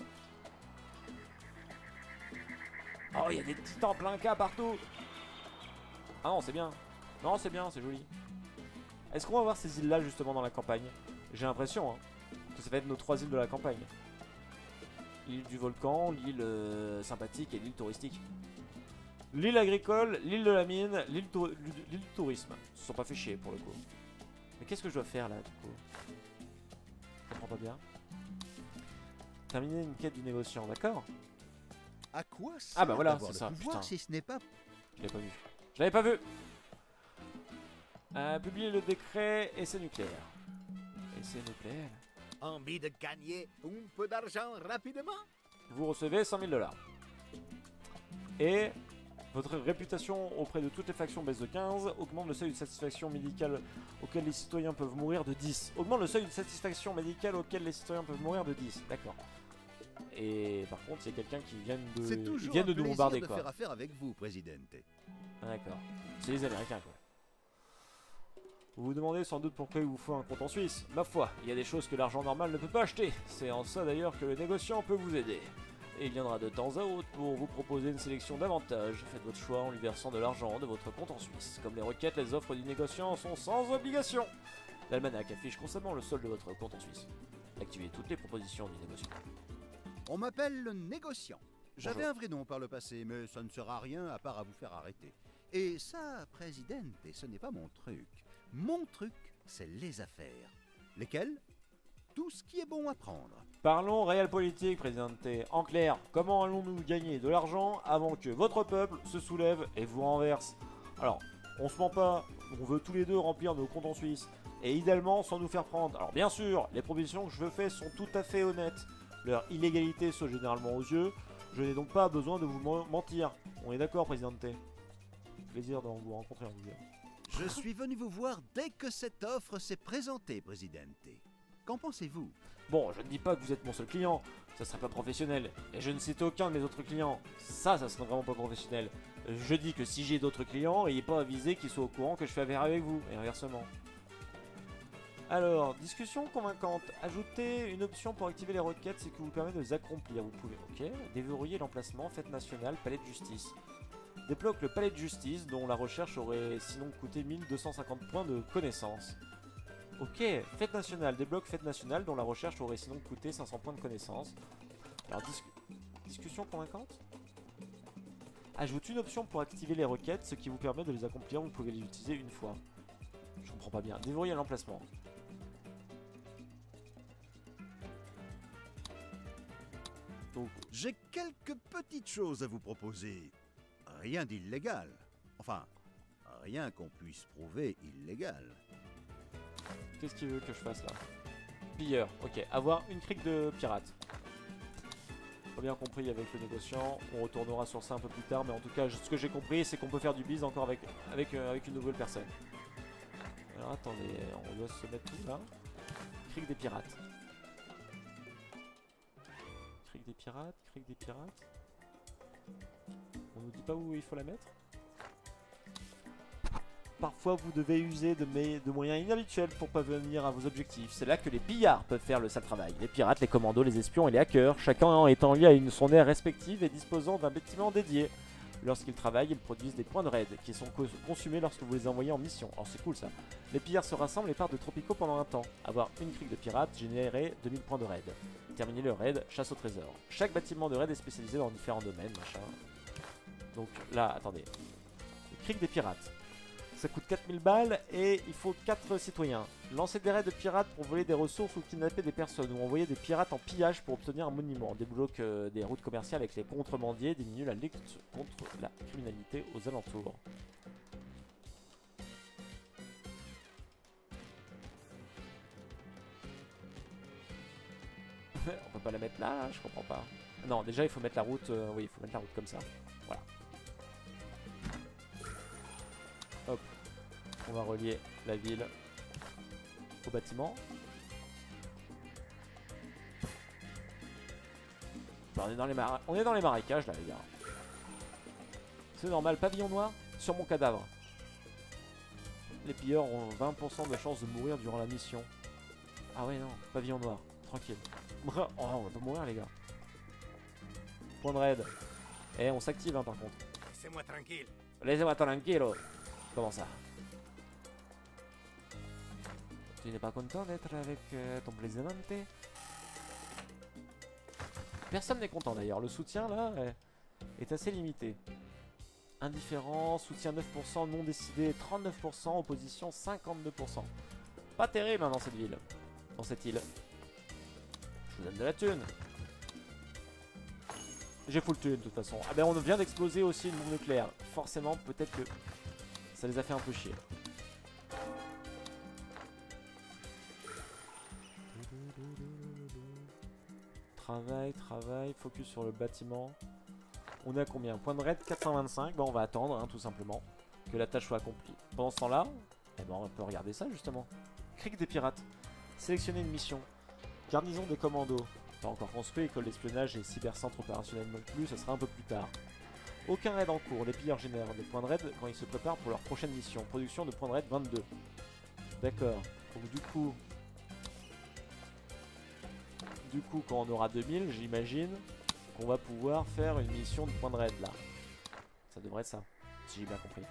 Oh, il y a des petits temples Inca partout. Ah non, c'est bien. Non, c'est bien, c'est joli. Est-ce qu'on va voir ces îles-là, justement, dans la campagne? J'ai l'impression, hein, que ça va être nos 3 îles de la campagne. L'île du volcan, l'île sympathique et l'île touristique. L'île agricole, l'île de la mine, l'île du tourisme. Ils se sont pas fait chier, pour le coup. Mais qu'est-ce que je dois faire, là, du coup? Je comprends pas bien. Terminer une quête du négociant, d'accord? À quoi ça? Ah bah voilà, c'est ça, putain. putain. Si ce n'est pas... Je l'avais pas vu. Je l'avais pas vu. Publier le décret essai nucléaire. Essai nucléaire. Envie de gagner un peu d'argent rapidement? Vous recevez 100 000 $. Et votre réputation auprès de toutes les factions baisse de 15. Augmente le seuil de satisfaction médicale auquel les citoyens peuvent mourir de 10. Augmente le seuil de satisfaction médicale auquel les citoyens peuvent mourir de 10. D'accord. Et par contre, il y a quelqu'un qui vient de, C'est toujours ils viennent de un nous plaisir bombarder, de quoi. faire affaire avec vous, Presidente. Ah, d'accord. C'est les Américains, quoi. Vous vous demandez sans doute pourquoi il vous faut un compte en Suisse. Ma foi, il y a des choses que l'argent normal ne peut pas acheter. C'est en ça d'ailleurs que le négociant peut vous aider. Et il viendra de temps à autre pour vous proposer une sélection d'avantages. Faites votre choix en lui versant de l'argent de votre compte en Suisse. Comme les requêtes, les offres du négociant sont sans obligation. L'almanach affiche constamment le solde de votre compte en Suisse. Activez toutes les propositions du négociant. On m'appelle le négociant. J'avais Bonjour. un vrai nom par le passé, mais ça ne sera à rien à part à vous faire arrêter. Et ça, Presidente, ce n'est pas mon truc. Mon truc, c'est les affaires. Lesquelles? Tout ce qui est bon à prendre. Parlons réel politique, Présidente. En clair, comment allons-nous gagner de l'argent avant que votre peuple se soulève et vous renverse? Alors, on se ment pas, on veut tous les deux remplir nos comptes en Suisse. Et idéalement, sans nous faire prendre. Alors bien sûr, les propositions que je fais sont tout à fait honnêtes. Leur illégalité saute généralement aux yeux. Je n'ai donc pas besoin de vous mentir. On est d'accord, Présidente? Plaisir de vous rencontrer, en tout cas. Je suis venu vous voir dès que cette offre s'est présentée, Presidente. Qu'en pensez-vous? Bon, je ne dis pas que vous êtes mon seul client, ça serait pas professionnel. Et je ne cite aucun de mes autres clients, ça serait vraiment pas professionnel. Je dis que si j'ai d'autres clients, il n'est pas avisé qu'ils soient au courant que je fais affaire avec vous, et inversement. Alors, discussion convaincante. Ajoutez une option pour activer les requêtes, ce qui vous permet de les accomplir. Vous pouvez, ok. Déverrouiller l'emplacement, fête nationale, palais de justice. Débloque le palais de justice, dont la recherche aurait sinon coûté 1250 points de connaissance. Ok, fête nationale. Débloque fête nationale, dont la recherche aurait sinon coûté 500 points de connaissance. Alors, discussion convaincante. Ajoute une option pour activer les requêtes, ce qui vous permet de les accomplir. Vous pouvez les utiliser une fois. Je comprends pas bien. Déverrouiller l'emplacement. J'ai quelques petites choses à vous proposer. Rien d'illégal. Enfin, rien qu'on puisse prouver illégal. Qu'est-ce qu'il veut que je fasse là? Pilleur, ok. Avoir une crique de pirates. Pas bien compris avec le négociant. On retournera sur ça un peu plus tard. Mais en tout cas, ce que j'ai compris, c'est qu'on peut faire du bise encore avec une nouvelle personne. Alors attendez, on doit se mettre tout là. Crique des pirates. Crique des pirates, crique des pirates. On nous dit pas où il faut la mettre. Parfois vous devez user de moyens inhabituels pour parvenir à vos objectifs. C'est là que les pillards peuvent faire le sale travail. Les pirates, les commandos, les espions et les hackers, chacun étant lié à son aire respective et disposant d'un bâtiment dédié. Lorsqu'ils travaillent, ils produisent des points de raid qui sont consumés lorsque vous les envoyez en mission. Alors c'est cool ça. Les pillards se rassemblent et partent de Tropico pendant un temps. Avoir une crique de pirates, générer 2000 points de raid. Terminer le raid, chasse au trésor. Chaque bâtiment de raid est spécialisé dans différents domaines, machin. Donc là, attendez. Crique des pirates. Ça coûte 4000 balles et il faut 4 citoyens. Lancer des raids de pirates pour voler des ressources ou kidnapper des personnes. Ou envoyer des pirates en pillage pour obtenir un monument. Débloque des routes commerciales avec les contrebandiers. Diminue la lutte contre la criminalité aux alentours. On peut pas la mettre là, je comprends pas. Non, déjà il faut mettre la route. Oui, il faut mettre la route comme ça. Voilà. Hop. On va relier la ville au bâtiment. Bah, on est dans les marécages là les gars. C'est normal, pavillon noir sur mon cadavre. Les pilleurs ont 20% de chance de mourir durant la mission. Ah ouais non, pavillon noir, tranquille. Oh, on va pas mourir les gars. Point de raid. Eh on s'active hein, par contre. Laissez-moi tranquille. Laissez-moi tranquille. Comment ça? Tu n'es pas content d'être avec ton présidente? Personne n'est content d'ailleurs. Le soutien là est assez limité. Indifférent, soutien 9%, non décidé 39%, opposition 52%. Pas terrible hein, dans cette ville. Dans cette île. Je vous donne de la thune. J'ai full thune de toute façon. Ah ben on vient d'exploser aussi une bombe nucléaire. Forcément peut-être que ça les a fait un peu chier. Travail, focus sur le bâtiment. On est à combien? Point de raid 425. Bah on va attendre hein, tout simplement que la tâche soit accomplie. Pendant ce temps là, eh ben, on peut regarder ça justement. Crique des pirates. Sélectionner une mission. Garnison des commandos. Pas encore construit, école d'espionnage et cybercentre opérationnel non plus, ça sera un peu plus tard. Aucun raid en cours, les pilleurs génèrent des points de raid quand ils se préparent pour leur prochaine mission. Production de points de raid 22. D'accord. Donc du coup quand on aura 2000, j'imagine qu'on va pouvoir faire une mission de points de raid là. Ça devrait être ça, si j'ai bien compris.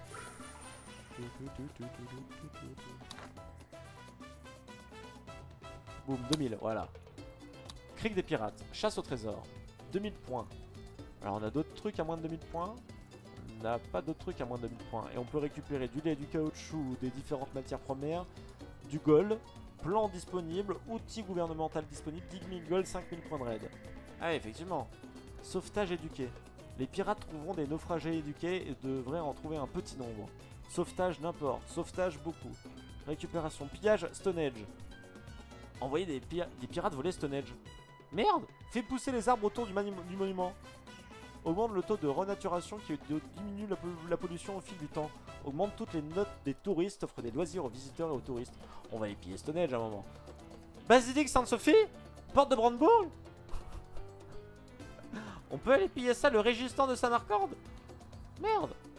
Boum, 2000, voilà. Crique des pirates, chasse au trésor, 2000 points. Alors on a d'autres trucs à moins de 2000 points. On n'a pas d'autres trucs à moins de 2000 points. Et on peut récupérer du lait, du caoutchouc, des différentes matières premières, du gold, plan disponible, outils gouvernemental disponible, 10 000 gold, 5000 points de raid. Ah effectivement. Sauvetage éduqué. Les pirates trouveront des naufragés éduqués et devraient en trouver un petit nombre. Sauvetage n'importe, sauvetage beaucoup. Récupération, pillage, Stone Age. Envoyer des pirates voler Stone Age. Merde! Fais pousser les arbres autour du monument. Augmente le taux de renaturation qui diminue la pollution au fil du temps. Augmente toutes les notes des touristes, offre des loisirs aux visiteurs et aux touristes. On va les piller Stone Age à un moment. Basilique Sainte-Sophie? Porte de Brandebourg? On peut aller piller ça, le régissant de Samarcande? Merde!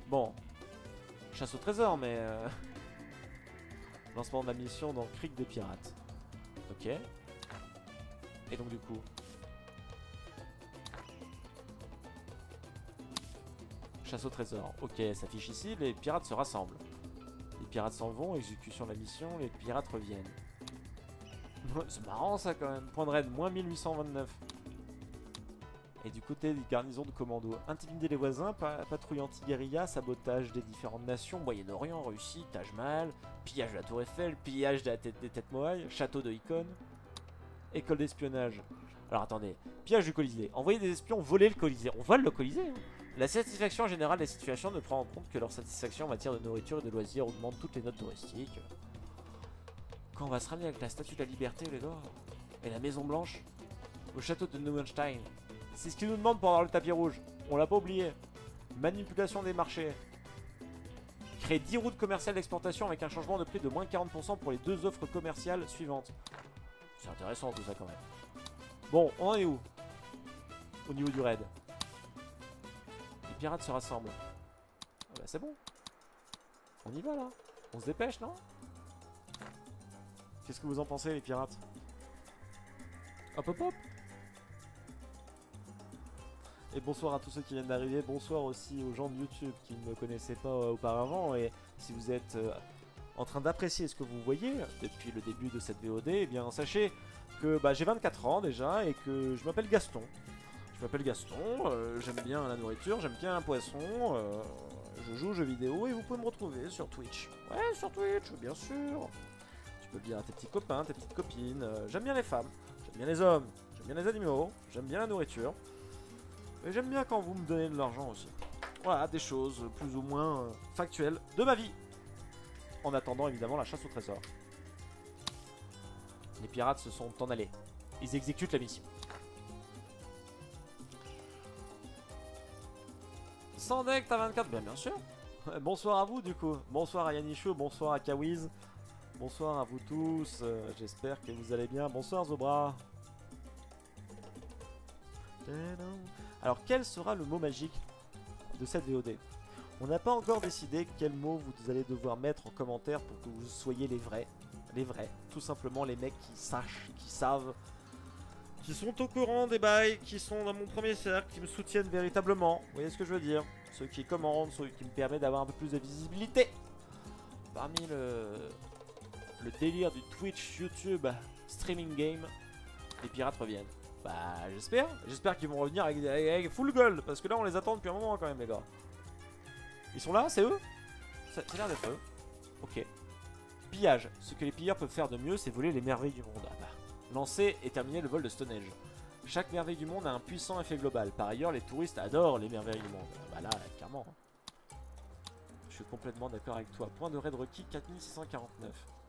Bon. Chasse au trésor, mais... Lancement de la mission dans Crique des Pirates. Ok. Et donc du coup... Chasse au trésor. Ok, ça s'affiche ici, les pirates se rassemblent. Les pirates s'en vont, exécution de la mission, les pirates reviennent. C'est marrant ça quand même. Point de raid, moins 1829. Et du côté des garnisons de commando, intimider les voisins, patrouille anti-guérilla, sabotage des différentes nations, Moyen-Orient, Russie, Taj Mahal, pillage de la Tour Eiffel, pillage de la tête des têtes Moai, château de Icône, école d'espionnage. Alors attendez, pillage du Colisée, envoyer des espions voler le Colisée. On vole le Colisée hein. La satisfaction générale des situations ne prend en compte que leur satisfaction en matière de nourriture et de loisirs augmente toutes les notes touristiques. Quand on va se ramener avec la statue de la liberté, les gars, et la Maison Blanche, au château de Neuenstein. C'est ce qu'ils nous demandent pour avoir le tapis rouge. On l'a pas oublié. Manipulation des marchés. Créer 10 routes commerciales d'exportation avec un changement de prix de moins 40% pour les 2 offres commerciales suivantes. C'est intéressant tout ça quand même. Bon, on en est où? Au niveau du raid. Les pirates se rassemblent. Ah bah c'est bon. On y va là. On se dépêche, non? Qu'est-ce que vous en pensez les pirates? Hop hop hop. Et bonsoir à tous ceux qui viennent d'arriver, bonsoir aussi aux gens de YouTube qui ne me connaissaient pas auparavant. Et si vous êtes en train d'apprécier ce que vous voyez depuis le début de cette VOD, eh bien sachez que j'ai 24 ans déjà et que je m'appelle Gaston. Je m'appelle Gaston, j'aime bien la nourriture, j'aime bien un poisson, je joue aux jeux vidéo et vous pouvez me retrouver sur Twitch. Ouais, sur Twitch, bien sûr. Tu peux le dire à tes petits copains, tes petites copines. J'aime bien les femmes, j'aime bien les hommes, j'aime bien les animaux, j'aime bien la nourriture. Et j'aime bien quand vous me donnez de l'argent aussi. Voilà, des choses plus ou moins factuelles de ma vie. En attendant évidemment la chasse au trésor. Les pirates se sont en allés. Ils exécutent la mission. Sans deck, t'as 24, bien sûr. Bonsoir à vous du coup. Bonsoir à Yannichou, bonsoir à Kawiz. Bonsoir à vous tous. J'espère que vous allez bien. Bonsoir Zobra. Alors quel sera le mot magique de cette VOD? On n'a pas encore décidé quel mot vous allez devoir mettre en commentaire pour que vous soyez les vrais. Les vrais. Tout simplement les mecs qui sachent, qui savent, qui sont au courant des bails, qui sont dans mon premier cercle, qui me soutiennent véritablement. Vous voyez ce que je veux dire? Ceux qui commandent, ceux qui me permettent d'avoir un peu plus de visibilité. Parmi le délire du Twitch, YouTube, streaming game, les pirates reviennent. Bah j'espère qu'ils vont revenir avec full gold, parce que là on les attend depuis un moment quand même les gars. Ils sont là, c'est eux? Ça a l'air d'être eux. Ok. Pillage. Ce que les pilleurs peuvent faire de mieux, c'est voler les merveilles du monde. Ah bah. Lancer et terminer le vol de Stonehenge. Chaque merveille du monde a un puissant effet global. Par ailleurs, les touristes adorent les merveilles du monde. Bah là, clairement. Je suis complètement d'accord avec toi. Point de raid requis 4649.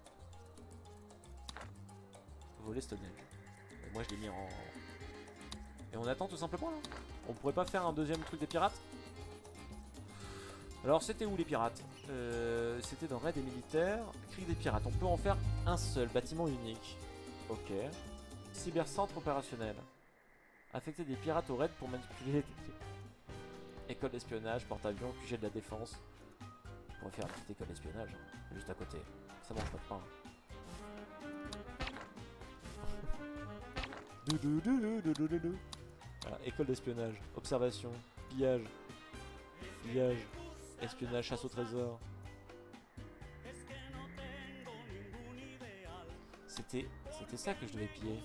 Voler Stonehenge. Et moi je l'ai mis en... Et on attend tout simplement là. On pourrait pas faire un deuxième truc des pirates? Alors c'était où les pirates? C'était dans Raid des militaires, Crique des pirates. On peut en faire un seul, bâtiment unique. Ok. Cybercentre opérationnel. Affecter des pirates au raid pour manipuler des... École d'espionnage, porte-avions, QG de la défense. On pourrait faire une petite école d'espionnage, hein, juste à côté. Ça mange pas de pain. Voilà, école d'espionnage, observation, pillage, espionnage, chasse au trésor. C'était ça que je devais piller.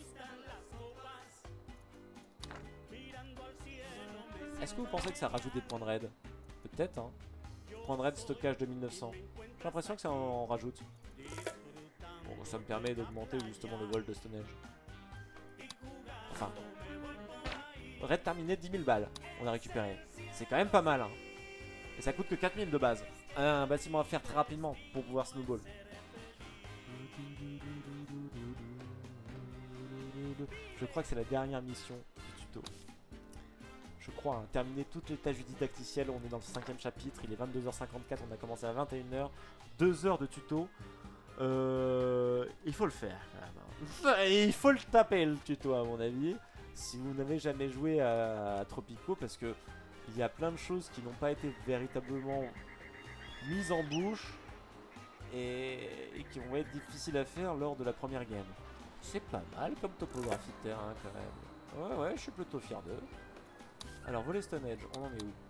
Est-ce que vous pensez que ça rajoute des points de raid? Peut-être, hein. Points de raid stockage 2900. J'ai l'impression que ça en rajoute. Bon, ça me permet d'augmenter justement le vol de Stonehenge. Enfin, raid terminé, 10 000 balles. On a récupéré. C'est quand même pas mal, hein. Et ça coûte que 4 000 de base. Un bâtiment à faire très rapidement pour pouvoir snowball. Je crois que c'est la dernière mission du tuto. Je crois, hein, terminer toutes les tâches didacticielles. On est dans le 5e chapitre. Il est 22h54. On a commencé à 21h. 2 heures de tuto. Il faut le faire quand même. Il faut le taper le tuto à mon avis. Si vous n'avez jamais joué à Tropico, parce que il y a plein de choses qui n'ont pas été véritablement mises en bouche et qui vont être difficiles à faire lors de la première game. C'est pas mal comme topographie de terrain quand même. Ouais, je suis plutôt fier d'eux. Alors, voler Stonehenge, on en est où?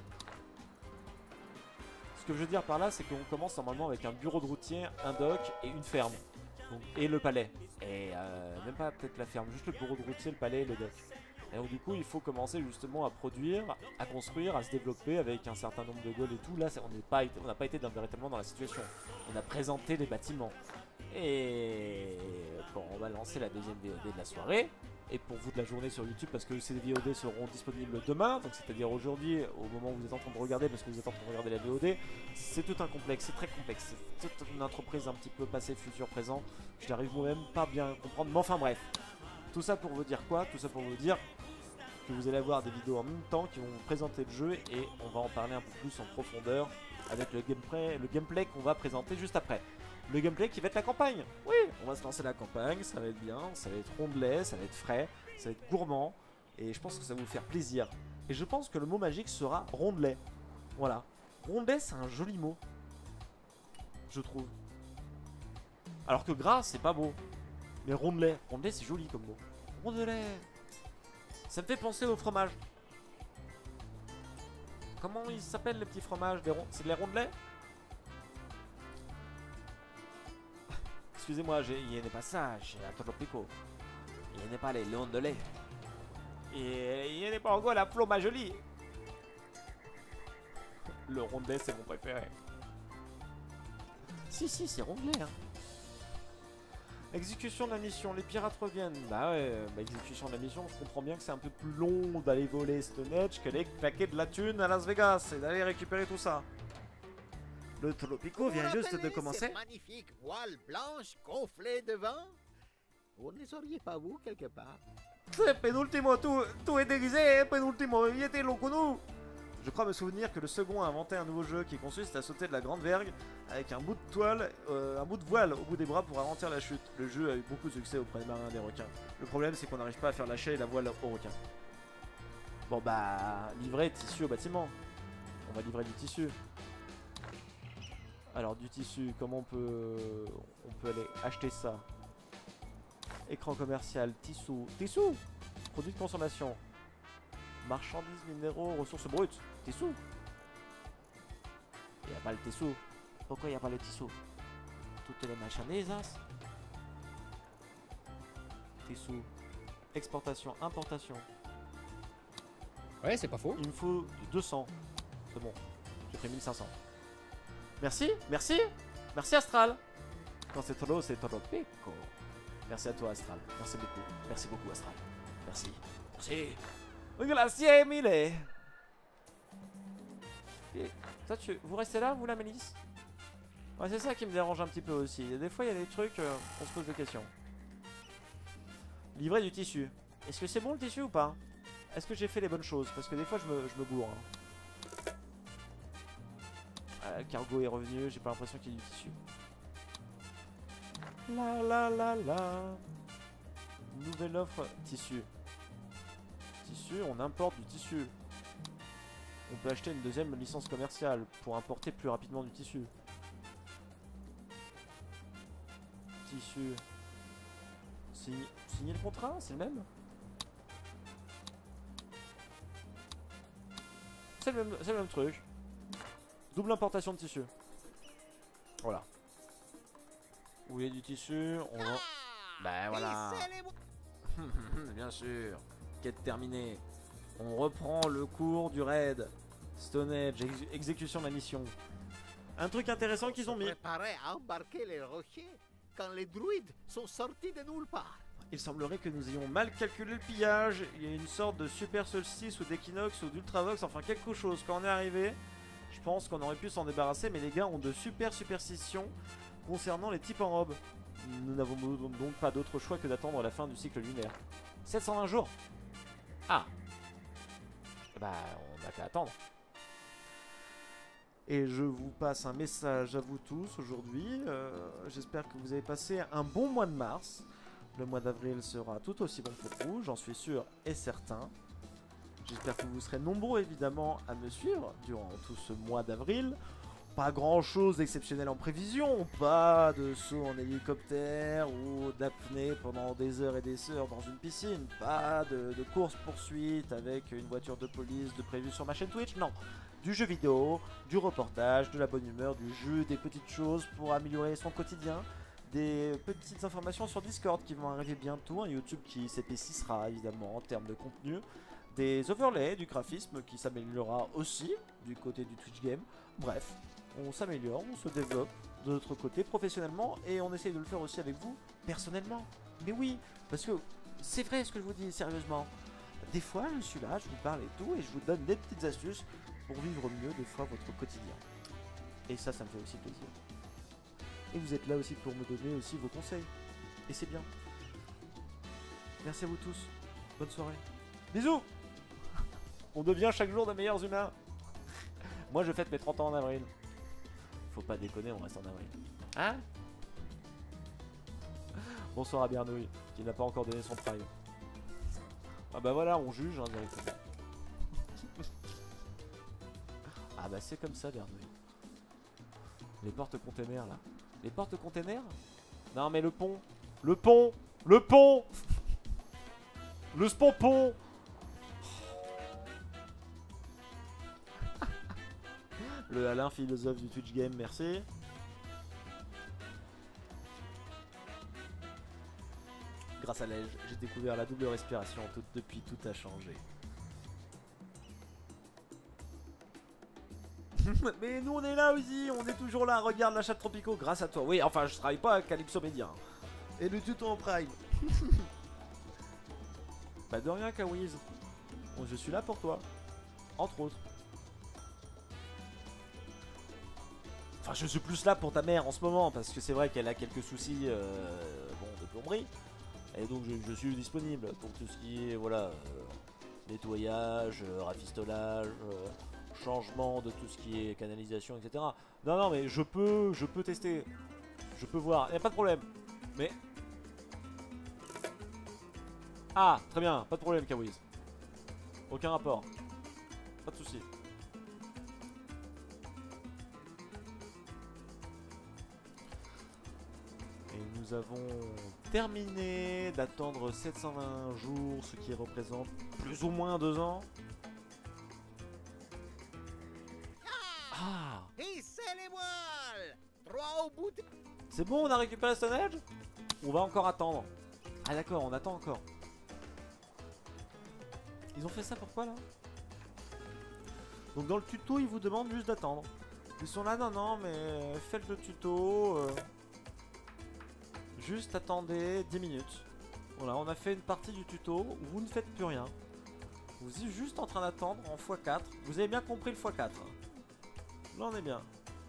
Ce que je veux dire par là, c'est qu'on commence normalement avec un bureau de routier, un dock et une ferme. Donc, et le palais. Et même pas peut-être la ferme, juste le bureau de routier, le palais et le dock. Et donc du coup, il faut commencer justement à produire, à construire, à se développer avec un certain nombre de goals et tout. Là, on n'a pas été véritablement dans la situation. On a présenté les bâtiments. Et bon, on va lancer la deuxième VOD de la soirée. Et pour vous de la journée sur YouTube, parce que ces VOD seront disponibles demain, donc c'est-à-dire aujourd'hui, au moment où vous êtes en train de regarder, parce que vous êtes en train de regarder la VOD, c'est tout un complexe, c'est très complexe, c'est toute une entreprise un petit peu passé, futur, présent, je n'arrive moi-même pas bien à comprendre, mais enfin bref. Tout ça pour vous dire quoi? Tout ça pour vous dire que vous allez avoir des vidéos en même temps qui vont vous présenter le jeu et on va en parler un peu plus en profondeur avec le gameplay qu'on va présenter juste après. Le gameplay qui va être la campagne. Oui, on va se lancer la campagne, ça va être bien, ça va être rondelet, ça va être frais, ça va être gourmand. Et je pense que ça va vous faire plaisir. Et je pense que le mot magique sera rondelet. Voilà. Rondelet, c'est un joli mot. Je trouve. Alors que gras, c'est pas beau. Mais rondelet, c'est joli comme mot. Rondelet. Ça me fait penser au fromage. Comment ils s'appellent les petits fromages? C'est les rondelets? Excusez-moi, il n'est pas ça chez Tropico. Il n'est pas les rondelets. Et il n'est pas encore la fromagerie. Le rondelet, c'est mon préféré. Si, c'est rondelet, hein. Exécution de la mission, les pirates reviennent. Bah ouais, exécution de la mission, je comprends bien que c'est un peu plus long d'aller voler Stonehenge que d'aller claquer de la thune à Las Vegas et d'aller récupérer tout ça. Le Tropico vient juste de commencer. Ces magnifiques voiles blanches gonflées de vent? Vous ne les auriez pas vous quelque part? Penultimo, tout est déguisé, penultimo, il était long que nous. Je crois me souvenir que le second a inventé un nouveau jeu qui consiste à sauter de la grande vergue avec un bout de toile, un bout de voile au bout des bras pour ralentir la chute. Le jeu a eu beaucoup de succès auprès des marins et des requins. Le problème c'est qu'on n'arrive pas à faire lâcher la voile aux requins. Bon bah, livrer tissu au bâtiment. On va livrer du tissu. Alors du tissu, comment on peut aller acheter ça? Écran commercial, tissu, produits de consommation. Marchandises, minéraux, ressources brutes. Tissu. Il n'y a pas le tissu. Pourquoi il n'y a pas le tissu? Toutes les marchandises. Tissu. Exportation, importation. Ouais, c'est pas faux. Il me faut 200. C'est bon. J'ai pris 1500. Merci. Merci Astral. Quand c'est trop, c'est trop pico. Merci à toi Astral. Merci beaucoup Astral. Merci. Grazie mille. Et toi, vous restez là, vous la Mélisse? Ouais, c'est ça qui me dérange un petit peu aussi. Des fois, il y a des trucs, on se pose des questions. Livrer du tissu. Est-ce que c'est bon le tissu ou pas? Est-ce que j'ai fait les bonnes choses? Parce que des fois, je me gourre. Hein. Le cargo est revenu, j'ai pas l'impression qu'il y ait du tissu. La. Nouvelle offre, tissu. On importe du tissu. On peut acheter une deuxième licence commerciale pour importer plus rapidement du tissu. Tissu. Signer le contrat, c'est le même. C'est le même truc. Double importation de tissu. Voilà. Vous voulez du tissu? On va... Bah voilà. Bien sûr. Quête terminée. On reprend le cours du raid. Stonehenge, exécution de la mission. Un truc intéressant qu'ils ont mis. Préparé à embarquer les rochers quand les druides sont sortis de nulle part. Il semblerait que nous ayons mal calculé le pillage. Il y a une sorte de super solstice ou d'équinoxe ou d'ultravox, enfin quelque chose. Quand on est arrivé, je pense qu'on aurait pu s'en débarrasser, mais les gars ont de super superstitions concernant les types en robe. Nous n'avons donc pas d'autre choix que d'attendre la fin du cycle lunaire. 720 jours. Ah. Bah, on n'a qu'à attendre. Et je vous passe un message à vous tous aujourd'hui. J'espère que vous avez passé un bon mois de mars. Le mois d'avril sera tout aussi bon pour vous, j'en suis sûr et certain. J'espère que vous serez nombreux évidemment à me suivre durant tout ce mois d'avril. Pas grand chose d'exceptionnel en prévision, pas de saut en hélicoptère ou d'apnée pendant des heures et des heures dans une piscine, pas de course-poursuite avec une voiture de police de prévu sur ma chaîne Twitch, non. Du jeu vidéo, du reportage, de la bonne humeur, du jeu, des petites choses pour améliorer son quotidien, des petites informations sur Discord qui vont arriver bientôt, un YouTube qui s'épaissira évidemment en termes de contenu, des overlays, du graphisme qui s'améliorera aussi du côté du Twitch Game, bref. On s'améliore, on se développe de notre côté professionnellement et on essaye de le faire aussi avec vous personnellement. Mais oui, parce que c'est vrai ce que je vous dis sérieusement. Des fois je suis là, je vous parle et tout et je vous donne des petites astuces pour vivre mieux des fois votre quotidien. Et ça me fait aussi plaisir. Et vous êtes là aussi pour me donner aussi vos conseils. Et c'est bien. Merci à vous tous. Bonne soirée. Bisous. On devient chaque jour de meilleurs humains. Moi je fête mes 30 ans en avril. Faut pas déconner, on reste en avril. Hein? Bonsoir à Bernouille, qui n'a pas encore donné son prime. Ah bah voilà, on juge hein, directement. Ah bah c'est comme ça Bernouille. Les portes-containers là. Les portes-containers? Non mais le pont. Le pont. Le pont. Le spompon. Le Alain philosophe du Twitch Game, merci. Grâce à l'Ège, j'ai découvert la double respiration. Depuis, tout a changé. Mais nous, on est là aussi. On est toujours là. Regarde l'achat de Tropico grâce à toi. Oui, enfin, je travaille pas à Calypso Media. Et le tuto en prime. Bah de rien, Kawiz. Bon, je suis là pour toi. Entre autres. Enfin, je suis plus là pour ta mère en ce moment, parce que c'est vrai qu'elle a quelques soucis bon, de plomberie. Et donc je suis disponible pour tout ce qui est, voilà, nettoyage, rafistolage, changement de tout ce qui est canalisation, etc. Non, non, mais je peux tester. Je peux voir, y a pas de problème. Mais... Ah, très bien, pas de problème, Kawiz. Aucun rapport. Pas de soucis. Nous avons terminé d'attendre 720 jours, ce qui représente plus ou moins 2 ans. Ah! Hissez les voiles! 3 au bout de... C'est bon, on a récupéré Stone Age? On va encore attendre. Ah d'accord, on attend encore. Ils ont fait ça pourquoi là? Donc dans le tuto, ils vous demandent juste d'attendre. Ils sont là, non, non, mais faites le tuto... Juste attendez 10 minutes. Voilà, on a fait une partie du tuto où vous ne faites plus rien. Vous êtes juste en train d'attendre en x4. Vous avez bien compris le x4. Là on est bien.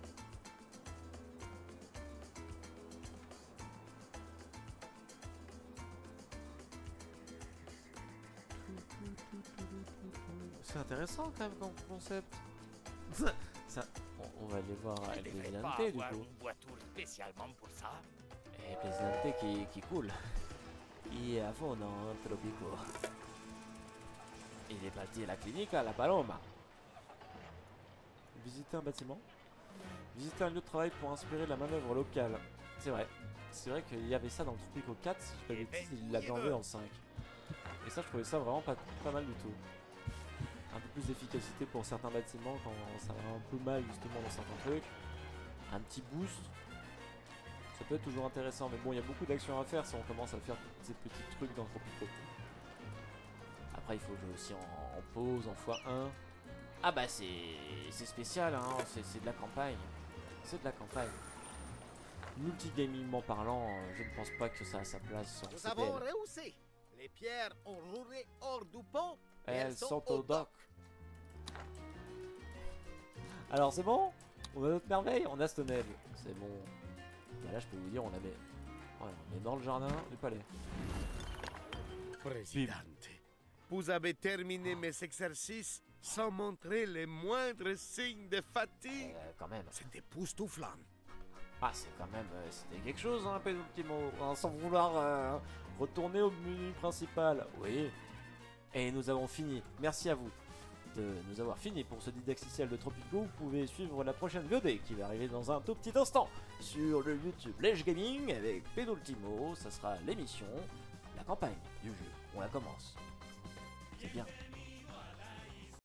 C'est intéressant quand même comme concept. Ça, on va aller voir El Presidente du coup. Une voiture spécialement pour ça. El Presidente qui coule. Il est à fond dans Tropico. Il est parti à la clinique à La Paloma. Visiter un bâtiment. Visiter un lieu de travail pour inspirer de la manœuvre locale. C'est vrai. C'est vrai qu'il y avait ça dans le Tropico 4, si je ne dis pas de bêtises, il l'a enlevé dans le 5. Et ça, je trouvais ça vraiment pas mal du tout. Un peu plus d'efficacité pour certains bâtiments quand ça va un peu mal justement dans certains trucs. Un petit boost. Ça peut être toujours intéressant, mais bon, il y a beaucoup d'actions à faire si on commence à faire tous ces petits trucs dans le Tropico. Après, il faut jouer aussi en pause, en x1. Ah bah c'est spécial, hein, c'est de la campagne. C'est de la campagne. Multigamingment parlant, je ne pense pas que ça a sa place en Nous CPL. avons réussi. Les pierres ont roulé hors du pont. Et Elles sont au dock. Alors c'est bon? On a notre merveille, on a Stone Age. C'est bon. Bah là je peux vous dire, on avait... Ouais, on est dans le jardin du palais. Presidente, vous avez terminé mes exercices sans montrer les moindres signes de fatigue. Quand même. C'était époustouflant. Ah c'est quand même... c'était quelque chose, hein, petit mot. Hein, sans vouloir retourner au menu principal. Oui. Et nous avons fini. Merci à vous de nous avoir fini pour ce didacticiel de Tropico. Vous pouvez suivre la prochaine VOD qui va arriver dans un tout petit instant sur le YouTube Lèche Gaming avec Penultimo. Ça sera l'émission, la campagne du jeu. On la commence. C'est bien.